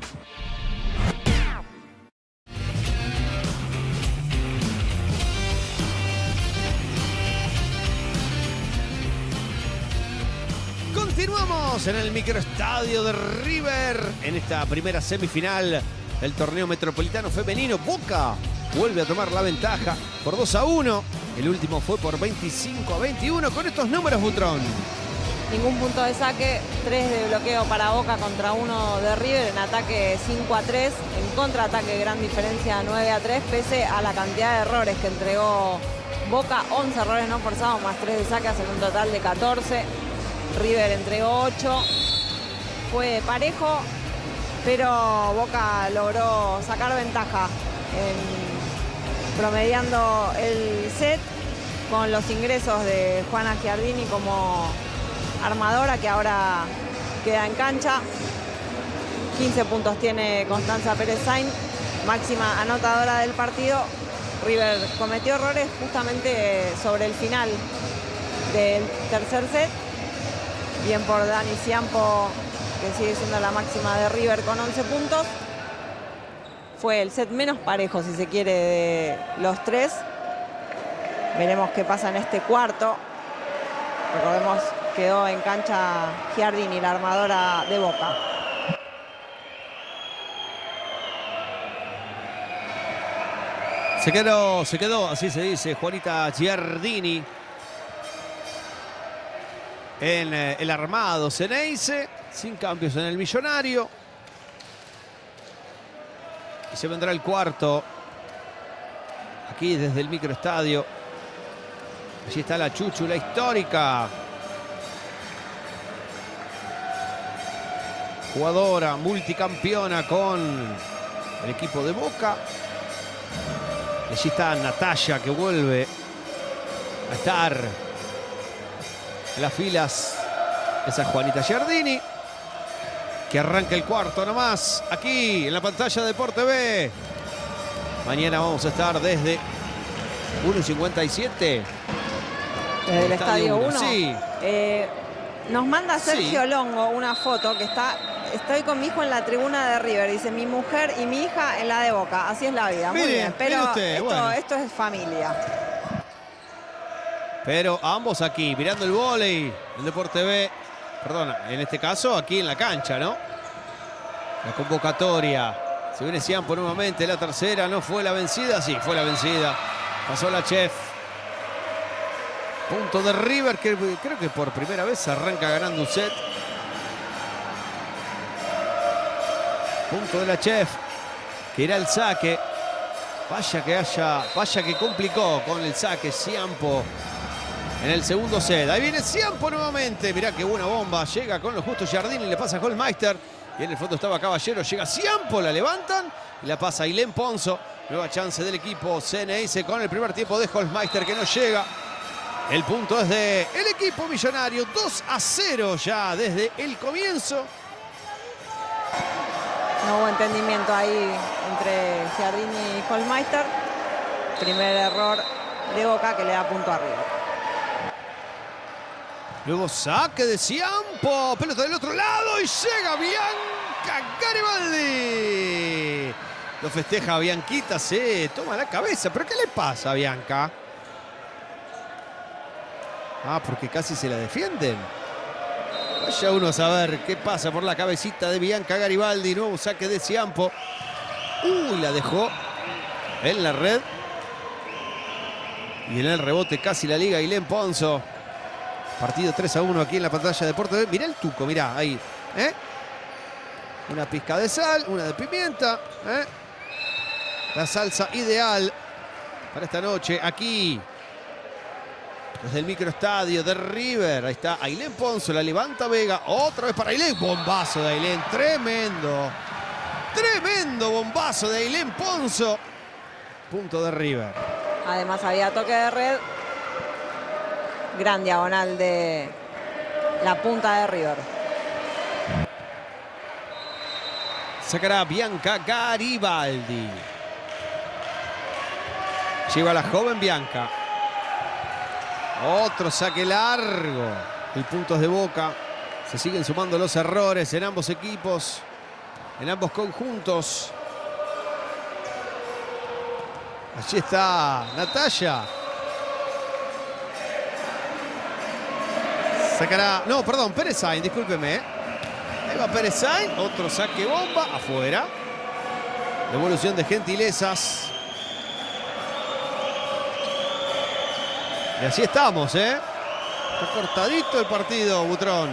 Continuamos en el microestadio de River en esta primera semifinal del torneo metropolitano femenino. Boca vuelve a tomar la ventaja por dos a uno. El último fue por veinticinco a veintiuno. Con estos números, Butrón. Ningún punto de saque, tres de bloqueo para Boca contra uno de River. En ataque cinco a tres, en contraataque gran diferencia nueve a tres, pese a la cantidad de errores que entregó Boca. once errores no forzados más tres de saque, hacen un total de catorce. River entregó ocho. Fue parejo, pero Boca logró sacar ventaja en, promediando el set con los ingresos de Juana Giardini como armadora, que ahora queda en cancha. quince puntos tiene Constanza Pérez Sainz, máxima anotadora del partido. River cometió errores justamente sobre el final del tercer set. Bien por Dani Ciampo, que sigue siendo la máxima de River con once puntos. Fue el set menos parejo, si se quiere, de los tres. Veremos qué pasa en este cuarto. Recordemos, quedó en cancha Giardini, la armadora de Boca. Se quedó, se quedó, así se dice, Juanita Giardini en eh, el armado Ceneice, sin cambios en el Millonario. Y se vendrá el cuarto, aquí desde el microestadio. Allí está la chúchula histórica. Jugadora multicampeona con el equipo de Boca. Y allí está Natalia, que vuelve a estar en las filas. Esa es Juanita Giardini, que arranca el cuarto nomás, aquí en la pantalla de DeporTV. Mañana vamos a estar desde uno cincuenta y siete. Desde el Estadio uno. Sí. Eh, nos manda Sergio Sí. Longo una foto que está... Estoy con mi hijo en la tribuna de River. Dice, mi mujer y mi hija en la de Boca. Así es la vida. Muy Mire, bien. Pero mire usted, esto, bueno. esto es familia. Pero ambos aquí, mirando el vóley, el DeporTV. Perdona, en este caso aquí en la cancha, ¿no? La convocatoria. Se viene Ciampo nuevamente, la tercera. ¿No fue la vencida? Sí, fue la vencida. Pasó la Chef. Punto de River, que creo que por primera vez arranca ganando un set. Punto de la Chef, que irá el saque. Vaya que haya, vaya que complicó con el saque Ciampo en el segundo set. Ahí viene Ciampo nuevamente. Mirá qué buena bomba. Llega con lo justo Giardini, le pasa a Holmeister. Y en el fondo estaba Caballero. Llega Ciampo, la levantan y la pasa a Ailén Ponzo. Nueva chance del equipo Ceneice con el primer tiempo de Holmeister, que no llega. El punto es de el equipo millonario. dos a cero ya desde el comienzo. No hubo entendimiento ahí entre Giardini y Holmeister. Primer error de Boca que le da punto a River. Luego saque de Ciampo. Pelota del otro lado y llega Bianca Garibaldi. Lo festeja Bianquita, se toma la cabeza. ¿Pero qué le pasa a Bianca? Ah, porque casi se la defienden. Vaya uno a saber qué pasa por la cabecita de Bianca Garibaldi. Nuevo saque de Ciampo. Uy, la dejó en la red. Y en el rebote casi la liga Ailén Ponzo. Partido tres a uno aquí en la pantalla de Deporte. Mirá el tuco, mirá, ahí. ¿Eh? Una pizca de sal, una de pimienta. ¿Eh? La salsa ideal para esta noche aquí. Desde el microestadio de River. Ahí está Ailén Ponzo, la levanta Vega. Otra vez para Ailén. Bombazo de Ailén, tremendo. Tremendo bombazo de Ailén Ponzo. Punto de River. Además había toque de red. Gran diagonal de la punta de River. Sacará Bianca Garibaldi. Lleva la joven Bianca. Otro saque largo. Y puntos de Boca. Se siguen sumando los errores en ambos equipos. En ambos conjuntos. Allí está Natalia. Sacará... No, perdón, Pérez Sainz, discúlpeme. Ahí va Pérez Sainz. Otro saque bomba. Afuera. Devolución de gentilezas. Y así estamos, ¿eh? Está cortadito el partido, Butrón.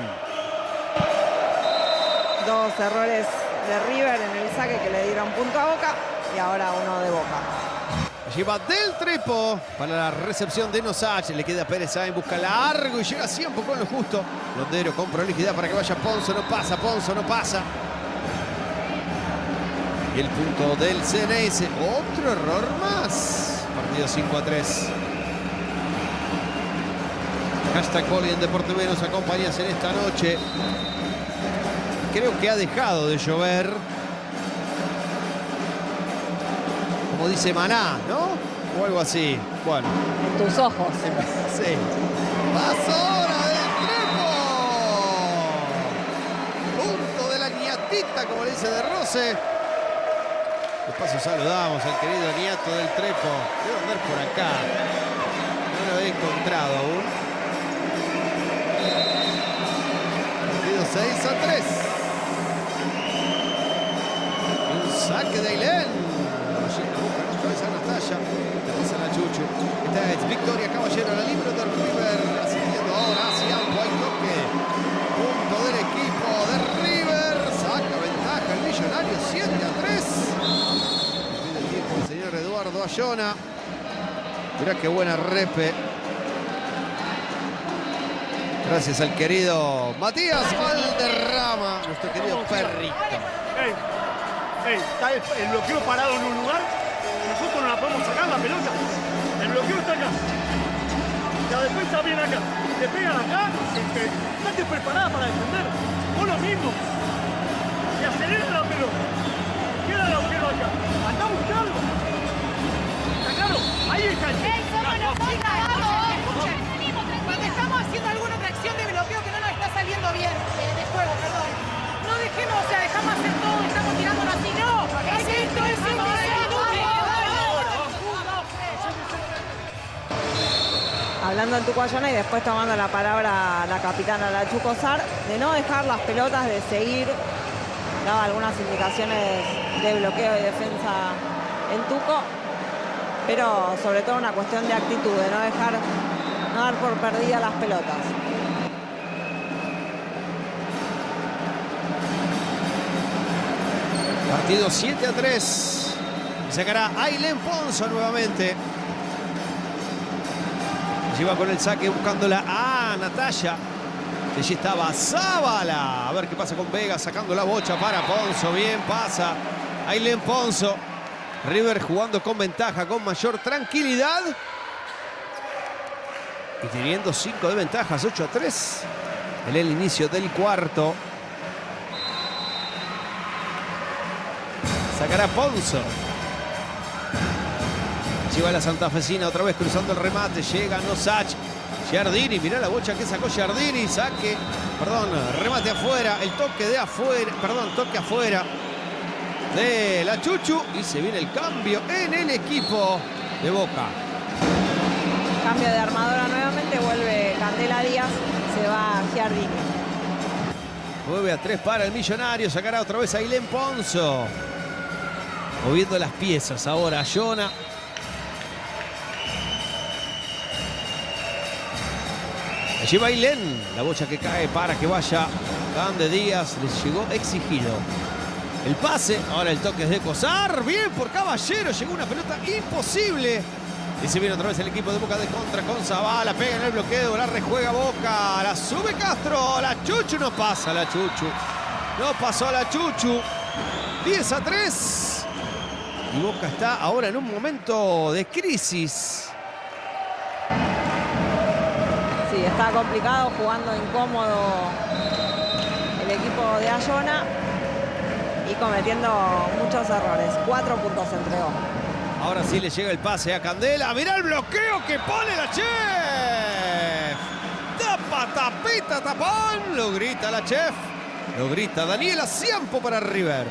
Dos errores de River en el saque que le dieron punto a Boca. Y ahora uno de Boca. Lleva Del Trepo para la recepción de Nosach. Le queda Pérez Sainz, busca largo y llega siempre con lo justo. Londero con prolijidad para que vaya Ponzo. No pasa, Ponzo no pasa. Y el punto del C N S. Otro error más. Partido cinco a tres. Hashtag Poli en Deporte B nos acompañas en esta noche. Creo que ha dejado de llover. Como dice Maná, ¿no? O algo así. Bueno. En tus ojos. Sí. Paso ahora del Trepo. Punto de la ñatita, como le dice De Rose. De paso saludamos al querido nieto del Trepo. Debe andar por acá. No lo he encontrado aún. Partido seis a tres. Un saque de Ailén. Cabeza Natalia, le pasa la Chuchu. Esta es Victoria Caballero, la libro del River. Asistiendo ahora hacia Ciampo, hay toque. Punto del equipo de River. Saca ventaja el Millonario, siete a tres. Pide el tiempo el señor Eduardo Ayona. Mirá qué buena repe. Gracias al querido Matías Valderrama, nuestro querido perrito. Ey, ey, está el, el bloqueo parado en un lugar. Nosotros no la podemos sacar la pelota. El bloqueo está acá. La defensa viene acá. Te pegan acá. Este, estate preparada para defender. Vos lo mismo. Y acelera la pelota. Queda el agujero acá. Anda a buscarlo. ¿Está claro? Ahí está el... ¡Ey, somos nosotros! Escuchen, cuando estamos haciendo alguna otra acción de bloqueo que no nos está saliendo bien, eh, de juego, perdón. No dejemos, o sea, dejamos hacer todo, estamos tirándonos así. No, es esto, es esto, es esto. Hablando en Tucuayona y después tomando la palabra la capitana la Chucosar, de no dejar las pelotas, de seguir. Daba algunas indicaciones de bloqueo y defensa en Tuco, pero sobre todo una cuestión de actitud, de no dejar, no dar por perdidas las pelotas. Partido siete a tres. Sacará Ailén Ponzo nuevamente. Lleva con el saque buscándola a Natalia. Allí estaba Zábala. A ver qué pasa con Vega sacando la bocha para Ponzo. Bien pasa Ailén Ponzo. River jugando con ventaja, con mayor tranquilidad. Y teniendo cinco de ventajas, ocho a tres. En el inicio del cuarto. Sacará Ponzo. Lleva la santafesina otra vez cruzando el remate. Llega Nosach. Giardini, mirá la bocha que sacó Giardini. Saque, perdón, remate afuera. El toque de afuera, perdón, toque afuera. de la Chuchu y se viene el cambio en el equipo de Boca. Cambio de armadora nuevamente, vuelve Candela Díaz, se va Giardini. nueve a tres para el Millonario, sacará otra vez a Ailén Ponzo. Moviendo las piezas ahora a Jona. Allí va Ailén, la bocha que cae para que vaya Cande Díaz, les llegó exigido. El pase, ahora el toque es de Cosar, bien por Caballero, llegó una pelota imposible. Y se viene otra vez el equipo de Boca de contra con Zavala, pega en el bloqueo, la rejuega Boca, la sube Castro, la Chuchu no pasa, la Chuchu. No pasó a la Chuchu, diez a tres. Y Boca está ahora en un momento de crisis. Sí, está complicado, jugando incómodo el equipo de Ayona y cometiendo muchos errores. Cuatro puntos entregó. Ahora sí le llega el pase a Candela. Mirá el bloqueo que pone la Chef. Tapa, tapita, tapón. Lo grita la Chef. Lo grita Daniela Ciampo para River.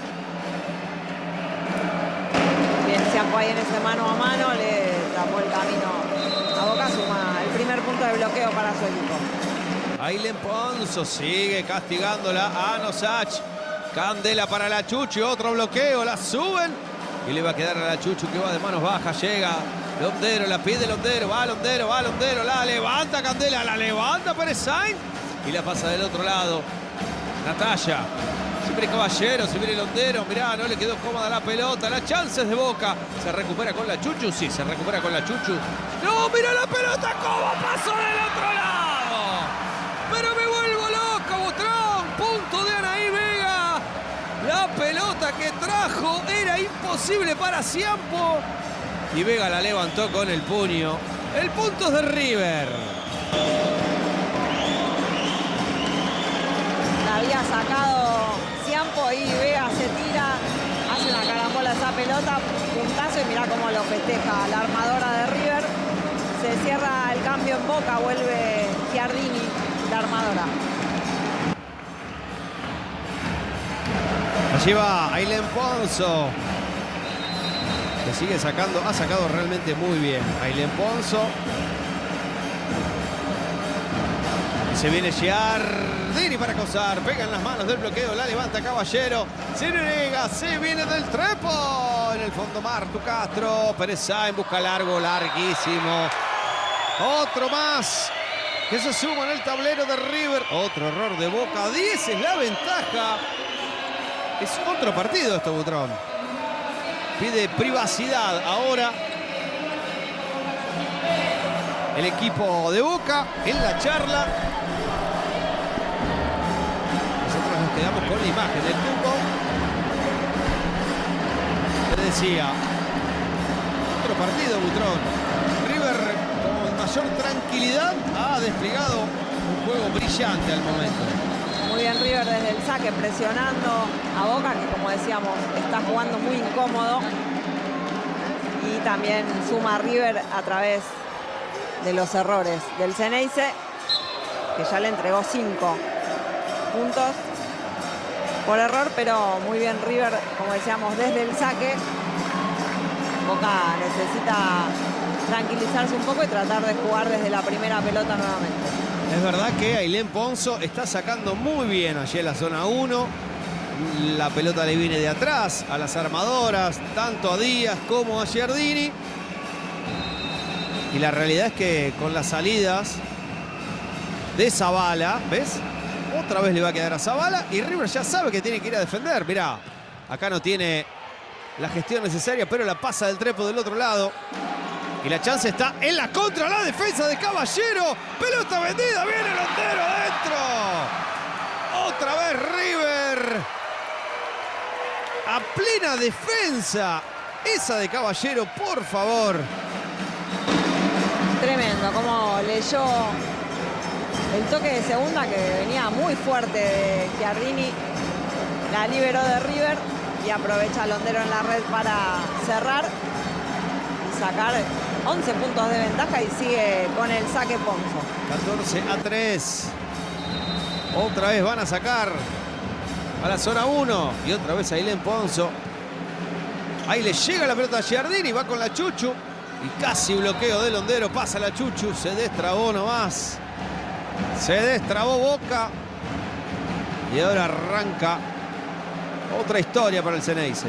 Bien, Ciampo ahí en ese mano a mano le tapó el camino a Boca. Suma el primer punto de bloqueo para su equipo. Ailén Ponzo sigue castigándola a Nosach. Candela para la Chuchu. Otro bloqueo. La suben. Y le va a quedar a la Chuchu que va de manos bajas. Llega Londero, la pide Londero. Va Londero, va Londero. La levanta Candela, la levanta Pérez Sainz. Y la pasa del otro lado. Natalia. Siempre Caballero, se viene Londero. Mirá, no le quedó cómoda la pelota. La chance es de Boca. ¿Se recupera con la Chuchu? Sí, se recupera con la Chuchu. ¡No, mira la pelota! ¿Cómo pasó del otro lado? Pero me vuelvo loco, Butrón. Punto de Anaí Vega. La pelota que trajo era imposible para Ciampo. Y Vega la levantó con el puño. El punto es de River. La había sacado Ciampo y Vega se tira. Hace una carambola esa pelota. Puntazo y mirá cómo lo festeja la armadora de River. Se cierra el cambio en Boca. Vuelve Giardini, la armadora. Allí va Ailén Ponzo. Que sigue sacando, ha sacado realmente muy bien Ailén Ponzo. Y se viene Giardini para Cosar. Pega en las manos del bloqueo, la levanta Caballero. Se niega, se viene del trepo. En el fondo Martu Castro. Pérez Sainz busca largo, larguísimo. Otro más que se suma en el tablero de River. Otro error de Boca. diez es la ventaja. Es otro partido esto, Butrón. Pide privacidad ahora el equipo de Boca en la charla. Nosotros nos quedamos con la imagen del Tuco. Le decía, otro partido, Butrón. River con mayor tranquilidad ha desplegado un juego brillante al momento. Muy bien River desde el saque, presionando a Boca, que como decíamos, está jugando muy incómodo. Y también suma a River a través de los errores del Ceneice, que ya le entregó cinco puntos por error, pero muy bien River, como decíamos, desde el saque. Boca necesita tranquilizarse un poco y tratar de jugar desde la primera pelota nuevamente. Es verdad que Ailén Ponzo está sacando muy bien allí en la zona uno. La pelota le viene de atrás a las armadoras, tanto a Díaz como a Giardini. Y la realidad es que con las salidas de Zavala, ¿ves? Otra vez le va a quedar a Zavala y River ya sabe que tiene que ir a defender. Mirá, acá no tiene la gestión necesaria, pero la pasa del trepo del otro lado. Y la chance está en la contra, la defensa de Caballero. Pelota vendida, viene Londero adentro. Otra vez River. A plena defensa. Esa de Caballero, por favor. Tremendo, como leyó el toque de segunda que venía muy fuerte de Giardini. La liberó de River y aprovecha Londero en la red para cerrar y sacar once puntos de ventaja y sigue con el saque Ponzo. catorce a tres. Otra vez van a sacar a la zona uno. Y otra vez Ailén Ponzo. Ahí le llega la pelota a Giardini, va con la Chuchu. Y casi bloqueo de Londero, pasa la Chuchu, se destrabó nomás. Se destrabó Boca. Y ahora arranca otra historia para el Ceneice.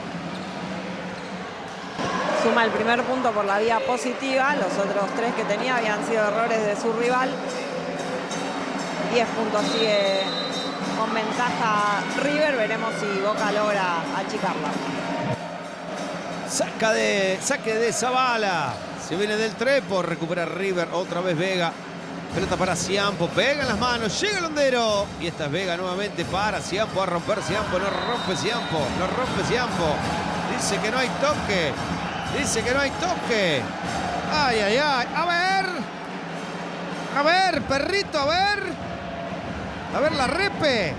Suma el primer punto por la vía positiva. Los otros tres que tenía habían sido errores de su rival. diez puntos sigue con ventaja River. Veremos si Boca logra achicarla. Saca de, saque de Zavala. Se viene del Trepo. Recupera River. Otra vez Vega. Pelota para Ciampo. Pega en las manos. Llega Londero. Y esta es Vega nuevamente para Ciampo. A romper Ciampo. No rompe Ciampo. No rompe Ciampo. Dice que no hay toque. Dice que no hay toque. Ay, ay, ay. A ver. A ver, perrito. A ver. A ver la repe.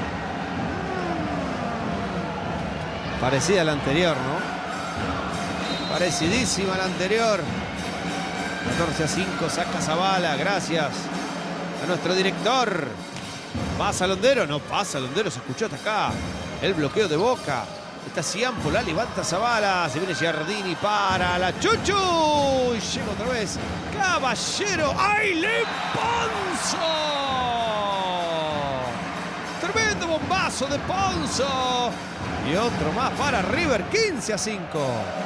Parecida a la anterior, ¿no? Parecidísima la anterior. catorce a cinco, saca Zavala, gracias a nuestro director. ¿Pasa Londero? No pasa Londero, se escuchó hasta acá. El bloqueo de Boca. Está Ciampo, la levanta Zavala. Se viene Giardini para la Chuchu. Y llega otra vez Caballero. Ailén Ponzo. Tremendo bombazo de Ponzo. Y otro más para River, quince a cinco.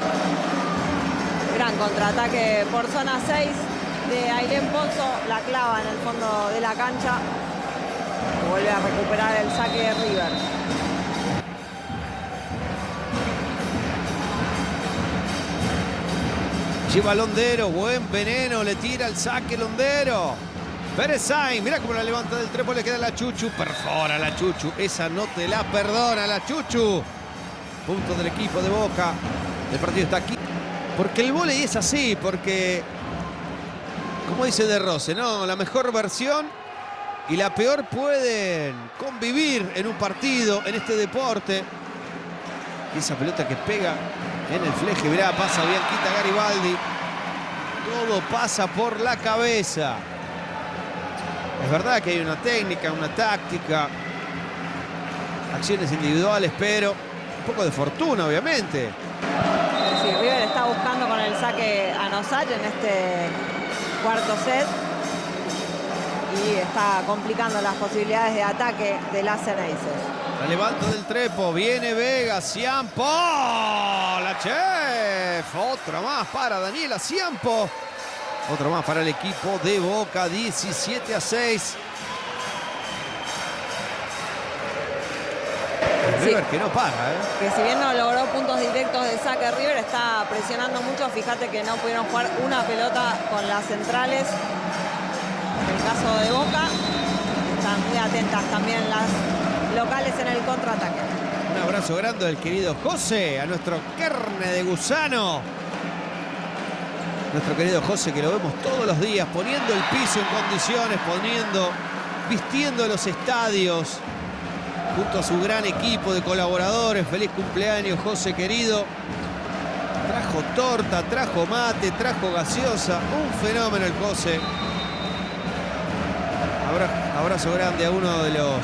Gran contraataque por zona seis de Ailén Ponzo. La clava en el fondo de la cancha. Vuelve a recuperar el saque de River. Lleva Londero, buen veneno, le tira el saque Londero. Pérez Sainz, mirá cómo la levanta del Trepo, le queda la Chuchu, perfora la Chuchu. Esa no te la perdona la Chuchu. Punto del equipo de Boca. El partido está aquí. Porque el vóley es así, porque, como dice De Rose, ¿no? La mejor versión y la peor pueden convivir en un partido, en este deporte. Y esa pelota que pega en el fleje, mirá, pasa Bianquita Garibaldi. Todo pasa por la cabeza. Es verdad que hay una técnica, una táctica, acciones individuales, pero un poco de fortuna, obviamente. Sí, River está buscando con el saque a Nosach en este cuarto set y está complicando las posibilidades de ataque de las Ceneices. La levanta del Trepo, viene Vega, Ciampo, la chef, otra más para Daniela Ciampo, otra más para el equipo de Boca, diecisiete a seis. River que no para, ¿eh? Que si bien no logró puntos directos de saque, River está presionando mucho. Fíjate que no pudieron jugar una pelota con las centrales. En el caso de Boca, están muy atentas también las locales en el contraataque. Un abrazo grande al querido José, a nuestro carne de gusano. Nuestro querido José, que lo vemos todos los días, poniendo el piso en condiciones, poniendo, vistiendo los estadios, junto a su gran equipo de colaboradores. Feliz cumpleaños, José querido. Trajo torta, trajo mate, trajo gaseosa. Un fenómeno el José. Abra, abrazo grande a uno de los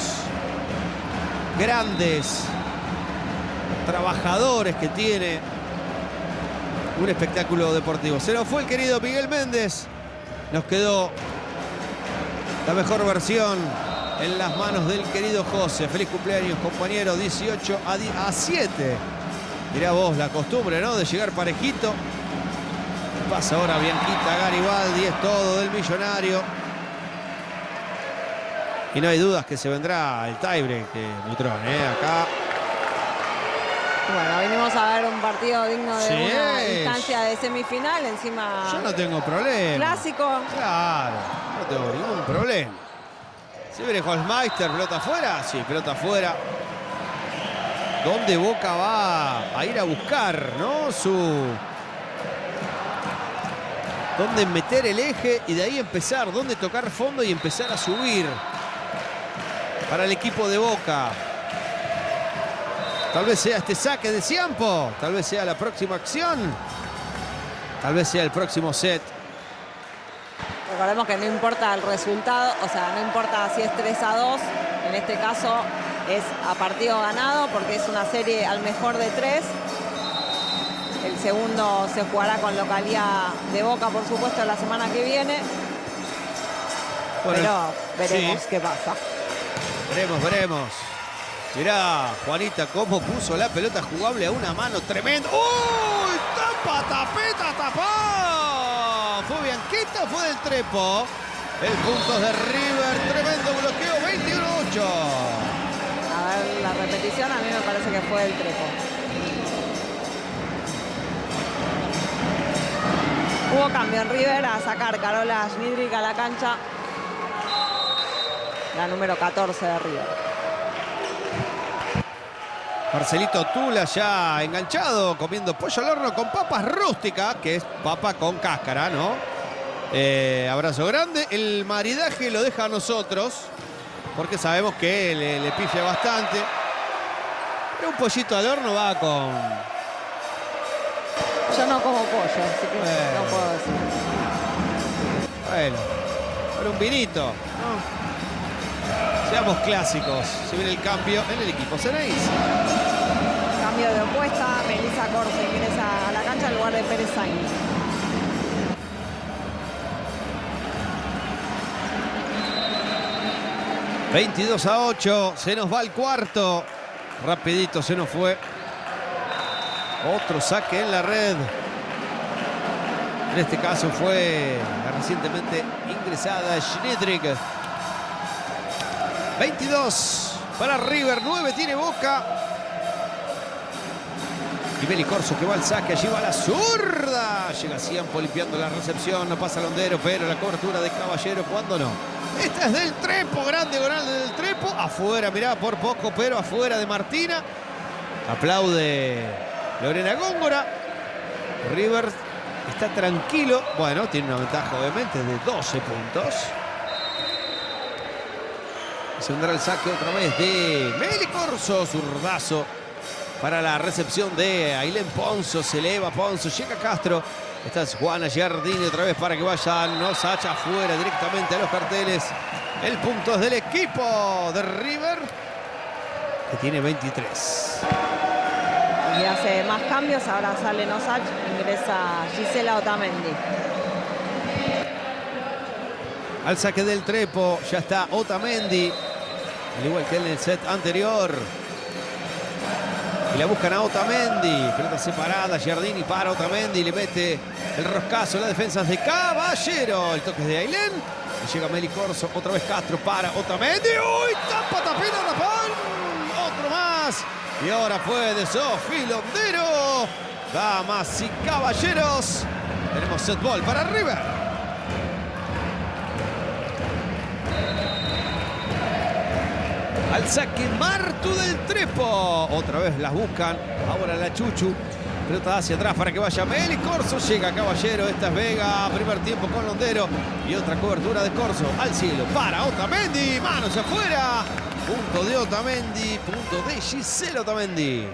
grandes trabajadores que tiene un espectáculo deportivo. Se nos fue el querido Miguel Méndez. Nos quedó la mejor versión en las manos del querido José. Feliz cumpleaños, compañero. dieciocho a siete. Mirá vos la costumbre, ¿no? De llegar parejito. Pasa ahora Bianquita Garibaldi. Es todo del millonario. Y no hay dudas que se vendrá el tiebreak de Butrón, ¿eh? Acá. Bueno, venimos a ver un partido digno de Sí. una instancia de semifinal. Encima. Yo no tengo problema. Clásico. Claro, no tengo ningún problema. ¿Se viene Holzmeister, pelota afuera? Sí, pelota afuera. ¿Dónde Boca va a ir a buscar, no? Su... ¿Dónde meter el eje y de ahí empezar? ¿Dónde tocar fondo y empezar a subir? Para el equipo de Boca. Tal vez sea este saque de Ciampo. Tal vez sea la próxima acción. Tal vez sea el próximo set. Recordemos que no importa el resultado, o sea, no importa si es tres a dos. En este caso, es a partido ganado porque es una serie al mejor de tres. El segundo se jugará con localía de Boca, por supuesto, la semana que viene. Bueno, pero veremos sí. qué pasa. Veremos, veremos. Mirá, Juanita, cómo puso la pelota jugable a una mano tremenda. ¡Uy! ¡Tapa, tapeta, tapá! ¿Fue Bianqueta o fue del Trepo? El punto de River, tremendo bloqueo, veintiuno a ocho. A ver, la repetición a mí me parece que fue del Trepo. Hubo cambio en River a sacar Carola Schniedrich a la cancha. La número catorce de River. Marcelito Tula ya enganchado, comiendo pollo al horno con papas rústicas, que es papa con cáscara, ¿no? Eh, abrazo grande. El maridaje lo deja a nosotros, porque sabemos que le, le pifia bastante. Pero un pollito al horno va con... Yo no como pollo, así que bueno, no puedo decir. Bueno, para un vinito, ¿no? Seamos clásicos. Se viene el cambio en el equipo Ceneice. Cambio de opuesta. Melissa Corso ingresa a la cancha en lugar de Pérez Sainz. veintidós a ocho. Se nos va el cuarto. Rapidito se nos fue. Otro saque en la red. En este caso fue la recientemente ingresada Schniedrich. veintidós para River, nueve tiene Boca. Y Meli Corso que va al saque, allí va la zurda. Llega Ciampo limpiando la recepción, no pasa Londero, pero la cobertura de Caballero, ¿cuándo no? Esta es del Trepo, grande gol del Trepo. Afuera, mirá, por poco, pero afuera de Martina. Aplaude Lorena Góngora. River está tranquilo. Bueno, tiene una ventaja obviamente de doce puntos. Se vendrá el saque otra vez de Meli Corso, zurdazo para la recepción de Ailén Ponzo. Se eleva Ponzo, llega Castro. Esta es Juana Giardini otra vez para que vayan. No Sacha afuera directamente a los carteles. El punto es del equipo de River, que tiene veintitrés. Y hace más cambios. Ahora sale Nosach, ingresa Gisela Otamendi. Al saque del Trepo ya está Otamendi, al igual que en el set anterior. Y la buscan a Otamendi. Pelota separada, Giardini para Otamendi. Le mete el roscazo en las defensas de Caballero. El toque es de Ailén. Y llega Meli Corso. Otra vez Castro para Otamendi. ¡Uy! Tapa, tapita, tapón. Otro más. Y ahora fue de Sofi Londero. Damas y caballeros. Tenemos set ball para River. Al saque Martu del Trepo. Otra vez las buscan. Ahora la Chuchu. Pelota hacia atrás para que vaya Meli Corso. Llega Caballero. Esta es Vega. Primer tiempo con Londero. Y otra cobertura de Corso. Al cielo para Otamendi. Manos afuera. Punto de Otamendi. Punto de Gisela Otamendi.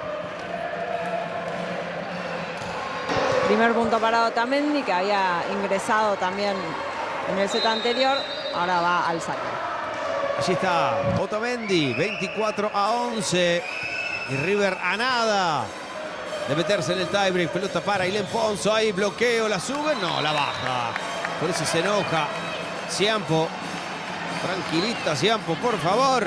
Primer punto para Otamendi, que había ingresado también en el set anterior. Ahora va al saque. Allí está Otamendi, veinticuatro a once. Y River a nada de meterse en el tiebreak. Pelota para Ailén Ponzo. Ahí bloqueo, la sube. No, la baja. Por eso se enoja Ciampo. Tranquilita Ciampo, por favor.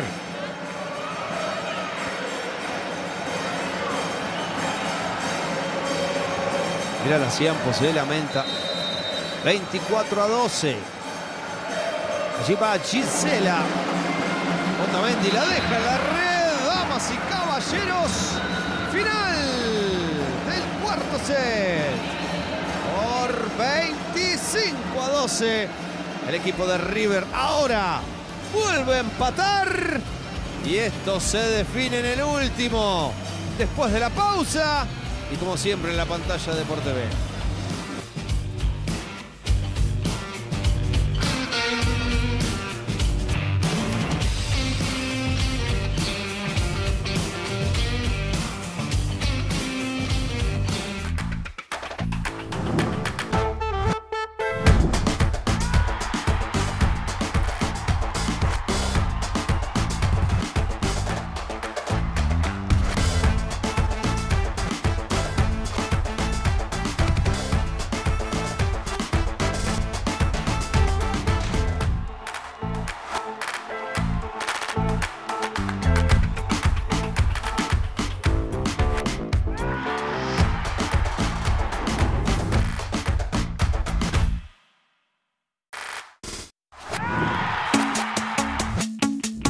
Mirá la Ciampo, se lamenta. veinticuatro a doce. Allí va Gisela. Otamendi la deja en la red. Damas y caballeros. Final del cuarto set. Por veinticinco a doce. El equipo de River ahora vuelve a empatar. Y esto se define en el último. Después de la pausa. Y como siempre en la pantalla de Deporte T V.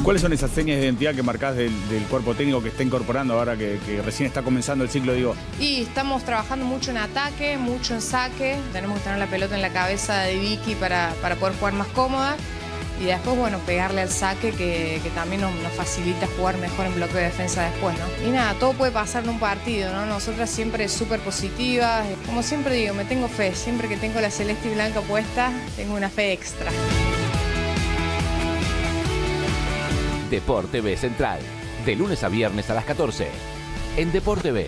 ¿Cuáles son esas señas de identidad que marcás del, del cuerpo técnico que está incorporando ahora que, que recién está comenzando el ciclo, digo? Y estamos trabajando mucho en ataque, mucho en saque. Tenemos que tener la pelota en la cabeza de Vicky para, para poder jugar más cómoda. Y después, bueno, pegarle al saque que, que también nos, nos facilita jugar mejor en bloqueo de defensa después, ¿no? Y nada, todo puede pasar en un partido, ¿no? Nosotras siempre súper positivas. Como siempre digo, me tengo fe. Siempre que tengo la celeste y blanca puesta, tengo una fe extra. Deporte B Central, de lunes a viernes a las catorce, en Deporte B.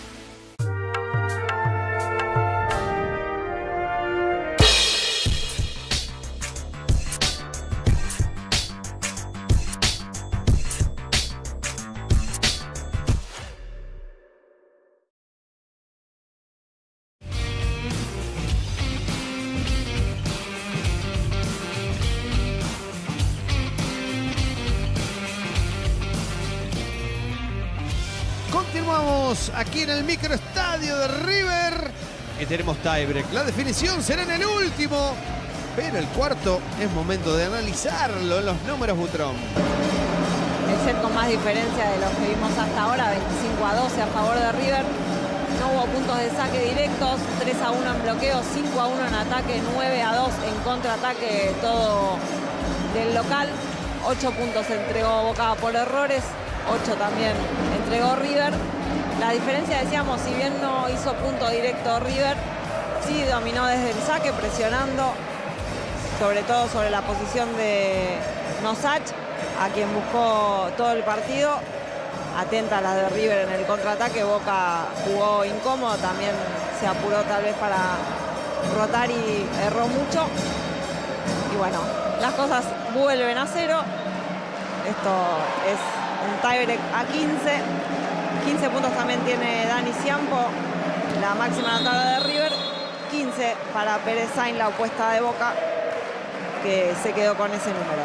Continuamos aquí en el microestadio de River y tenemos tiebreak. La definición será en el último, pero el cuarto es momento de analizarlo en los números, Butrón. El set con más diferencia de los que vimos hasta ahora, veinticinco a doce a favor de River. No hubo puntos de saque directos, tres a uno en bloqueo, cinco a uno en ataque, nueve a dos en contraataque, todo del local. ocho puntos entregó Boca por errores, ocho también entregó River. La diferencia, decíamos, si bien no hizo punto directo River, sí dominó desde el saque, presionando, sobre todo sobre la posición de Nosach, a quien buscó todo el partido. Atenta a las de River en el contraataque, Boca jugó incómodo, también se apuró tal vez para rotar y erró mucho. Y bueno, las cosas vuelven a cero. Esto es un tiebreak a quince. quince puntos también tiene Dani Ciampo, la máxima anotada de River. quince para Pérez Sainz, la opuesta de Boca, que se quedó con ese número.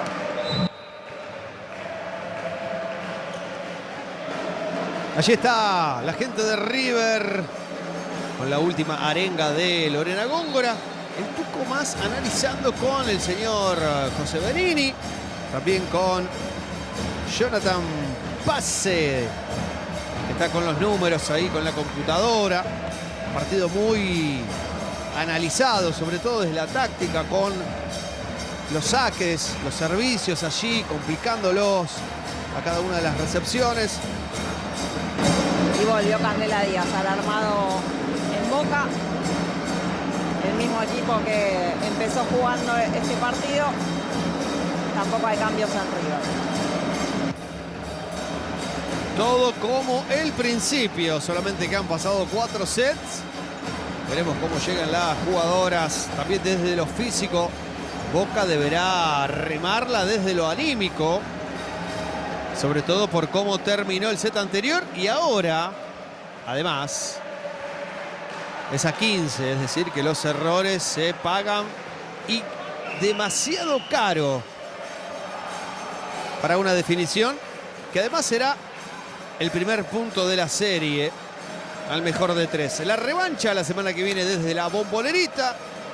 Allí está la gente de River con la última arenga de Lorena Góngora. Un poco más analizando con el señor José Benini, también con Jonathan Pase, que está con los números ahí con la computadora. Partido muy analizado, sobre todo desde la táctica, con los saques, los servicios allí, complicándolos a cada una de las recepciones. Y volvió Candela Díaz al armado en Boca. El mismo equipo que empezó jugando este partido. Tampoco hay cambios en River. Todo como el principio, solamente que han pasado cuatro sets. Veremos cómo llegan las jugadoras, también desde lo físico. Boca deberá remarla desde lo anímico, sobre todo por cómo terminó el set anterior. Y ahora, además, es a quince, es decir, que los errores se pagan y demasiado caro para una definición, que además será el primer punto de la serie al mejor de tres. La revancha la semana que viene desde la Bombonerita.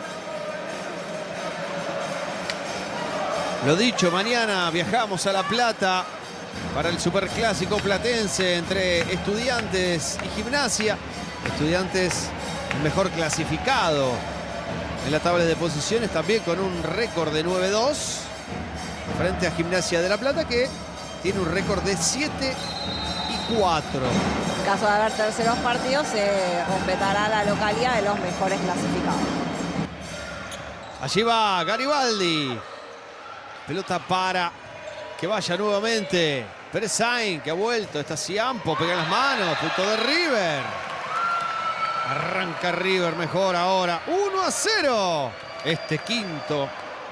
Lo dicho, mañana viajamos a La Plata para el superclásico platense entre Estudiantes y Gimnasia. Estudiantes el mejor clasificado en la tabla de posiciones, también con un récord de nueve dos frente a Gimnasia de La Plata, que tiene un récord de siete y cuatro. En caso de haber terceros partidos, se respetará la localidad de los mejores clasificados. Allí va Garibaldi. Pelota para que vaya nuevamente Pérez Sainz, que ha vuelto. Está Ciampo, pega en las manos. Punto de River. Arranca River mejor ahora. uno a cero. Este quinto.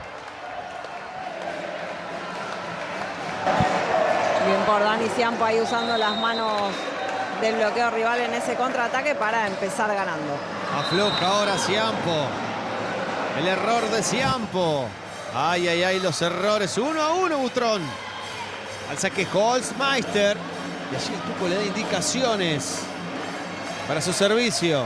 Bien por Dani Ciampo ahí usando las manos del bloqueo rival en ese contraataque para empezar ganando. Afloja ahora Ciampo. El error de Ciampo. Ay, ay, ay, los errores. Uno a uno, Butrón. Al saque Holzmeister. Y allí el Tuco le da indicaciones para su servicio.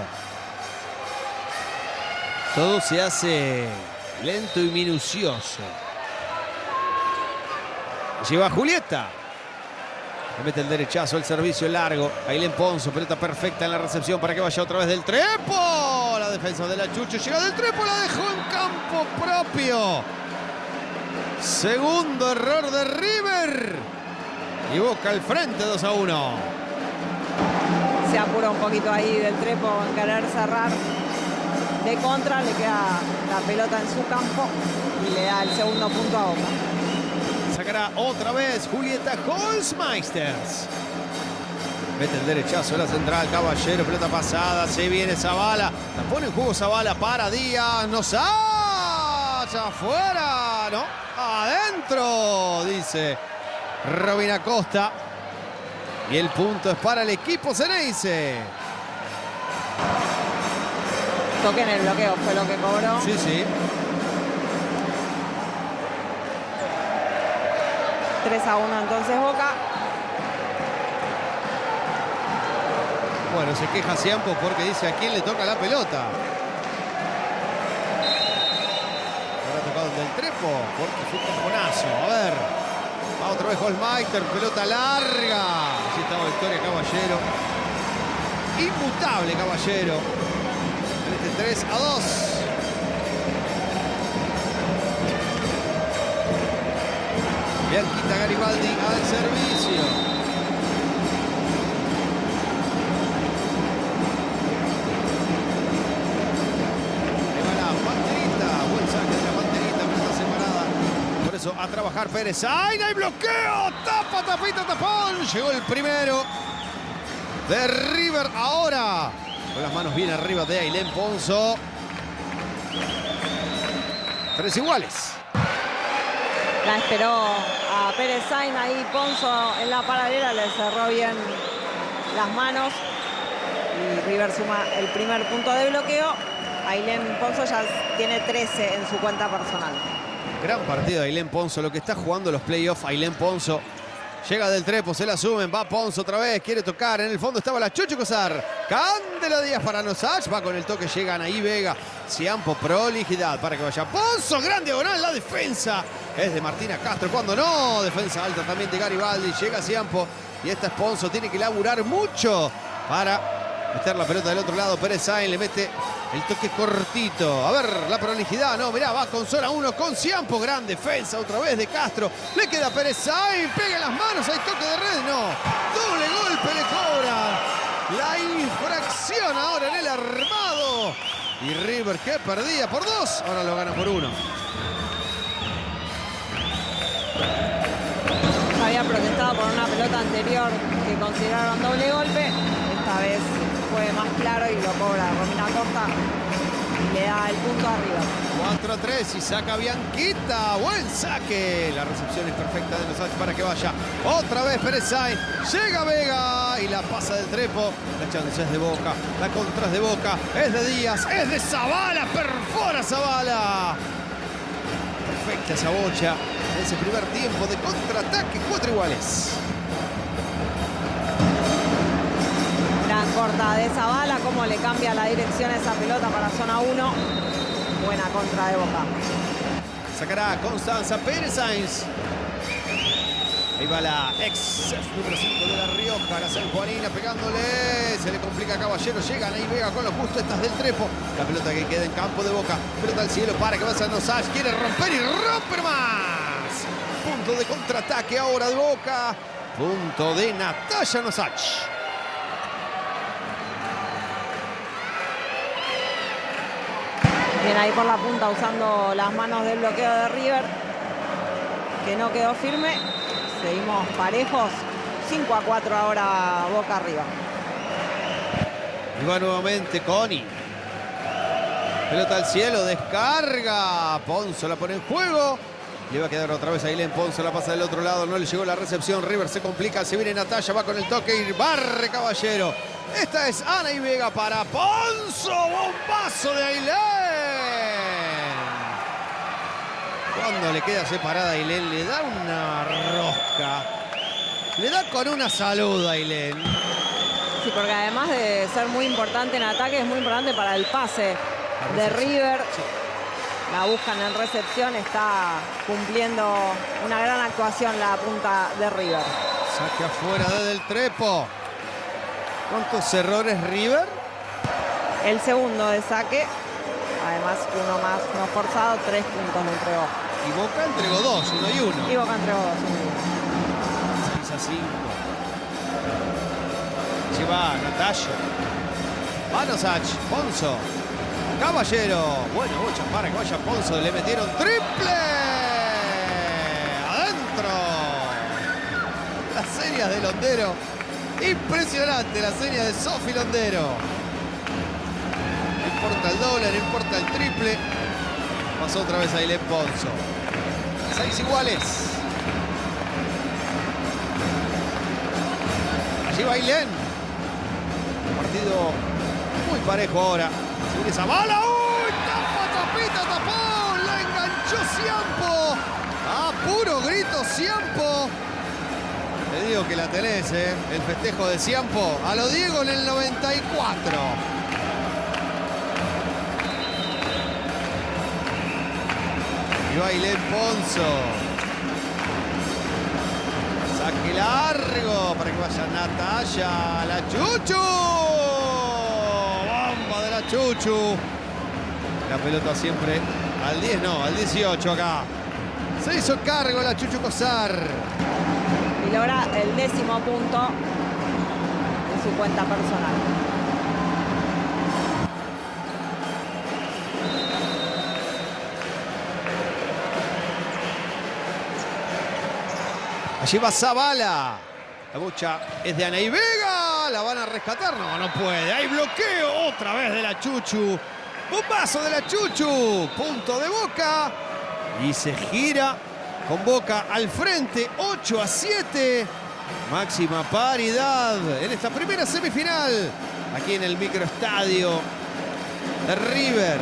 Todo se hace lento y minucioso. Lleva Julieta. Le mete el derechazo, el servicio largo. Ailén Ponzo, pelota perfecta en la recepción para que vaya otra vez del Trepo. La defensa de la Chucho llega del Trepo, la dejó en campo propio. Segundo error de River. Y Boca al frente, dos a uno. Se apura un poquito ahí del Trepo en querer cerrar de contra. Le queda la pelota en su campo y le da el segundo punto a Boca. Sacará otra vez Julieta Holzmeisters. Mete el derechazo de la central, Caballero, pelota pasada, se viene Zavala. La pone en juego Zavala para Díaz. No sale, afuera, no, adentro, dice Robin Acosta. Y el punto es para el equipo Ceneice. Toque en el bloqueo fue lo que cobró. Sí, sí. tres a uno entonces Boca. Bueno, se queja Ciampo porque dice a quién le toca la pelota. Habrá tocado el del Trepo porque fue un cajonazo. A ver. Va otra vez Holzmeister, pelota larga. Así estaba Victoria Caballero. Inmutable Caballero. En este tres a dos. Bianquita Garibaldi al servicio. Ahí va la Panterita. Buen saque de la Panterita, pero está separada. Por eso a trabajar Pérez. ¡Ay, no hay bloqueo! Tapa, tapita, tapón. Llegó el primero de River ahora. Con las manos bien arriba de Ailén Ponzo. Tres iguales. La esperó a Pérez Sainz, ahí Ponzo en la paralela, le cerró bien las manos. Y River suma el primer punto de bloqueo. Ailén Ponzo ya tiene trece en su cuenta personal. Gran partido de Ailén Ponzo, lo que está jugando los playoffs. Ailén Ponzo llega del Trepo, se la suben, va Ponzo otra vez, quiere tocar. En el fondo estaba la Chucho Cosar. Candela Díaz para Nosach, va con el toque, llegan ahí Vega. Ciampo, prolijidad para que vaya Ponzo, gran diagonal, la defensa es de Martina Castro, cuando no, defensa alta también de Garibaldi, llega Ciampo y esta es Ponzo, tiene que laburar mucho para meter la pelota del otro lado. Pérez Sainz le mete el toque cortito, a ver la prolijidad, no, mirá, va con zona uno con Ciampo, gran defensa otra vez de Castro, le queda Pérez Sainz, pega las manos, hay toque de red, no, doble golpe le cobra la infracción ahora en el armado. Y River que perdía por dos, ahora lo gana por uno. Había protestado por una pelota anterior que consideraron doble golpe. Esta vez fue más claro y lo cobra Romina Costa y le da el punto arriba. cuatro a tres y saca Bianquita. Buen saque. La recepción es perfecta de Nosach para que vaya. Otra vez Pérez Sainz. Llega Vega y la pasa del Trepo. La chance es de Boca. La contra es de Boca. Es de Díaz. Es de Zavala. Perfora Zavala. Perfecta esa bocha. Ese primer tiempo de contraataque. Cuatro iguales. Gran corta de Zavala. Cómo le cambia la dirección a esa pelota para zona uno. Buena contra de Boca. Sacará Constanza Pérez Sainz. Ahí va la ex número cinco de La Rioja, la sanjuanina pegándole. Se le complica a Caballero. Llegan ahí Vega con lo justo. Estas del Trepo. La pelota que queda en campo de Boca. Pelota al cielo para que vaya a Nosach. Quiere romper y romper más. Punto de contraataque ahora de Boca. Punto de Natalia Nosach. Bien ahí por la punta usando las manos del bloqueo de River, que no quedó firme. Seguimos parejos. cinco a cuatro ahora Boca arriba. Y va nuevamente Coni. Pelota al cielo, descarga. Ponzo la pone en juego. Le va a quedar otra vez a Ailén Ponzo, la pasa del otro lado, no le llegó la recepción. River se complica, se viene Natalia, va con el toque y barre Caballero. Esta es Ana y Vega para Ponzo. Bombazo de Ailén. Cuando le queda separada a Ailén, le da una rosca. Le da con una salud a Ailén. Sí, porque además de ser muy importante en ataque, es muy importante para el pase de River. Sí. la buscan en recepción. Está cumpliendo una gran actuación la punta de River. Saque afuera desde el Trepo. ¿Cuántos errores River? El segundo de saque. Además, uno más no forzado, tres puntos le entregó. Y Boca entregó dos, uno y uno. Y Boca entregó dos, uno y uno. seis a cinco. Lleva Natasha. Vanosach, Ponzo. Caballero. Bueno, mucha para que vaya Ponzo. Le metieron triple. Adentro. Las series de Londero. Impresionante la serie de Sofi Londero. No importa el doble, no importa el triple. Pasó otra vez a Ailén Ponzo. Seis iguales. Allí va Ailén. Partido muy parejo ahora. Se viene esa bala. ¡Uy! Tapa, tapita, tapón. La enganchó Ciampo. A puro grito Ciampo. Te digo que la tenés, ¿eh? El festejo de Ciampo. A lo Diego en el noventa y cuatro. Y va Ailén Ponzo. Saque largo para que vaya Natasha. La Chuchu. Bomba de la Chuchu. La pelota siempre al diez, no, al dieciocho acá. Se hizo cargo la Chuchu Cosar. Y logra el décimo punto en su cuenta personal. Allí va Zavala. La bucha es de Anaí Vega. La van a rescatar. No, no puede. Hay bloqueo otra vez de la Chuchu. Bombazo de la Chuchu. Punto de Boca. Y se gira con Boca al frente. ocho a siete. Máxima paridad en esta primera semifinal. Aquí en el microestadio de River.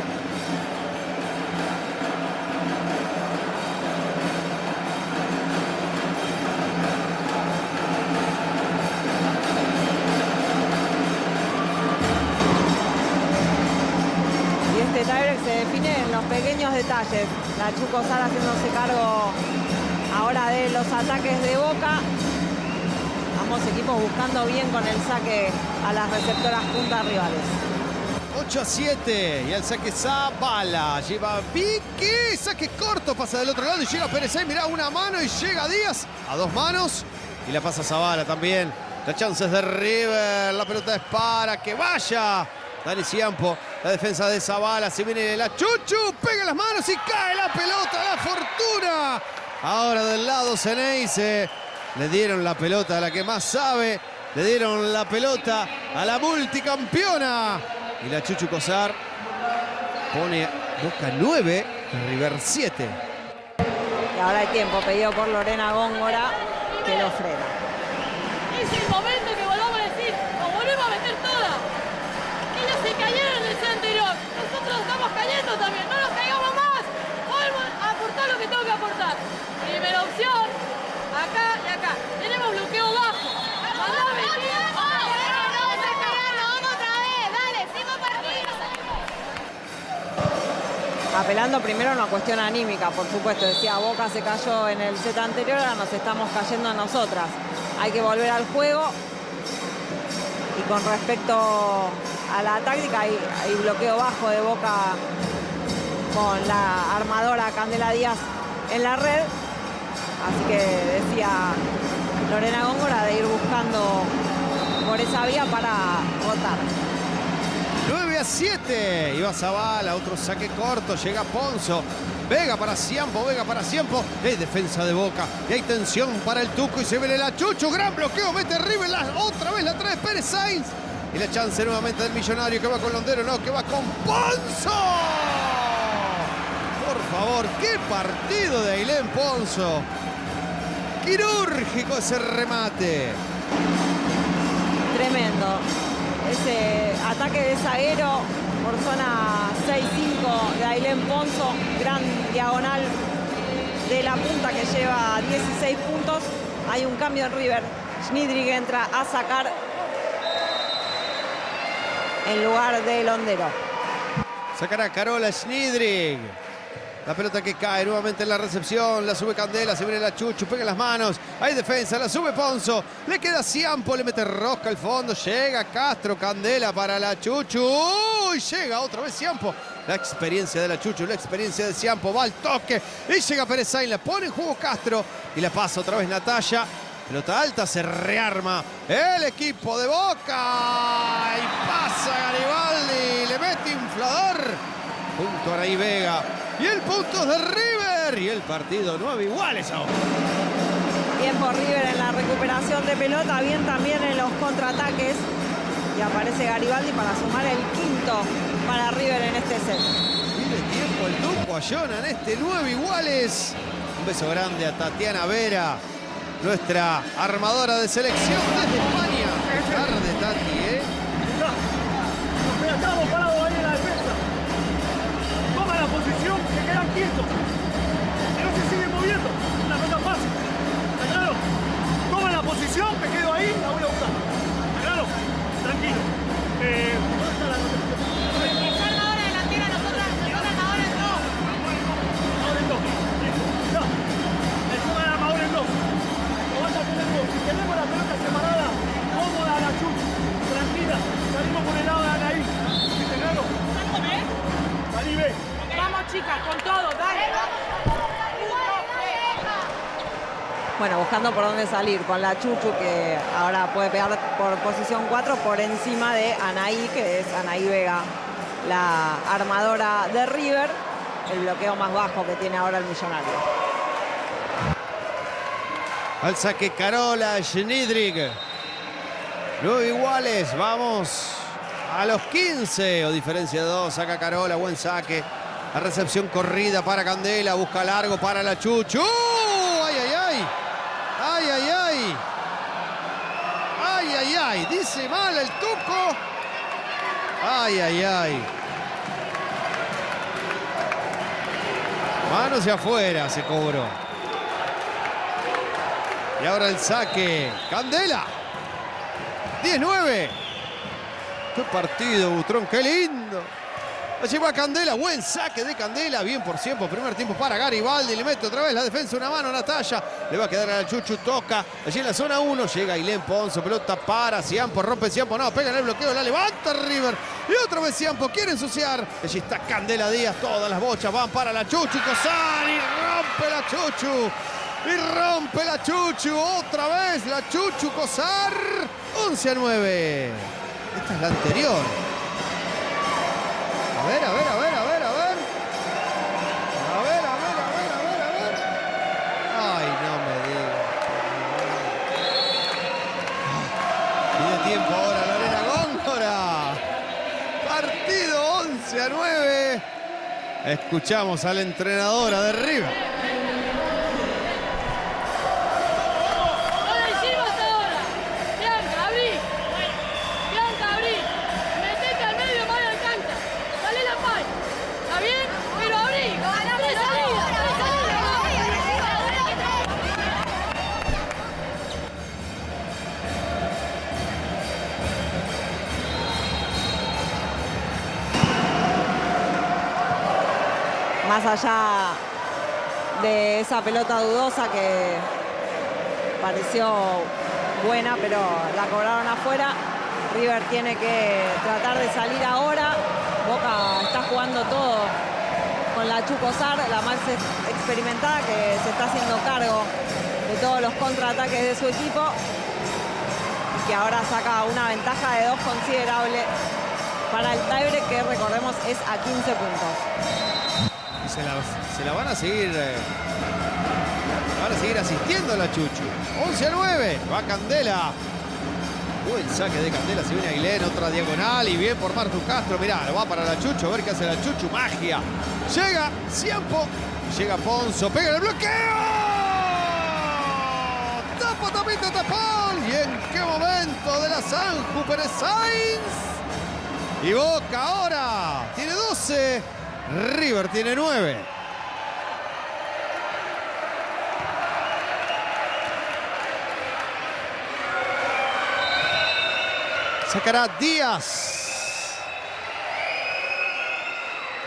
Este tiebreak se define en los pequeños detalles. La Chuco Sara haciéndose cargo ahora de los ataques de Boca. Ambos equipos buscando bien con el saque a las receptoras puntas rivales. ocho a siete y el saque Zavala. Lleva Vicky. Saque corto, pasa del otro lado y llega Pérez. Mirá, una mano y llega Díaz a dos manos. Y la pasa Zavala también. Las chances de River. La pelota es para que vaya Dani Ciampo. La defensa de Zavala. Se viene la Chuchu. Pega las manos y cae la pelota. La fortuna. Ahora del lado Ceneice. Le dieron la pelota a la que más sabe. Le dieron la pelota a la multicampeona. Y la Chuchu Cosar pone Boca nueve, River siete. Y ahora hay tiempo pedido por Lorena Góngora que lo frena. Es el momento que volvamos a decir, nos volvemos a meter todas. Ellos se cayeron en el set anterior. Nosotros estamos cayendo también. No nos caigamos más. Vuelvo a aportar lo que tengo que aportar. Primera opción, acá y acá. Tenemos bloqueo bajo. Mandame bien. Apelando primero a una cuestión anímica, por supuesto. Decía, Boca se cayó en el set anterior, ahora nos estamos cayendo a nosotras. Hay que volver al juego. Y con respecto a la táctica, hay, hay bloqueo bajo de Boca con la armadora Candela Díaz en la red. Así que decía Lorena Góngora de ir buscando por esa vía para rotar. nueve a siete. Iba Zavala, otro saque corto. Llega Ponzo. Vega para Ciampo, Vega para Ciampo. Hay defensa de Boca. Y hay tensión para el Tuco y se viene la Chuchu. Gran bloqueo, mete River. La, otra vez la trae Pérez Sainz. Y la chance nuevamente del Millonario que va con Londero. No, que va con Ponzo. Por favor, qué partido de Ailén Ponzo. Quirúrgico ese remate. Tremendo. Ese ataque de zaguero por zona seis cinco de Ailén Ponzo. Gran diagonal de la punta que lleva dieciséis puntos. Hay un cambio en River. Schnidrig entra a sacar en lugar de Londero. Sacará Carola Schnidrig. La pelota que cae nuevamente en la recepción. La sube Candela, se viene la Chuchu, pega las manos. Hay defensa, la sube Ponzo. Le queda Ciampo, le mete rosca al fondo. Llega Castro, Candela para la Chuchu. Uy, llega otra vez Ciampo. La experiencia de la Chuchu, la experiencia de Ciampo. Va al toque y llega Pérez Sainz. La pone en juego Castro y la pasa otra vez Natalia. Pelota alta, se rearma el equipo de Boca. Y pasa Garibaldi, le mete inflador. Punto Araí Vega. Y el punto es de River. Y el partido nueve iguales ahora. Bien por River en la recuperación de pelota. Bien también en los contraataques. Y aparece Garibaldi para sumar el quinto para River en este set. Tiene tiempo el Tuco Ayona en este nueve iguales. Un beso grande a Tatiana Vera, nuestra armadora de selección desde España. Tarde, Tati, ¿eh? Nos estamos parados ahí en la defensa. Toma la posición, que quedan quietos. Que no se siguen moviendo. Una cosa fácil. ¿Está claro? Toma la posición, me quedo ahí, la voy a buscar. ¿Está claro? Tranquilo. Eh, ¿Dónde está la Esa armadora delantera, nosotras, nosotras ahora en dos. Ahora en dos. Listo. Ya. Le pongan la armadura en dos. Lo vas a tener vos. Si tenemos la pelota separada, cómoda a la Chuchu. Tranquila. Salimos por el lado de Anaí. ¿Está claro? Salí, ve. Vamos, chicas, con todo, dale. Bueno, buscando por dónde salir con la Chuchu, que ahora puede pegar por posición cuatro por encima de Anaí, que es Anaí Vega, la armadora de River. El bloqueo más bajo que tiene ahora el Millonario. Al saque Carola Schnidrig. Nueve iguales, vamos a los quince, o diferencia de dos. Saca Carola, buen saque. La recepción corrida para Candela, busca largo para la Chuchu. ¡Ay, ay, ay! ¡Ay, ay, ay! ¡Ay, ay, ay! Dice mal el Tuco. ¡Ay, ay, ay! Mano hacia afuera se cobró. Y ahora el saque. Candela. diez nueve. ¡Qué partido, Butrón! ¡Qué lindo! La lleva Candela, buen saque de Candela, bien por tiempo, primer tiempo para Garibaldi, le mete otra vez la defensa, una mano a Natalia, le va a quedar a la Chuchu, toca, allí en la zona uno, llega Ailén Ponzo, pelota para Ciampo, rompe Ciampo, no, pega en el bloqueo, la levanta River, y otra vez Ciampo, quiere ensuciar, allí está Candela Díaz, todas las bochas van para la Chuchu, Cosar, y rompe la Chuchu, y rompe la Chuchu, otra vez la Chuchu Cosar, once a nueve, esta es la anterior. A ver, a ver, a ver, a ver, a ver. A ver, a ver, a ver, a ver, a ver. Ay, no me digas. Tiene tiempo ahora Lorena Góngora. Partido once a nueve. Escuchamos a la entrenadora de River. Más allá de esa pelota dudosa que pareció buena, pero la cobraron afuera. River tiene que tratar de salir ahora. Boca está jugando todo con la Chucosar, la más experimentada, que se está haciendo cargo de todos los contraataques de su equipo. Y que ahora saca una ventaja de dos considerable para el tiebreak, que recordemos es a quince puntos. Se la, se la van a seguir eh, van a seguir asistiendo a la Chuchu. once a nueve, va Candela. Buen saque de Candela, se viene Ailén, otra diagonal y bien por Martu Castro. Mirá, lo va para la Chuchu, a ver qué hace la Chuchu. Magia. Llega Ciampo, llega Ponzo, pega en el bloqueo. Tapa, tapita, tapón. Y en qué momento de la Sanju Pérez Sainz. Y Boca ahora tiene doce. River tiene nueve. Sacará Díaz.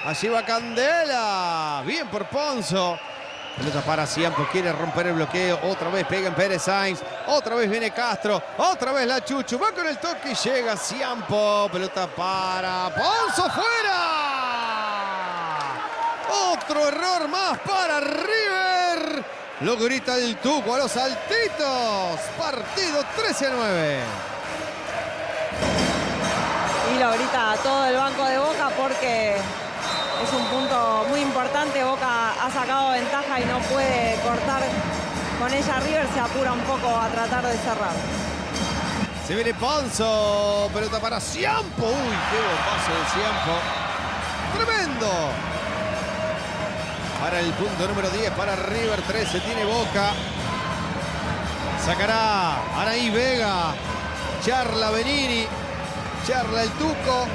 Allí va Candela. Bien por Ponzo. Pelota para Ciampo, quiere romper el bloqueo. Otra vez pega en Pérez Sainz. Otra vez viene Castro. Otra vez la Chuchu. Va con el toque y llega Ciampo. Pelota para Ponzo. ¡Fuera! Otro error más para River. Lo grita el Tuco a los saltitos. Partido trece a nueve. Y lo grita a todo el banco de Boca porque es un punto muy importante. Boca ha sacado ventaja y no puede cortar con ella. River se apura un poco a tratar de cerrar. Se viene Ponzo. Pelota para Ciampo. Uy, qué bombazo de Ciampo. Tremendo. Para el punto número diez, para River. trece tiene Boca. Sacará Araí Vega. Charla Benini. Charla el Tuco.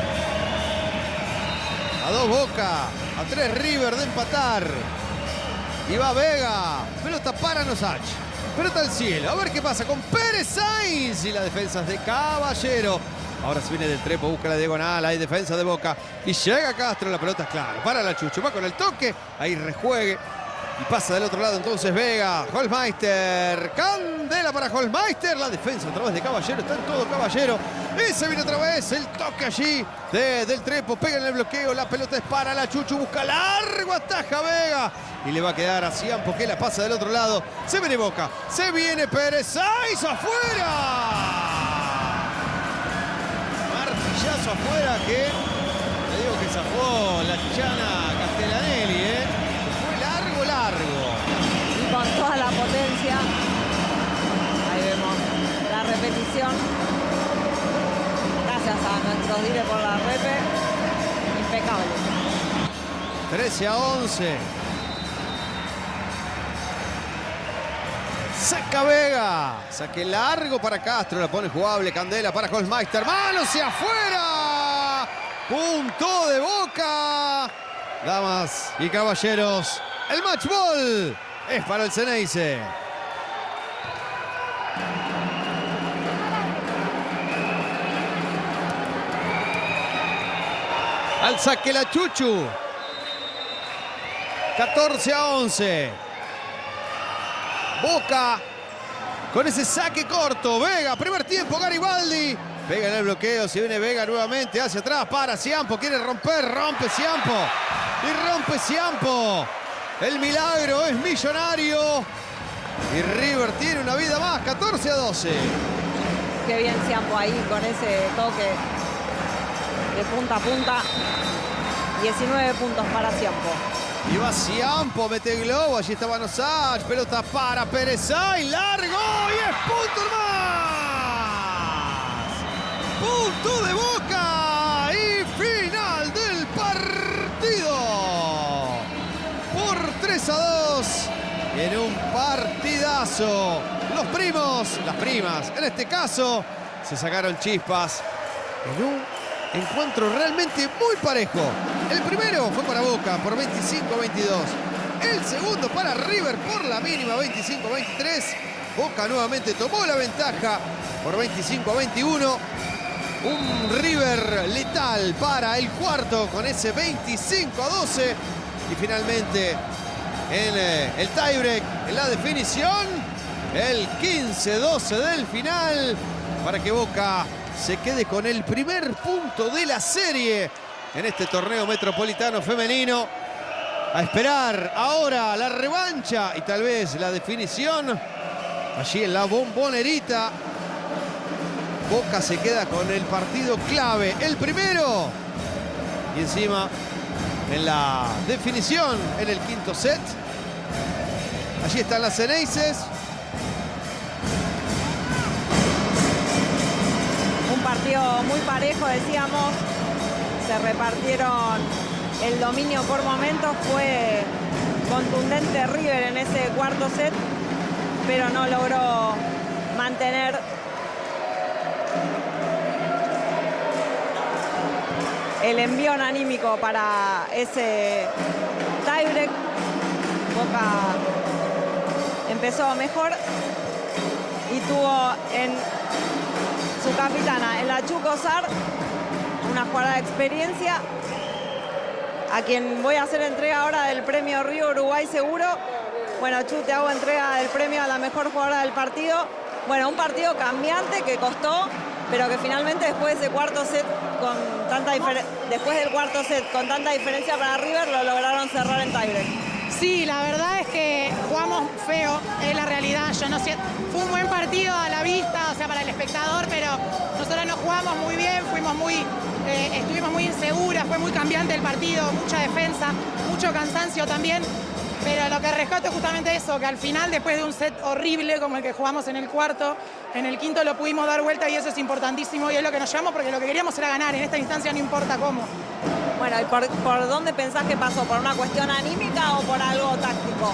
A dos Boca, a tres River de empatar. Y va Vega. Pelota para Nosach. Pelota al cielo. A ver qué pasa con Pérez Sainz. Y la defensa es de Caballero. Ahora se viene del Trepo, busca la diagonal. Hay defensa de Boca. Y llega Castro. La pelota es clara. Para la Chucho. Va con el toque. Ahí rejuegue. Y pasa del otro lado entonces Vega. Holmeister. Candela para Holmeister. La defensa a través de Caballero. Está en todo Caballero. Y se viene otra vez el toque allí de, del Trepo. Pega en el bloqueo. La pelota es para la Chuchu. Busca largo. Ataja Vega. Y le va a quedar a Ciampo que la pasa del otro lado. Se viene Boca. Se viene Pérez Sainz afuera. Martillazo afuera que le digo que zafó la Chana Castellanelli, ¿eh? Largo. Y con toda la potencia. Ahí vemos la repetición. Gracias a nuestros dire por la repe. Impecable. trece a once. Saca Vega. Saque largo para Castro. La pone jugable. Candela para Holmeister. ¡Mano hacia afuera! Punto de Boca. Damas y caballeros. El match ball es para el Ceneice. Al saque la Chuchu. catorce a once. Boca con ese saque corto. Vega, primer tiempo, Garibaldi. Pega en el bloqueo, si viene Vega nuevamente hacia atrás para Ciampo. Quiere romper, rompe Ciampo. Y rompe Ciampo. El milagro es millonario. Y River tiene una vida más, catorce a doce. Qué bien Ciampo ahí con ese toque de punta a punta. diecinueve puntos para Ciampo. Y va Ciampo, mete el globo. Allí estaba Nosach. Pelota para Pérez Sainz. Largo y es punto más. Punto de Boca. Y final del partido. tres a dos en un partidazo. Los primos, las primas, en este caso, se sacaron chispas en un encuentro realmente muy parejo. El primero fue para Boca por veinticinco a veintidós. El segundo para River por la mínima veinticinco a veintitrés. Boca nuevamente tomó la ventaja por veinticinco a veintiuno. Un River letal para el cuarto con ese veinticinco a doce. Y finalmente en eh, el tiebreak, en la definición, el quince a doce del final, para que Boca se quede con el primer punto de la serie en este torneo metropolitano femenino. A esperar ahora la revancha y tal vez la definición allí en la Bombonerita. Boca se queda con el partido clave, el primero, y encima en la definición en el quinto set. Allí están las Ceneices. Un partido muy parejo, decíamos. Se repartieron el dominio por momentos. Fue contundente River en ese cuarto set, pero no logró mantener el envión anímico para ese tiebreak. Boca empezó mejor y tuvo en su capitana, en la Chuco Sar, una jugada de experiencia a quien voy a hacer entrega ahora del premio Río Uruguay Seguro. Bueno, Chu, te hago entrega del premio a la mejor jugadora del partido. Bueno, un partido cambiante que costó, pero que finalmente después de ese cuarto set con tanta después del cuarto set con tanta diferencia para River lo lograron cerrar en tiebreak. Sí, la verdad es que jugamos feo, es la realidad. Yo no sé, fue un buen partido a la vista, o sea, para el espectador, pero nosotros no jugamos muy bien, fuimos muy, eh, estuvimos muy inseguras, fue muy cambiante el partido, mucha defensa, mucho cansancio también. Pero lo que rescato es justamente eso, que al final, después de un set horrible como el que jugamos en el cuarto, en el quinto lo pudimos dar vuelta y eso es importantísimo y es lo que nos llevamos porque lo que queríamos era ganar. En esta instancia no importa cómo. Bueno, ¿y por, por dónde pensás que pasó? ¿Por una cuestión anímica o por algo táctico?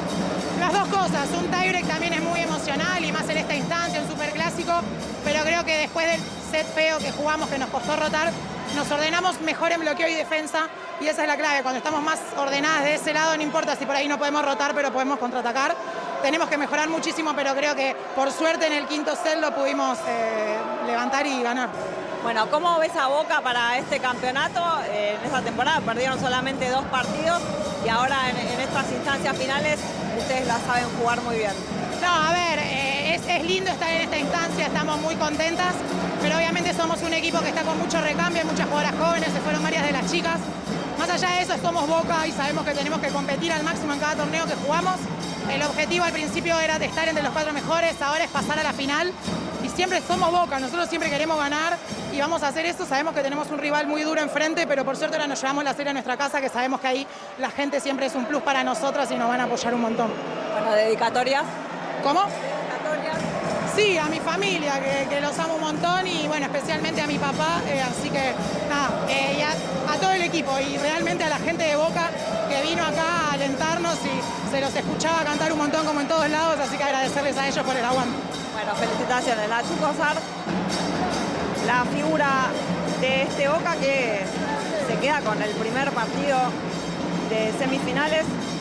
Las dos cosas. Un tiebreak también es muy emocional y más en esta instancia, un superclásico, pero creo que después del set feo que jugamos, que nos costó rotar, nos ordenamos mejor en bloqueo y defensa y esa es la clave. Cuando estamos más ordenadas de ese lado, no importa si por ahí no podemos rotar, pero podemos contraatacar. Tenemos que mejorar muchísimo, pero creo que por suerte en el quinto set lo pudimos eh, levantar y ganar. Bueno, ¿cómo ves a Boca para este campeonato? Eh, en esta temporada perdieron solamente dos partidos y ahora en, en estas instancias finales ustedes la saben jugar muy bien. No, a ver, eh, es, es lindo estar en esta instancia, estamos muy contentas, pero obviamente somos un equipo que está con mucho recambio, hay muchas jugadoras jóvenes, se fueron varias de las chicas. Más allá de eso, somos Boca y sabemos que tenemos que competir al máximo en cada torneo que jugamos. El objetivo al principio era de estar entre los cuatro mejores, ahora es pasar a la final. Y siempre somos Boca, nosotros siempre queremos ganar y vamos a hacer eso. Sabemos que tenemos un rival muy duro enfrente, pero por suerte ahora nos llevamos la serie a nuestra casa, que sabemos que ahí la gente siempre es un plus para nosotras y nos van a apoyar un montón. Bueno, ¿dedicatorias? ¿Cómo? ¿Dedicatorias? Sí, a mi familia, que, que los amo un montón y bueno, especialmente a mi papá, eh, así que nada, eh, y a, a todo el equipo y realmente a la gente de Boca que vino acá a alentarnos y se los escuchaba cantar un montón como en todos lados, así que agradecerles a ellos por el aguante. Bueno, felicitaciones. La Chu Cosar, la figura de este Boca que se queda con el primer partido de semifinales.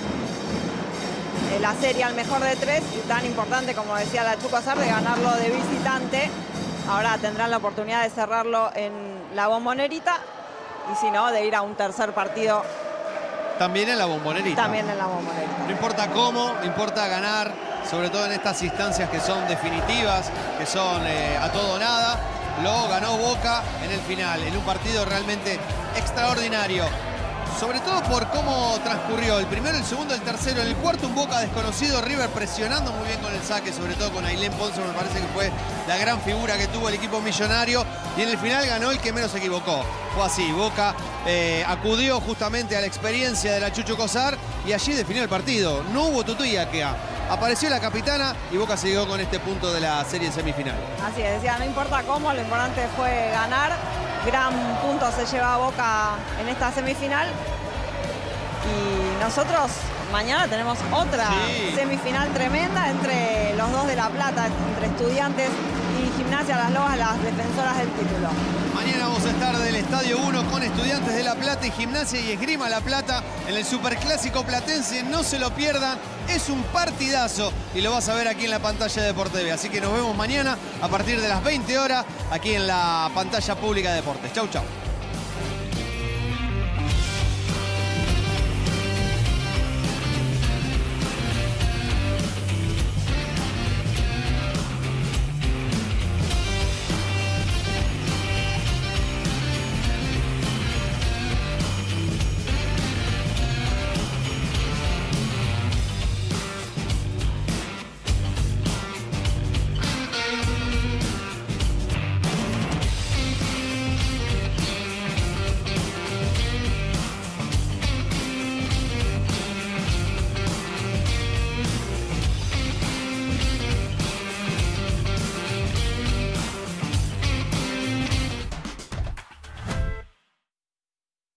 La serie al mejor de tres y tan importante como decía la Chu Cosar de ganarlo de visitante. Ahora tendrán la oportunidad de cerrarlo en la Bombonerita y si no, de ir a un tercer partido. También en la Bombonerita. También en la Bombonerita. No importa cómo, no importa ganar, sobre todo en estas instancias que son definitivas, que son eh, a todo o nada. Lo ganó Boca en el final, en un partido realmente extraordinario. Sobre todo por cómo transcurrió el primero, el segundo, el tercero, el cuarto, un Boca desconocido, River presionando muy bien con el saque, sobre todo con Ailén Ponce, me parece que fue la gran figura que tuvo el equipo millonario. Y en el final ganó el que menos se equivocó. Fue así, Boca eh, acudió justamente a la experiencia de la Chucho Cosar y allí definió el partido. No hubo tutú y aquea. Apareció la capitana y Boca se quedó con este punto de la serie semifinal. Así es, decía, no importa cómo, lo importante fue ganar. Gran punto se lleva Boca en esta semifinal. Y nosotros mañana tenemos otra sí. semifinal tremenda entre los dos de La Plata, entre Estudiantes y Gimnasia Las Lobas, las defensoras del título. Mañana vamos a estar del Estadio uno con Estudiantes de La Plata y Gimnasia y Esgrima La Plata en el Superclásico Platense. No se lo pierdan, es un partidazo y lo vas a ver aquí en la pantalla de Deporte T V. Así que nos vemos mañana a partir de las veinte horas aquí en la pantalla pública de Deportes. Chau, chau.